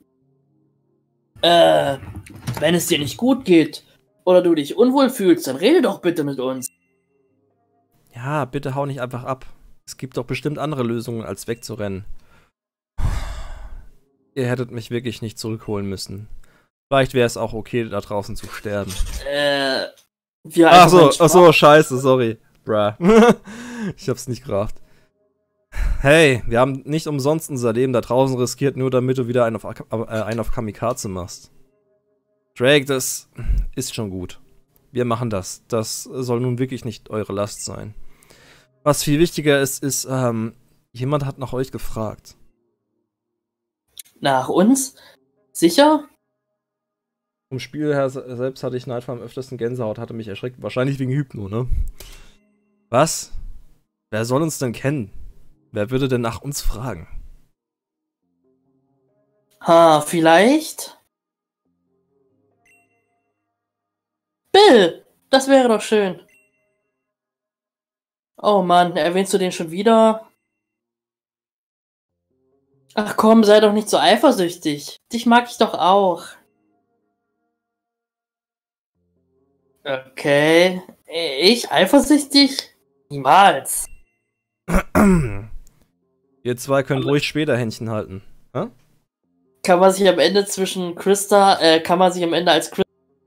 Äh, wenn es dir nicht gut geht oder du dich unwohl fühlst, dann rede doch bitte mit uns. Ja, bitte hau nicht einfach ab. Es gibt doch bestimmt andere Lösungen, als wegzurennen. Ihr hättet mich wirklich nicht zurückholen müssen. Vielleicht wäre es auch okay, da draußen zu sterben. Äh, wir Ach so, ach so, scheiße, sorry. Bruh. Ich hab's nicht gerafft. Hey, wir haben nicht umsonst unser Leben da draußen riskiert, nur damit du wieder einen auf, äh, einen auf Kamikaze machst. Drake, das ist schon gut. Wir machen das. Das soll nun wirklich nicht eure Last sein. Was viel wichtiger ist, ist, ähm, jemand hat nach euch gefragt. Nach uns? Sicher? Vom Spiel her selbst hatte ich Nightfall am öftesten Gänsehaut, hatte mich erschreckt. Wahrscheinlich wegen Hypno, ne? Was? Wer soll uns denn kennen? Wer würde denn nach uns fragen? Ha, vielleicht? Bill! Das wäre doch schön. Oh Mann, erwähnst du den schon wieder? Ach komm, sei doch nicht so eifersüchtig. Dich mag ich doch auch. Okay. Ich eifersüchtig? Niemals. Ihr zwei könnt ruhig später Händchen halten. Hä? Kann man sich am Ende zwischen Krista, äh, kann man sich am Ende als Krista.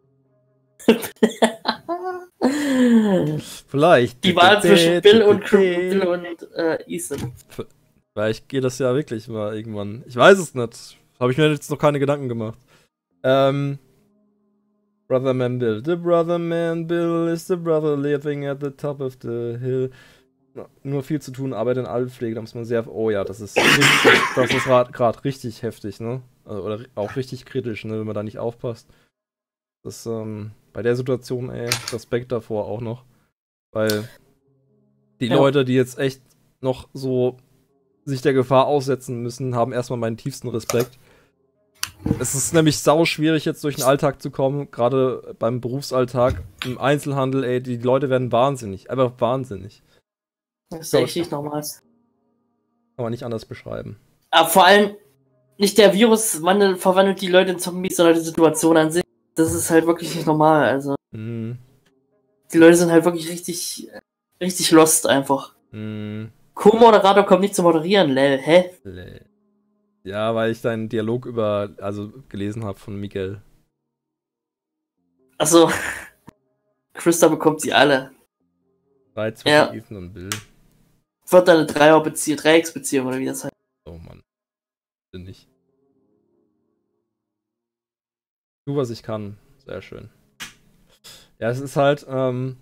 Vielleicht. Die Wahl zwischen Bill und, Bill und äh, Ethan. Vielleicht geht das ja wirklich mal irgendwann. Ich weiß es nicht. Habe ich mir jetzt noch keine Gedanken gemacht. Ähm. Brother Man Bill. The Brother Man Bill is the brother living at the top of the hill. Nur viel zu tun, Arbeit in Altenpflege, da muss man sehr. Oh ja, das ist richtig, das ist gerade richtig heftig, ne? Also, oder auch richtig kritisch, ne, wenn man da nicht aufpasst. Das, ähm, bei der Situation, ey, Respekt davor auch noch. Weil die ja. Leute, die jetzt echt noch so sich der Gefahr aussetzen müssen, haben erstmal meinen tiefsten Respekt. Es ist nämlich sau schwierig, jetzt durch den Alltag zu kommen, gerade beim Berufsalltag, im Einzelhandel, ey, die Leute werden wahnsinnig, einfach wahnsinnig. Das ist echt nicht normal. Kann man nicht anders beschreiben. Aber vor allem, nicht der Virus wandelt, verwandelt die Leute in Zombies, sondern die Situation an sich. das ist halt wirklich nicht normal. Also, Mhm. die Leute sind halt wirklich richtig, richtig lost einfach. Mhm. Co-Moderator kommt nicht zu moderieren, lel, hä? Le- Ja, weil ich deinen Dialog über, also gelesen habe von Miguel. Achso, Krista bekommt sie alle. Streit zwischen Ja. Ethan und Bill. Wird eine Dreier-Beziehung, Dreiecksbeziehung oder wie das heißt. Oh Mann. Bin ich. Tu, was ich kann. Sehr schön. Ja, es ist halt, ähm.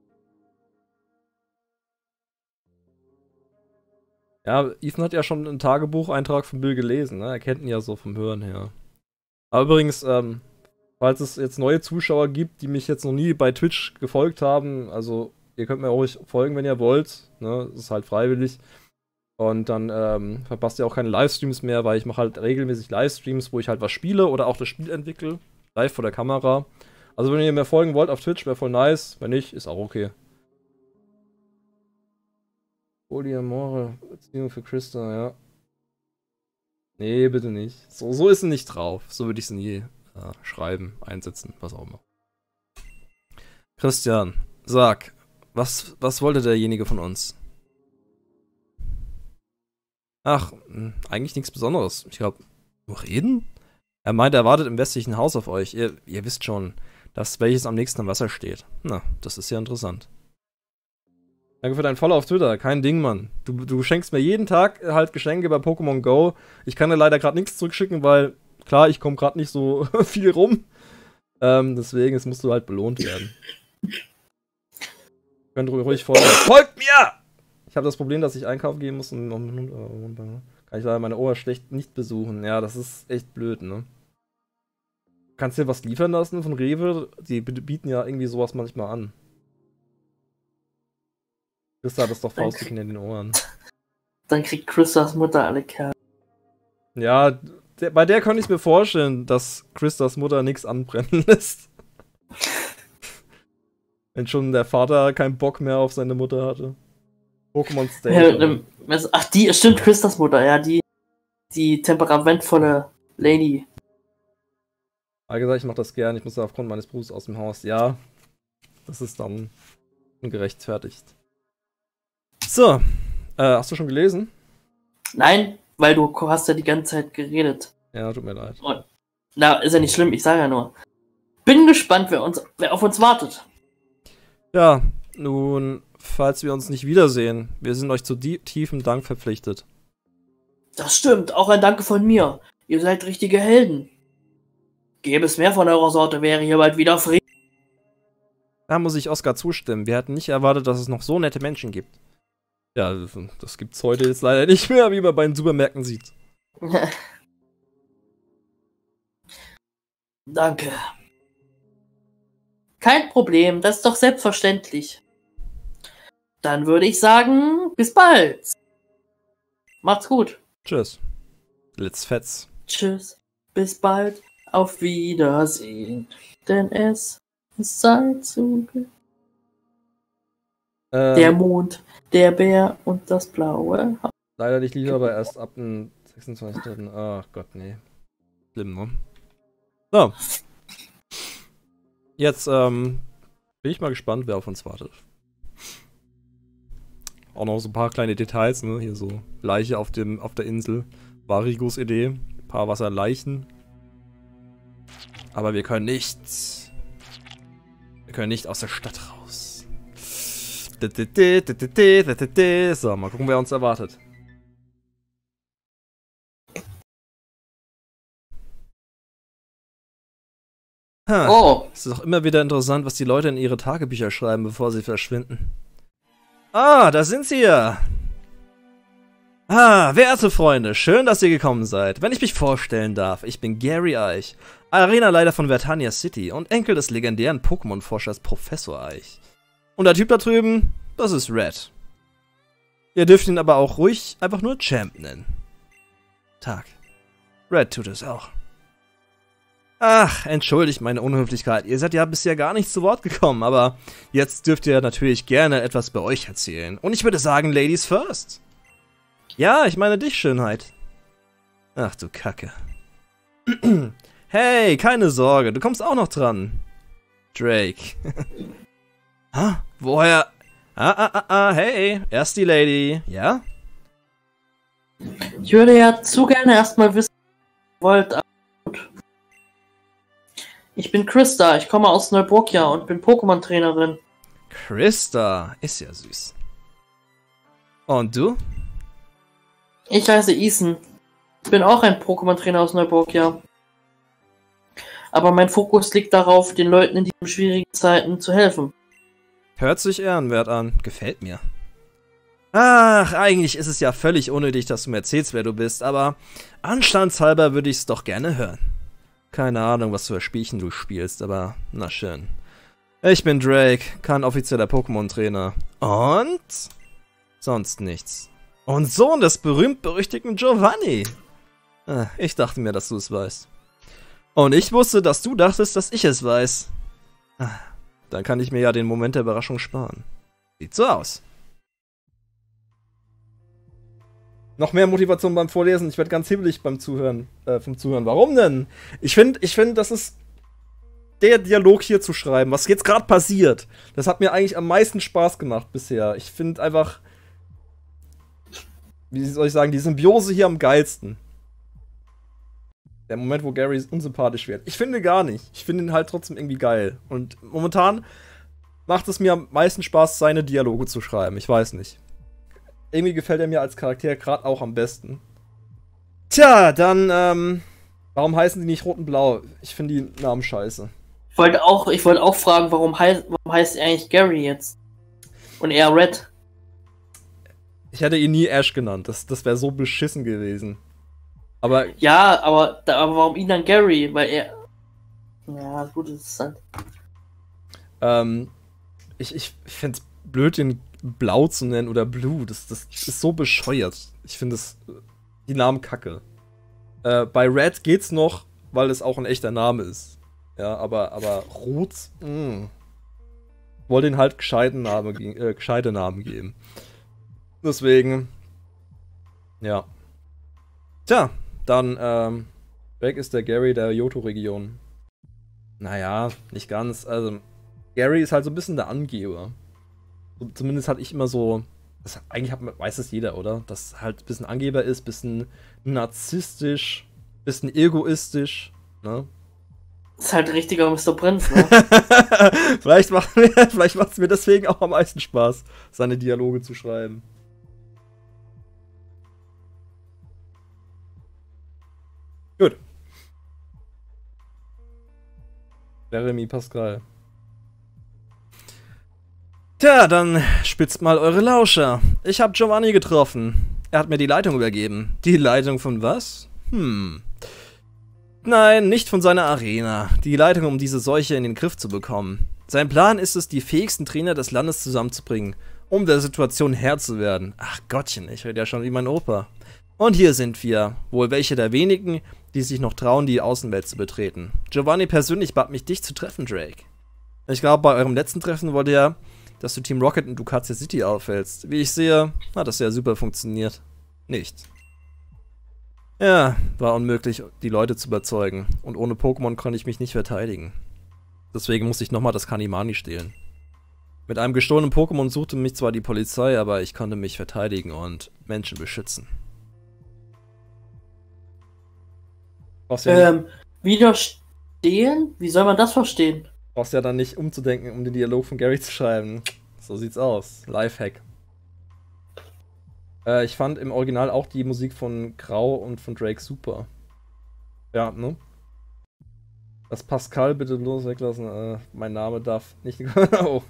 Ja, Ethan hat ja schon einen Tagebucheintrag von Bill gelesen, ne? Er kennt ihn ja so vom Hören her. Aber übrigens, ähm, falls es jetzt neue Zuschauer gibt, die mich jetzt noch nie bei Twitch gefolgt haben, also ihr könnt mir auch ruhig folgen, wenn ihr wollt, ne? Das ist halt freiwillig. Und dann ähm, verpasst ihr auch keine Livestreams mehr, weil ich mache halt regelmäßig Livestreams, wo ich halt was spiele oder auch das Spiel entwickle, live vor der Kamera. Also wenn ihr mir folgen wollt auf Twitch, wäre voll nice. Wenn nicht, ist auch okay. Polyamore, Beziehung für Krista, ja. Nee, bitte nicht. So, so ist sie nicht drauf. So würde ich sie nie äh, schreiben, einsetzen, was auch immer. Christian, sag, was, was wollte derjenige von uns? Ach, mh, eigentlich nichts Besonderes. Ich glaube, nur reden? Er meint, er wartet im westlichen Haus auf euch. Ihr, ihr wisst schon, dass welches am nächsten am Wasser steht. Na, das ist ja interessant. Danke für deinen Follow auf Twitter. Kein Ding, Mann. Du, du schenkst mir jeden Tag halt Geschenke bei Pokémon Go. Ich kann dir leider gerade nichts zurückschicken, weil, klar, ich komme gerade nicht so viel rum. Ähm, deswegen, es musst du halt belohnt werden. Könnt ruhig folgen. Folgt mir! Ich habe das Problem, dass ich einkaufen gehen muss und kann ich leider meine Oma schlecht nicht besuchen. Ja, das ist echt blöd, ne? Kannst du dir was liefern lassen von Rewe? Die bieten ja irgendwie sowas manchmal an. Christa hat das doch Faustdick in den Ohren. Dann kriegt Christas Mutter alle Kerle. Ja, der, bei der könnte ich mir vorstellen, dass Christas Mutter nichts anbrennen lässt. Wenn schon der Vater keinen Bock mehr auf seine Mutter hatte. Pokémon Stadium. Ja, ach, die, stimmt, Christas Mutter, ja, die, die temperamentvolle Lady. Wie gesagt, ich mach das gern, ich muss aufgrund meines Berufs aus dem Haus. Ja, das ist dann gerechtfertigt. So, äh, hast du schon gelesen? Nein, weil du hast ja die ganze Zeit geredet. Ja, tut mir leid. Und, na, ist ja nicht schlimm, ich sage ja nur. Bin gespannt, wer, uns, wer auf uns wartet. Ja, nun, falls wir uns nicht wiedersehen, wir sind euch zu tiefem Dank verpflichtet. Das stimmt, auch ein Danke von mir. Ihr seid richtige Helden. Gäbe es mehr von eurer Sorte, wäre hier bald wieder Frieden. Da muss ich Oskar zustimmen. Wir hatten nicht erwartet, dass es noch so nette Menschen gibt. Ja, das gibt's heute jetzt leider nicht mehr, wie man bei den Supermärkten sieht. Danke. Kein Problem, das ist doch selbstverständlich. Dann würde ich sagen, bis bald. Macht's gut. Tschüss. Let's fetz. Tschüss. Bis bald. Auf Wiedersehen. Denn es ist Zeit zu gehen. Ähm, Der Mond, der Bär und das blaue Haus. Leider nicht lieber, aber erst ab dem sechsundzwanzigsten Ach Gott, nee. Schlimm, ne? So. Jetzt, ähm, bin ich mal gespannt, wer auf uns wartet. Auch noch so ein paar kleine Details, ne? Hier so Leiche auf dem, auf der Insel. War Rigos Idee. Ein paar Wasserleichen. Aber wir können nicht. Wir können nicht aus der Stadt raus. So, mal gucken, wer uns erwartet. Ha, Oh, es ist auch immer wieder interessant, was die Leute in ihre Tagebücher schreiben, bevor sie verschwinden. Ah, da sind sie ja. Ah, werte Freunde, schön, dass ihr gekommen seid. Wenn ich mich vorstellen darf, ich bin Gary Eich, Arenaleiter von Vertania City und Enkel des legendären Pokémon-Forschers Professor Eich. Und der Typ da drüben, das ist Red. Ihr dürft ihn aber auch ruhig einfach nur Champ nennen. Tag. Red tut es auch. Ach, entschuldigt meine Unhöflichkeit. Ihr seid ja bisher gar nicht zu Wort gekommen, aber jetzt dürft ihr natürlich gerne etwas bei euch erzählen. Und ich würde sagen, Ladies first. Ja, ich meine dich, Schönheit. Ach du Kacke. Hey, keine Sorge, du kommst auch noch dran. Drake. Ha? Woher? Ah, ah, ah, ah, hey, erst die Lady, ja? Ich würde ja zu gerne erstmal wissen, was ihr wollt, aber gut. Ich bin Krista, ich komme aus Neuburgia und bin Pokémon-Trainerin. Krista, ist ja süß. Und du? Ich heiße Ethan. Ich bin auch ein Pokémon-Trainer aus Neuburgia. Aber mein Fokus liegt darauf, den Leuten in diesen schwierigen Zeiten zu helfen. Hört sich ehrenwert an. Gefällt mir. Ach, eigentlich ist es ja völlig unnötig, dass du mir erzählst, wer du bist, aber anstandshalber würde ich es doch gerne hören. Keine Ahnung, was für Spielchen du spielst, aber na schön. Ich bin Drake, kein offizieller Pokémon-Trainer. Und? Sonst nichts. Und Sohn des berühmt-berüchtigten Giovanni. Ah, ich dachte mir, dass du es weißt. Und ich wusste, dass du dachtest, dass ich es weiß. Ah, dann kann ich mir ja den Moment der Überraschung sparen. Sieht so aus. Noch mehr Motivation beim Vorlesen. Ich werde ganz hibbelig beim Zuhören, äh, vom Zuhören. Warum denn? Ich finde, ich finde, das ist der Dialog hier zu schreiben, was jetzt gerade passiert. Das hat mir eigentlich am meisten Spaß gemacht bisher. Ich finde einfach, wie soll ich sagen, die Symbiose hier am geilsten. Der Moment, wo Gary unsympathisch wird. Ich finde gar nicht. Ich finde ihn halt trotzdem irgendwie geil. Und momentan macht es mir am meisten Spaß, seine Dialoge zu schreiben. Ich weiß nicht. Irgendwie gefällt er mir als Charakter gerade auch am besten. Tja, dann, ähm, warum heißen die nicht Rot und Blau? Ich finde die Namen scheiße. Ich wollte auch, ich wollte auch fragen, warum heißt, warum heißt er eigentlich Gary jetzt? Und er Red? Ich hätte ihn nie Ash genannt. Das, das wäre so beschissen gewesen. Aber. Ja, aber, aber warum ihn dann Gary? Weil er. Ja, gut, interessant. Ähm, ich, ich finde es blöd, den Blau zu nennen oder Blue. Das, das ist so bescheuert. Ich finde es. Die Namen kacke. Äh, bei Red geht's noch, weil es auch ein echter Name ist. Ja, aber, aber Rot. Mh. Wollte ihn halt gescheiten Name, äh, gescheite Namen geben. Deswegen. Ja. Tja, dann, ähm, weg ist der Gary der Johto-Region. Naja, nicht ganz. Also, Gary ist halt so ein bisschen der Angeber. So, zumindest hatte ich immer so. Das, eigentlich hat, weiß es jeder, oder? Dass halt ein bisschen Angeber ist, ein bisschen narzisstisch, ein bisschen egoistisch, ne? Das ist halt ein richtiger Mister Prinz, ne? Vielleicht macht mir, vielleicht macht es mir deswegen auch am meisten Spaß, seine Dialoge zu schreiben. Gut. Jeremy Pascal. Tja, dann spitzt mal eure Lauscher. Ich hab Giovanni getroffen. Er hat mir die Leitung übergeben. Die Leitung von was? Hm. Nein, nicht von seiner Arena. Die Leitung, um diese Seuche in den Griff zu bekommen. Sein Plan ist es, die fähigsten Trainer des Landes zusammenzubringen, um der Situation Herr zu werden. Ach Gottchen, ich rede ja schon wie mein Opa. Und hier sind wir, wohl welche der wenigen, die sich noch trauen, die Außenwelt zu betreten. Giovanni persönlich bat mich, dich zu treffen, Drake. Ich glaube, bei eurem letzten Treffen wollte er, dass du Team Rocket in Ducatia City aufhältst. Wie ich sehe, hat das ja super funktioniert. Nicht. Ja, war unmöglich, die Leute zu überzeugen. Und ohne Pokémon konnte ich mich nicht verteidigen. Deswegen musste ich nochmal das Kanimani stehlen. Mit einem gestohlenen Pokémon suchte mich zwar die Polizei, aber ich konnte mich verteidigen und Menschen beschützen. Ja ähm, widerstehen? Wie soll man das verstehen? Brauchst ja dann nicht umzudenken, um den Dialog von Gary zu schreiben. So sieht's aus. Lifehack. Äh, ich fand im Original auch die Musik von Grau und von Drake super. Ja, ne? Das Pascal bitte bloß weglassen. Äh, mein Name darf nicht. Oh.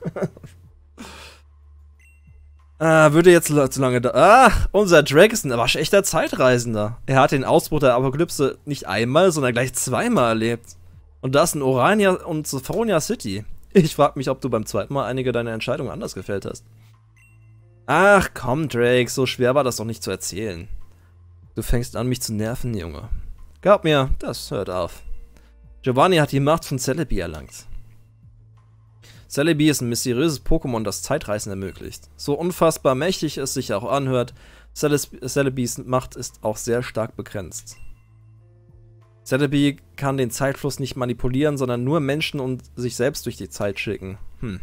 Ah, würde jetzt zu lange da. Ach, unser Drake ist ein waschechter Zeitreisender. Er hat den Ausbruch der Apokalypse nicht einmal, sondern gleich zweimal erlebt. Und das in Orania und Sophronia City. Ich frag mich, ob du beim zweiten Mal einige deiner Entscheidungen anders gefällt hast. Ach komm, Drake, so schwer war das doch nicht zu erzählen. Du fängst an, mich zu nerven, Junge. Glaub mir, das hört auf. Giovanni hat die Macht von Celebi erlangt. Celebi ist ein mysteriöses Pokémon, das Zeitreisen ermöglicht. So unfassbar mächtig es sich auch anhört, Celebis Macht ist auch sehr stark begrenzt. Sotheby kann den Zeitfluss nicht manipulieren, sondern nur Menschen und sich selbst durch die Zeit schicken. Hm.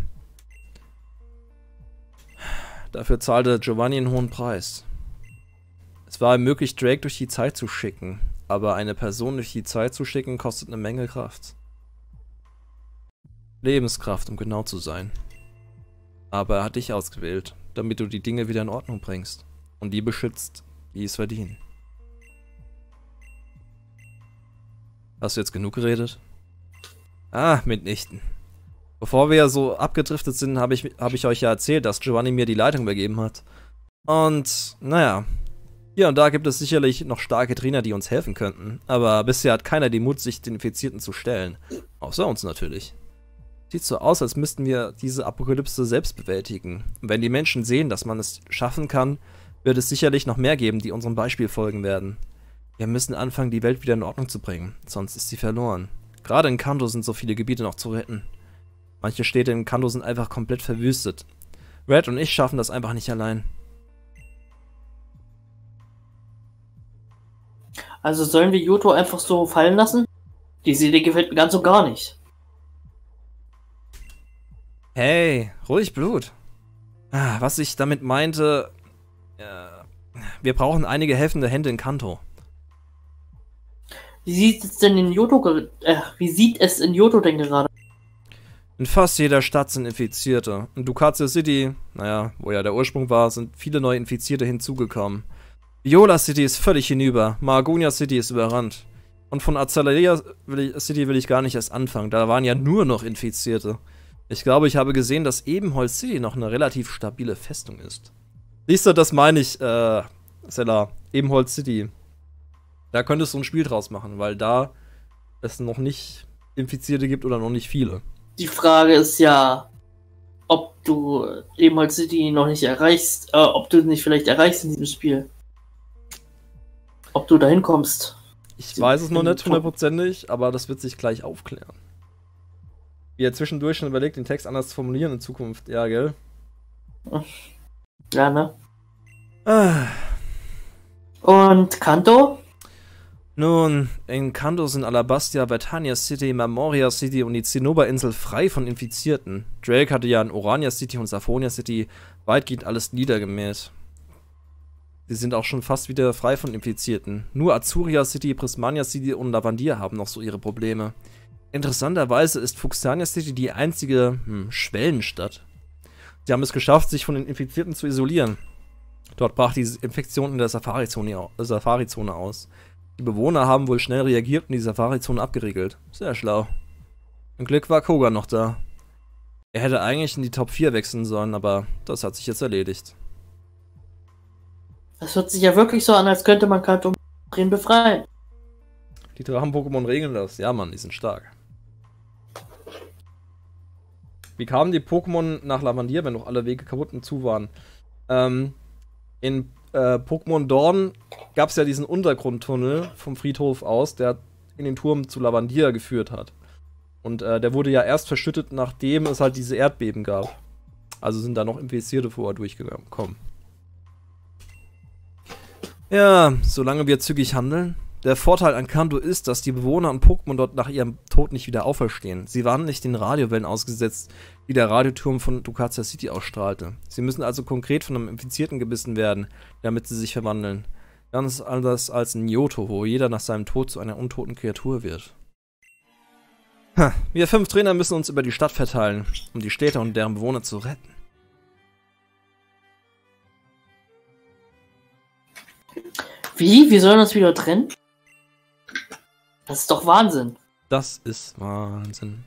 Dafür zahlte Giovanni einen hohen Preis. Es war ihm möglich, Drake durch die Zeit zu schicken, aber eine Person durch die Zeit zu schicken, kostet eine Menge Kraft. Lebenskraft, um genau zu sein. Aber er hat dich ausgewählt, damit du die Dinge wieder in Ordnung bringst und die beschützt, die es verdienen. Hast du jetzt genug geredet? Ah, mitnichten. Bevor wir so abgedriftet sind, habe ich, hab ich euch ja erzählt, dass Giovanni mir die Leitung übergeben hat. Und, naja, hier und da gibt es sicherlich noch starke Trainer, die uns helfen könnten. Aber bisher hat keiner den Mut, sich den Infizierten zu stellen. Außer uns natürlich. Sieht so aus, als müssten wir diese Apokalypse selbst bewältigen. Und wenn die Menschen sehen, dass man es schaffen kann, wird es sicherlich noch mehr geben, die unserem Beispiel folgen werden. Wir müssen anfangen, die Welt wieder in Ordnung zu bringen, sonst ist sie verloren. Gerade in Kanto sind so viele Gebiete noch zu retten. Manche Städte in Kanto sind einfach komplett verwüstet. Red und ich schaffen das einfach nicht allein. Also sollen wir Johto einfach so fallen lassen? Diese Idee gefällt mir ganz und gar nicht. Hey, ruhig Blut. Ah, was ich damit meinte... Äh, wir brauchen einige helfende Hände in Kanto. Wie sieht es denn in Johto, äh, wie sieht es in Johto denn gerade? In fast jeder Stadt sind Infizierte. In Ducatia City, naja, wo ja der Ursprung war, sind viele neue Infizierte hinzugekommen. Viola City ist völlig hinüber, Mahagonia City ist überrannt. Und von Azalea City will ich gar nicht erst anfangen, da waren ja nur noch Infizierte. Ich glaube, ich habe gesehen, dass Ebenholz City noch eine relativ stabile Festung ist. Siehst du, das meine ich, äh, Sella, Ebenholz City. Da könntest du ein Spiel draus machen, weil da es noch nicht Infizierte gibt oder noch nicht viele. Die Frage ist ja, ob du Ebenholz City noch nicht erreichst, äh, ob du nicht vielleicht erreichst in diesem Spiel. Ob du dahin kommst. Ich weiß es noch nicht hundertprozentig, aber das wird sich gleich aufklären. Wie er zwischendurch schon überlegt, den Text anders zu formulieren in Zukunft. Ja, gell? Ja, ne? Ah. Und Kanto? Nun, in Kanto sind Alabastia, Britannia City, Memoria City und die Zinnober-Insel frei von Infizierten. Drake hatte ja in Orania City und Saphonia City weitgehend alles niedergemäht. Sie sind auch schon fast wieder frei von Infizierten. Nur Azuria City, Prismania City und Lavandia haben noch so ihre Probleme. Interessanterweise ist Fuxania City die einzige hm, Schwellenstadt. Sie haben es geschafft, sich von den Infizierten zu isolieren. Dort brach die Infektion in der Safari-Zone Safari-Zone aus. Die Bewohner haben wohl schnell reagiert und die Safari-Zone abgeriegelt. Sehr schlau. Zum Glück war Koga noch da. Er hätte eigentlich in die Top vier wechseln sollen, aber das hat sich jetzt erledigt. Das hört sich ja wirklich so an, als könnte man Kanto befreien. Die Drachen-Pokémon regeln das. Ja, Mann, die sind stark. Wie kamen die Pokémon nach Lavandia, wenn noch alle Wege kaputt und zu waren? Ähm, in äh, Pokémon Dorn gab es ja diesen Untergrundtunnel vom Friedhof aus, der in den Turm zu Lavandia geführt hat. Und äh, der wurde ja erst verschüttet, nachdem es halt diese Erdbeben gab. Also sind da noch Infizierte vorher durchgekommen. Ja, solange wir zügig handeln. Der Vorteil an Kanto ist, dass die Bewohner und Pokémon dort nach ihrem Tod nicht wieder auferstehen. Sie waren nicht den Radiowellen ausgesetzt, die der Radioturm von Ducatia City ausstrahlte. Sie müssen also konkret von einem Infizierten gebissen werden, damit sie sich verwandeln. Ganz anders als in Johto, wo jeder nach seinem Tod zu einer untoten Kreatur wird. Ha, wir fünf Trainer müssen uns über die Stadt verteilen, um die Städte und deren Bewohner zu retten. Wie? Wir sollen uns wieder trennen? Das ist doch Wahnsinn. Das ist Wahnsinn.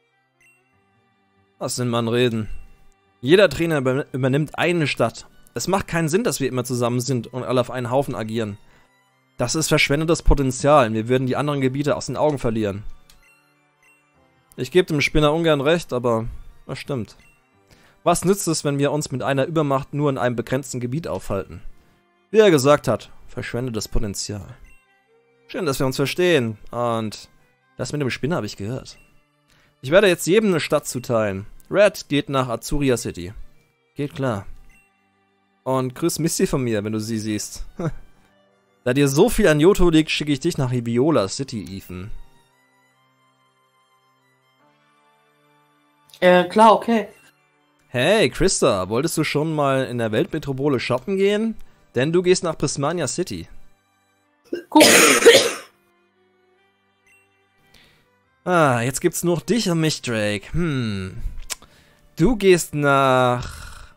Was sind man reden? Jeder Trainer übernimmt eine Stadt. Es macht keinen Sinn, dass wir immer zusammen sind und alle auf einen Haufen agieren. Das ist verschwendetes Potenzial. Wir würden die anderen Gebiete aus den Augen verlieren. Ich gebe dem Spinner ungern recht, aber das stimmt. Was nützt es, wenn wir uns mit einer Übermacht nur in einem begrenzten Gebiet aufhalten? Wie er gesagt hat, verschwendetes Potenzial. Schön, dass wir uns verstehen. Und das mit dem Spinner habe ich gehört. Ich werde jetzt jedem eine Stadt zuteilen. Red geht nach Azuria City. Geht klar. Und grüß Misty von mir, wenn du sie siehst. Da dir so viel an Johto liegt, schicke ich dich nach Hibiola City, Ethan. Äh, klar, okay. Hey, Christa, wolltest du schon mal in der Weltmetropole shoppen gehen? Denn du gehst nach Prismania City. Cool. Ah, jetzt gibt's nur noch dich und mich, Drake. Hm. Du gehst nach...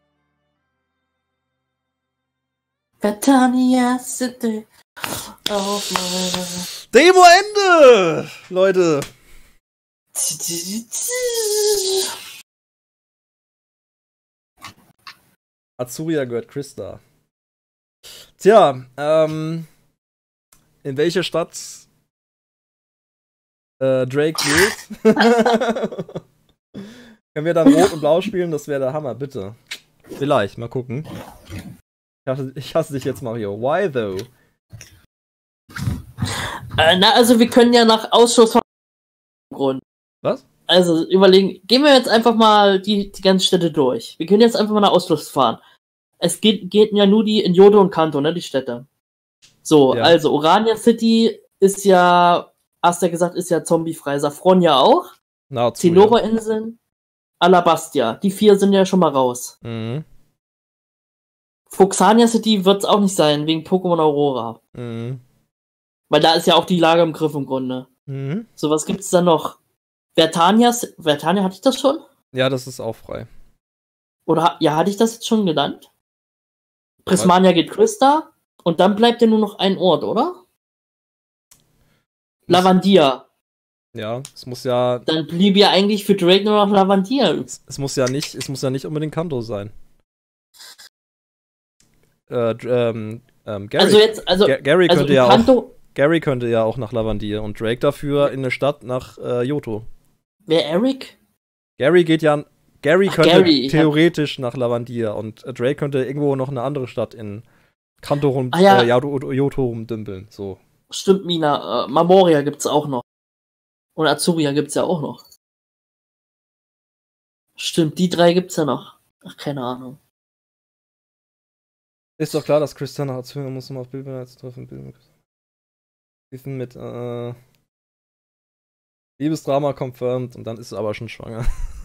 Catania City. Auf meine... Demo Ende! Leute. Azuria gehört Christa. Tja, ähm... in welche Stadt äh, Drake geht? Können wir dann Rot und Blau spielen? Das wäre der Hammer, bitte. Vielleicht, mal gucken. Ich hasse, ich hasse dich jetzt, Mario. Why though? Äh, na, also wir können ja nach Ausschuss von Grund. Was? Also überlegen, gehen wir jetzt einfach mal die, die ganzen Städte durch. Wir können jetzt einfach mal nach Ausschluss fahren. Es geht, geht ja nur die in Johto und Kanto, ne, die Städte. So, Ja. also Orania City ist ja, hast du ja gesagt, ist ja zombiefrei. Safronia auch. Na, Azuria. Zinnober-Inseln. Alabastia. Die vier sind ja schon mal raus. Mhm. Fuxania City wird's auch nicht sein, wegen Pokémon Aurora. Mhm. Weil da ist ja auch die Lage im Griff im Grunde. Mhm. So, was gibt's da noch? Vertania, Vertania, hatte ich das schon? Ja, das ist auch frei. Oder, ha- ja, hatte ich das jetzt schon genannt? Prismania geht Christa. Und dann bleibt ja nur noch ein Ort, oder? Lavandia. Ja, es muss ja. Dann blieb ja eigentlich für Drake nur noch Lavandia. Es, es muss ja nicht, es muss ja nicht unbedingt Kanto sein. Äh, d- ähm, ähm, Gary, Also jetzt, also, Ga- Gary also könnte in ja auch. Kanto, Gary könnte ja auch nach Lavandia und Drake dafür in eine Stadt nach äh, Johto. wer Eric? Gary geht ja. Gary Ach, könnte Gary, ich hab- theoretisch nach Lavandia und äh, Drake könnte irgendwo noch eine andere Stadt in Kanto rum, Ah, ja. äh, Johto, Johto rumdümpeln. So. Stimmt, Mina. Äh, Mamoria gibt's auch noch. Und Azuria gibt's ja auch noch. Stimmt, die drei gibt's ja noch. Ach, keine Ahnung. Ist doch klar, dass Christian nach Azuria muss nochmal auf Bildbereits treffen. Ethan mit äh, Liebesdrama confirmed und dann ist sie aber schon schwanger.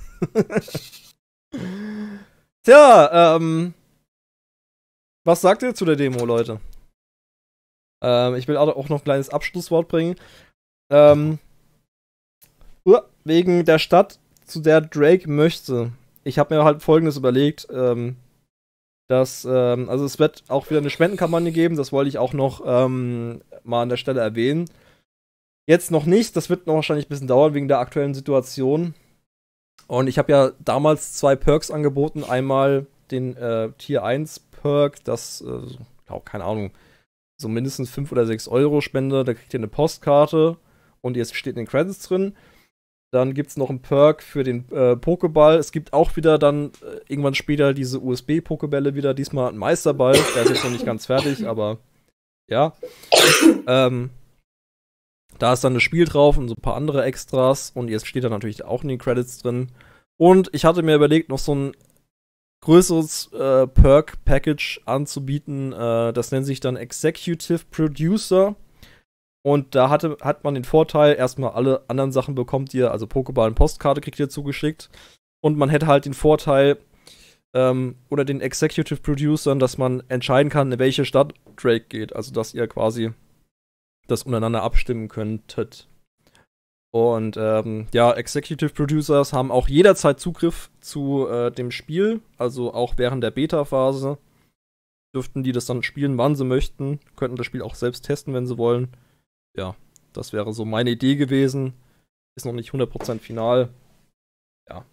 Tja, ähm. Was sagt ihr zu der Demo, Leute? Ähm, ich will auch auch noch ein kleines Abschlusswort bringen. Ähm. uah, Wegen der Stadt, zu der Drake möchte. Ich habe mir halt Folgendes überlegt. Ähm. Dass, ähm, also es wird auch wieder eine Spendenkampagne geben, das wollte ich auch noch ähm, mal an der Stelle erwähnen. Jetzt noch nicht, das wird noch wahrscheinlich ein bisschen dauern wegen der aktuellen Situation. Und ich habe ja damals zwei Perks angeboten. Einmal den äh, Tier eins Perk, das, äh, glaub, keine Ahnung, so mindestens fünf oder sechs Euro Spende. Da kriegt ihr eine Postkarte und jetzt steht in den Credits drin. Dann gibt es noch einen Perk für den äh, Pokéball. Es gibt auch wieder dann äh, irgendwann später diese U S B-Pokébälle wieder. Diesmal ein Meisterball. Der ist jetzt noch nicht ganz fertig, aber ja. ähm, da ist dann das Spiel drauf und so ein paar andere Extras. Und jetzt steht da natürlich auch in den Credits drin. Und ich hatte mir überlegt, noch so ein größeres äh, Perk-Package anzubieten. Äh, das nennt sich dann Executive Producer. Und da hatte, hat man den Vorteil, erstmal alle anderen Sachen bekommt ihr, also Pokéball und Postkarte kriegt ihr zugeschickt. Und man hätte halt den Vorteil, ähm, oder den Executive Producern, dass man entscheiden kann, in welche Stadt Drake geht. Also, dass ihr quasi das untereinander abstimmen könntet. Und ähm, ja, Executive Producers haben auch jederzeit Zugriff zu äh, dem Spiel. Also auch während der Beta-Phase dürften die das dann spielen, wann sie möchten. Könnten das Spiel auch selbst testen, wenn sie wollen. Ja, das wäre so meine Idee gewesen. Ist noch nicht hundert Prozent final. Ja.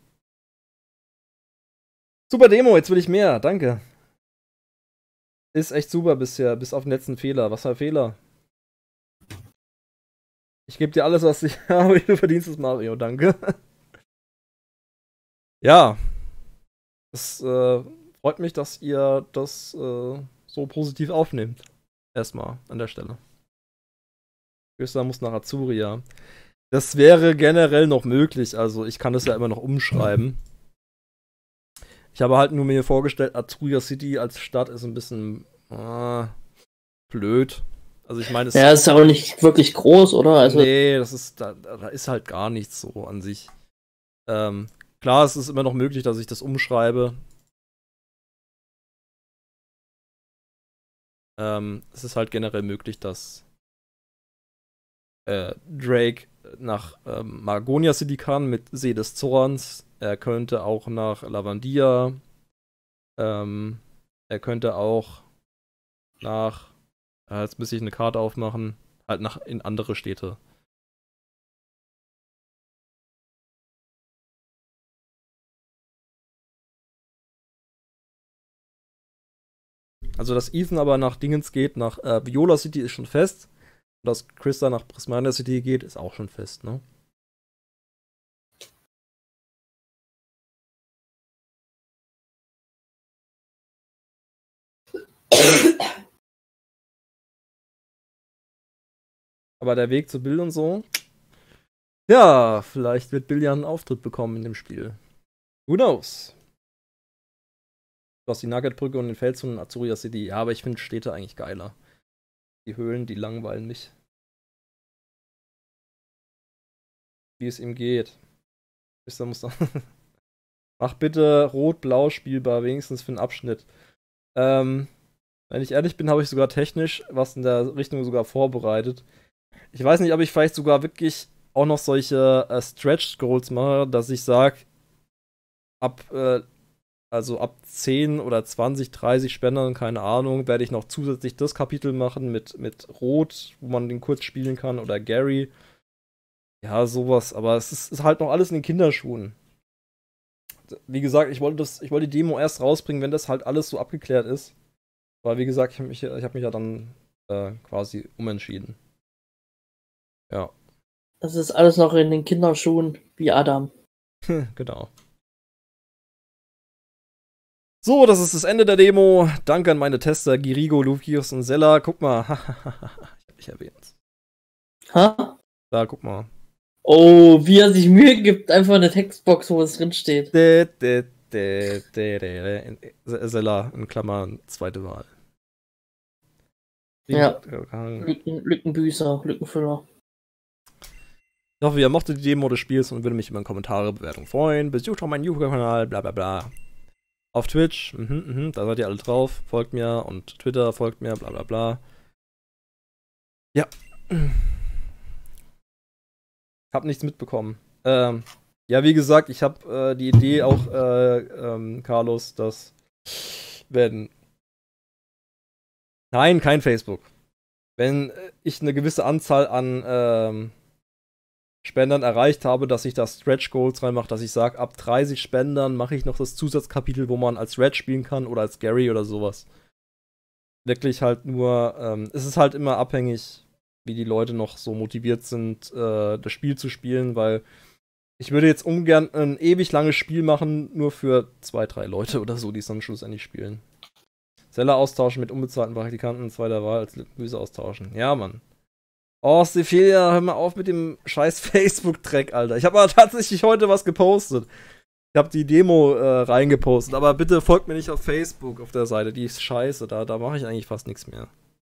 Super Demo, jetzt will ich mehr. Danke. Ist echt super bisher, bis auf den letzten Fehler. Was war Fehler? Ich gebe dir alles, was ich habe. Du verdienst es, Mario. Danke. Ja. Es äh, freut mich, dass ihr das äh, so positiv aufnehmt. Erstmal an der Stelle. Öster muss nach Azuria. Das wäre generell noch möglich, also ich kann das ja immer noch umschreiben. Ich habe halt nur mir vorgestellt, Azuria City als Stadt ist ein bisschen. Äh, blöd. Also ich meine, es Ja, ist ja auch nicht wirklich groß, oder? Also, nee, das ist, da, da ist halt gar nichts so an sich. Ähm, klar, es ist immer noch möglich, dass ich das umschreibe. Ähm, es ist halt generell möglich, dass äh, Drake nach ähm, Margonia City kann mit See des Zorns. Er könnte auch nach Lavandia. Ähm, er könnte auch nach, äh, jetzt muss ich eine Karte aufmachen, halt nach in andere Städte. Also, dass Ethan aber nach Dingens geht, nach äh, Viola City ist schon fest. Und dass Krista nach Prismania City geht, ist auch schon fest, ne? Aber der Weg zu Bill und so. Ja, vielleicht wird Bill ja einen Auftritt bekommen in dem Spiel. Who knows? Du hast die Nuggetbrücke und den Felsen in Azuria City. Ja, aber ich finde Städte eigentlich geiler. Die Höhlen, die langweilen mich. Wie es ihm geht. Ist, da muss da Mach bitte rot-blau spielbar, wenigstens für einen Abschnitt. Ähm, wenn ich ehrlich bin, habe ich sogar technisch was in der Richtung sogar vorbereitet. Ich weiß nicht, ob ich vielleicht sogar wirklich auch noch solche äh, Stretch-Goals mache, dass ich sage, ab, äh, also ab zehn oder zwanzig, dreißig Spendern, keine Ahnung, werde ich noch zusätzlich das Kapitel machen mit, mit Rot, wo man den kurz spielen kann, oder Gary. Ja, sowas, aber es ist, ist halt noch alles in den Kinderschuhen. Wie gesagt, ich wollte das, ich wollte die Demo erst rausbringen, wenn das halt alles so abgeklärt ist. Weil, wie gesagt, ich habe mich, ich hab mich ja dann äh, quasi umentschieden. Ja. das ist alles noch in den Kinderschuhen, wie Adam. Genau. So, das ist das Ende der Demo. Danke an meine Tester Girigo, Lukius und Sella. Guck mal. Ich hab mich erwähnt. Ha? Da, guck mal. Oh, wie er sich Mühe gibt, einfach eine Textbox, wo es drin steht. De, de, de, de, de, de. Sella, in Klammern, zweite Wahl. Ja. Lücken, Lückenbüßer, Lückenfüller. Ich hoffe, ihr mochtet die Demo des Spiels und würde mich über eine Kommentare, Bewertung freuen. Besucht auch meinen YouTube-Kanal, bla bla bla. Auf Twitch, mhm, mhm, da seid ihr alle drauf. Folgt mir und Twitter folgt mir, bla bla bla. Ja. Hab nichts mitbekommen. Ähm, ja, wie gesagt, ich hab äh, die Idee auch, äh, ähm, Carlos, dass wenn. Nein, kein Facebook. Wenn ich eine gewisse Anzahl an ähm, Spendern erreicht habe, dass ich da Stretch Goals reinmache, dass ich sage, ab dreißig Spendern mache ich noch das Zusatzkapitel, wo man als Red spielen kann oder als Gary oder sowas. Wirklich halt nur, ähm, es ist halt immer abhängig, wie die Leute noch so motiviert sind, äh, das Spiel zu spielen, weil ich würde jetzt ungern ein ewig langes Spiel machen, nur für zwei, drei Leute oder so, die es dann schlussendlich spielen. Seller austauschen mit unbezahlten Praktikanten, zweiter Wahl als Lückenbüße austauschen. Ja, Mann. Oh, Sephilia, hör mal auf mit dem scheiß Facebook-Dreck, Alter. Ich habe aber tatsächlich heute was gepostet. Ich habe die Demo äh, reingepostet, aber bitte folgt mir nicht auf Facebook auf der Seite. Die ist scheiße, da, da mache ich eigentlich fast nichts mehr.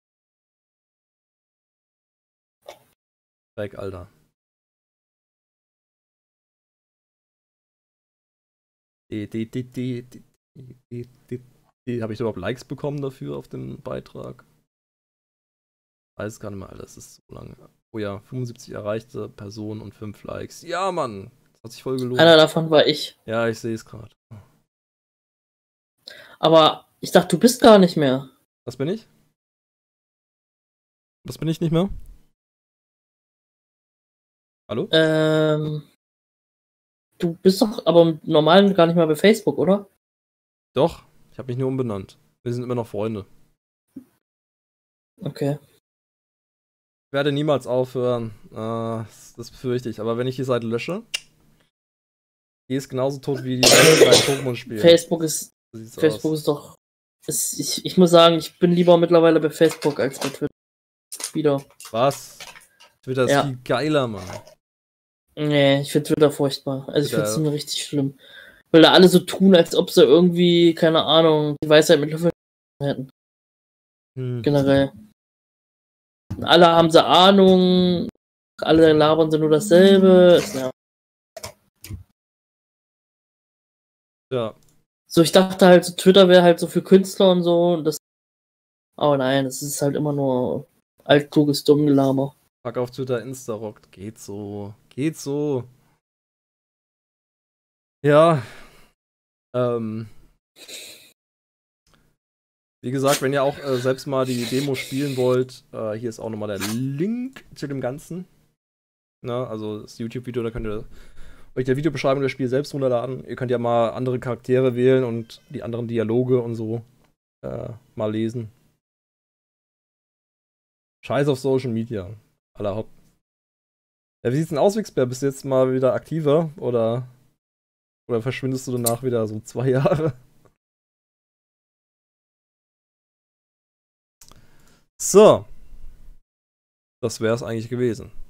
Dreck, Alter. Die, die, die, die, die, die, die, die. Habe ich überhaupt Likes bekommen dafür auf dem Beitrag? Weiß gar nicht mehr, Alter, das ist so lange. Oh ja, fünfundsiebzig erreichte Personen und fünf Likes. Ja, Mann, das hat sich voll gelohnt. Einer davon war ich. Ja, ich sehe es gerade. Aber ich dachte, du bist gar nicht mehr. Was bin ich? Was bin ich nicht mehr? Hallo? Ähm, du bist doch aber im Normalen gar nicht mehr bei Facebook, oder? Doch, ich habe mich nur umbenannt. Wir sind immer noch Freunde. Okay. Ich werde niemals aufhören. Äh, das befürchte ich. Aber wenn ich die Seite lösche, die ist genauso tot wie die Seite bei Pokémon-Spielen. Facebook ist. So Facebook aus. ist doch. Ist, ich, ich muss sagen, ich bin lieber mittlerweile bei Facebook als bei Twitter. Wieder. Was? Twitter ist Ja. viel geiler, Mann. Nee, ich finde Twitter furchtbar. Also ich Twitter- finde es mir richtig schlimm. Weil da alle so tun, als ob sie irgendwie, keine Ahnung, die Weisheit mit Löffeln hätten. Hm. Generell. Alle haben sie Ahnung, alle labern sie nur dasselbe. Ja. Ja. So, ich dachte halt, so Twitter wäre halt so für Künstler und so. Und das, aber nein, es ist halt immer nur altkluges Dummgelaber. Pack auf Twitter Insta-Rock. Geht so. Geht so. Ja. Ähm. Wie gesagt, wenn ihr auch äh, selbst mal die Demo spielen wollt, äh, hier ist auch nochmal der Link zu dem Ganzen. Na, also das YouTube-Video, da könnt ihr euch der Videobeschreibung des Spiels selbst runterladen. Ihr könnt ja mal andere Charaktere wählen und die anderen Dialoge und so äh, mal lesen. Scheiß auf Social Media. Aller Haupt. Ja, wie sieht's denn aus, Wixbär? Bist du jetzt mal wieder aktiver? Oder, oder verschwindest du danach wieder so zwei Jahre? So. Das wäre es eigentlich gewesen.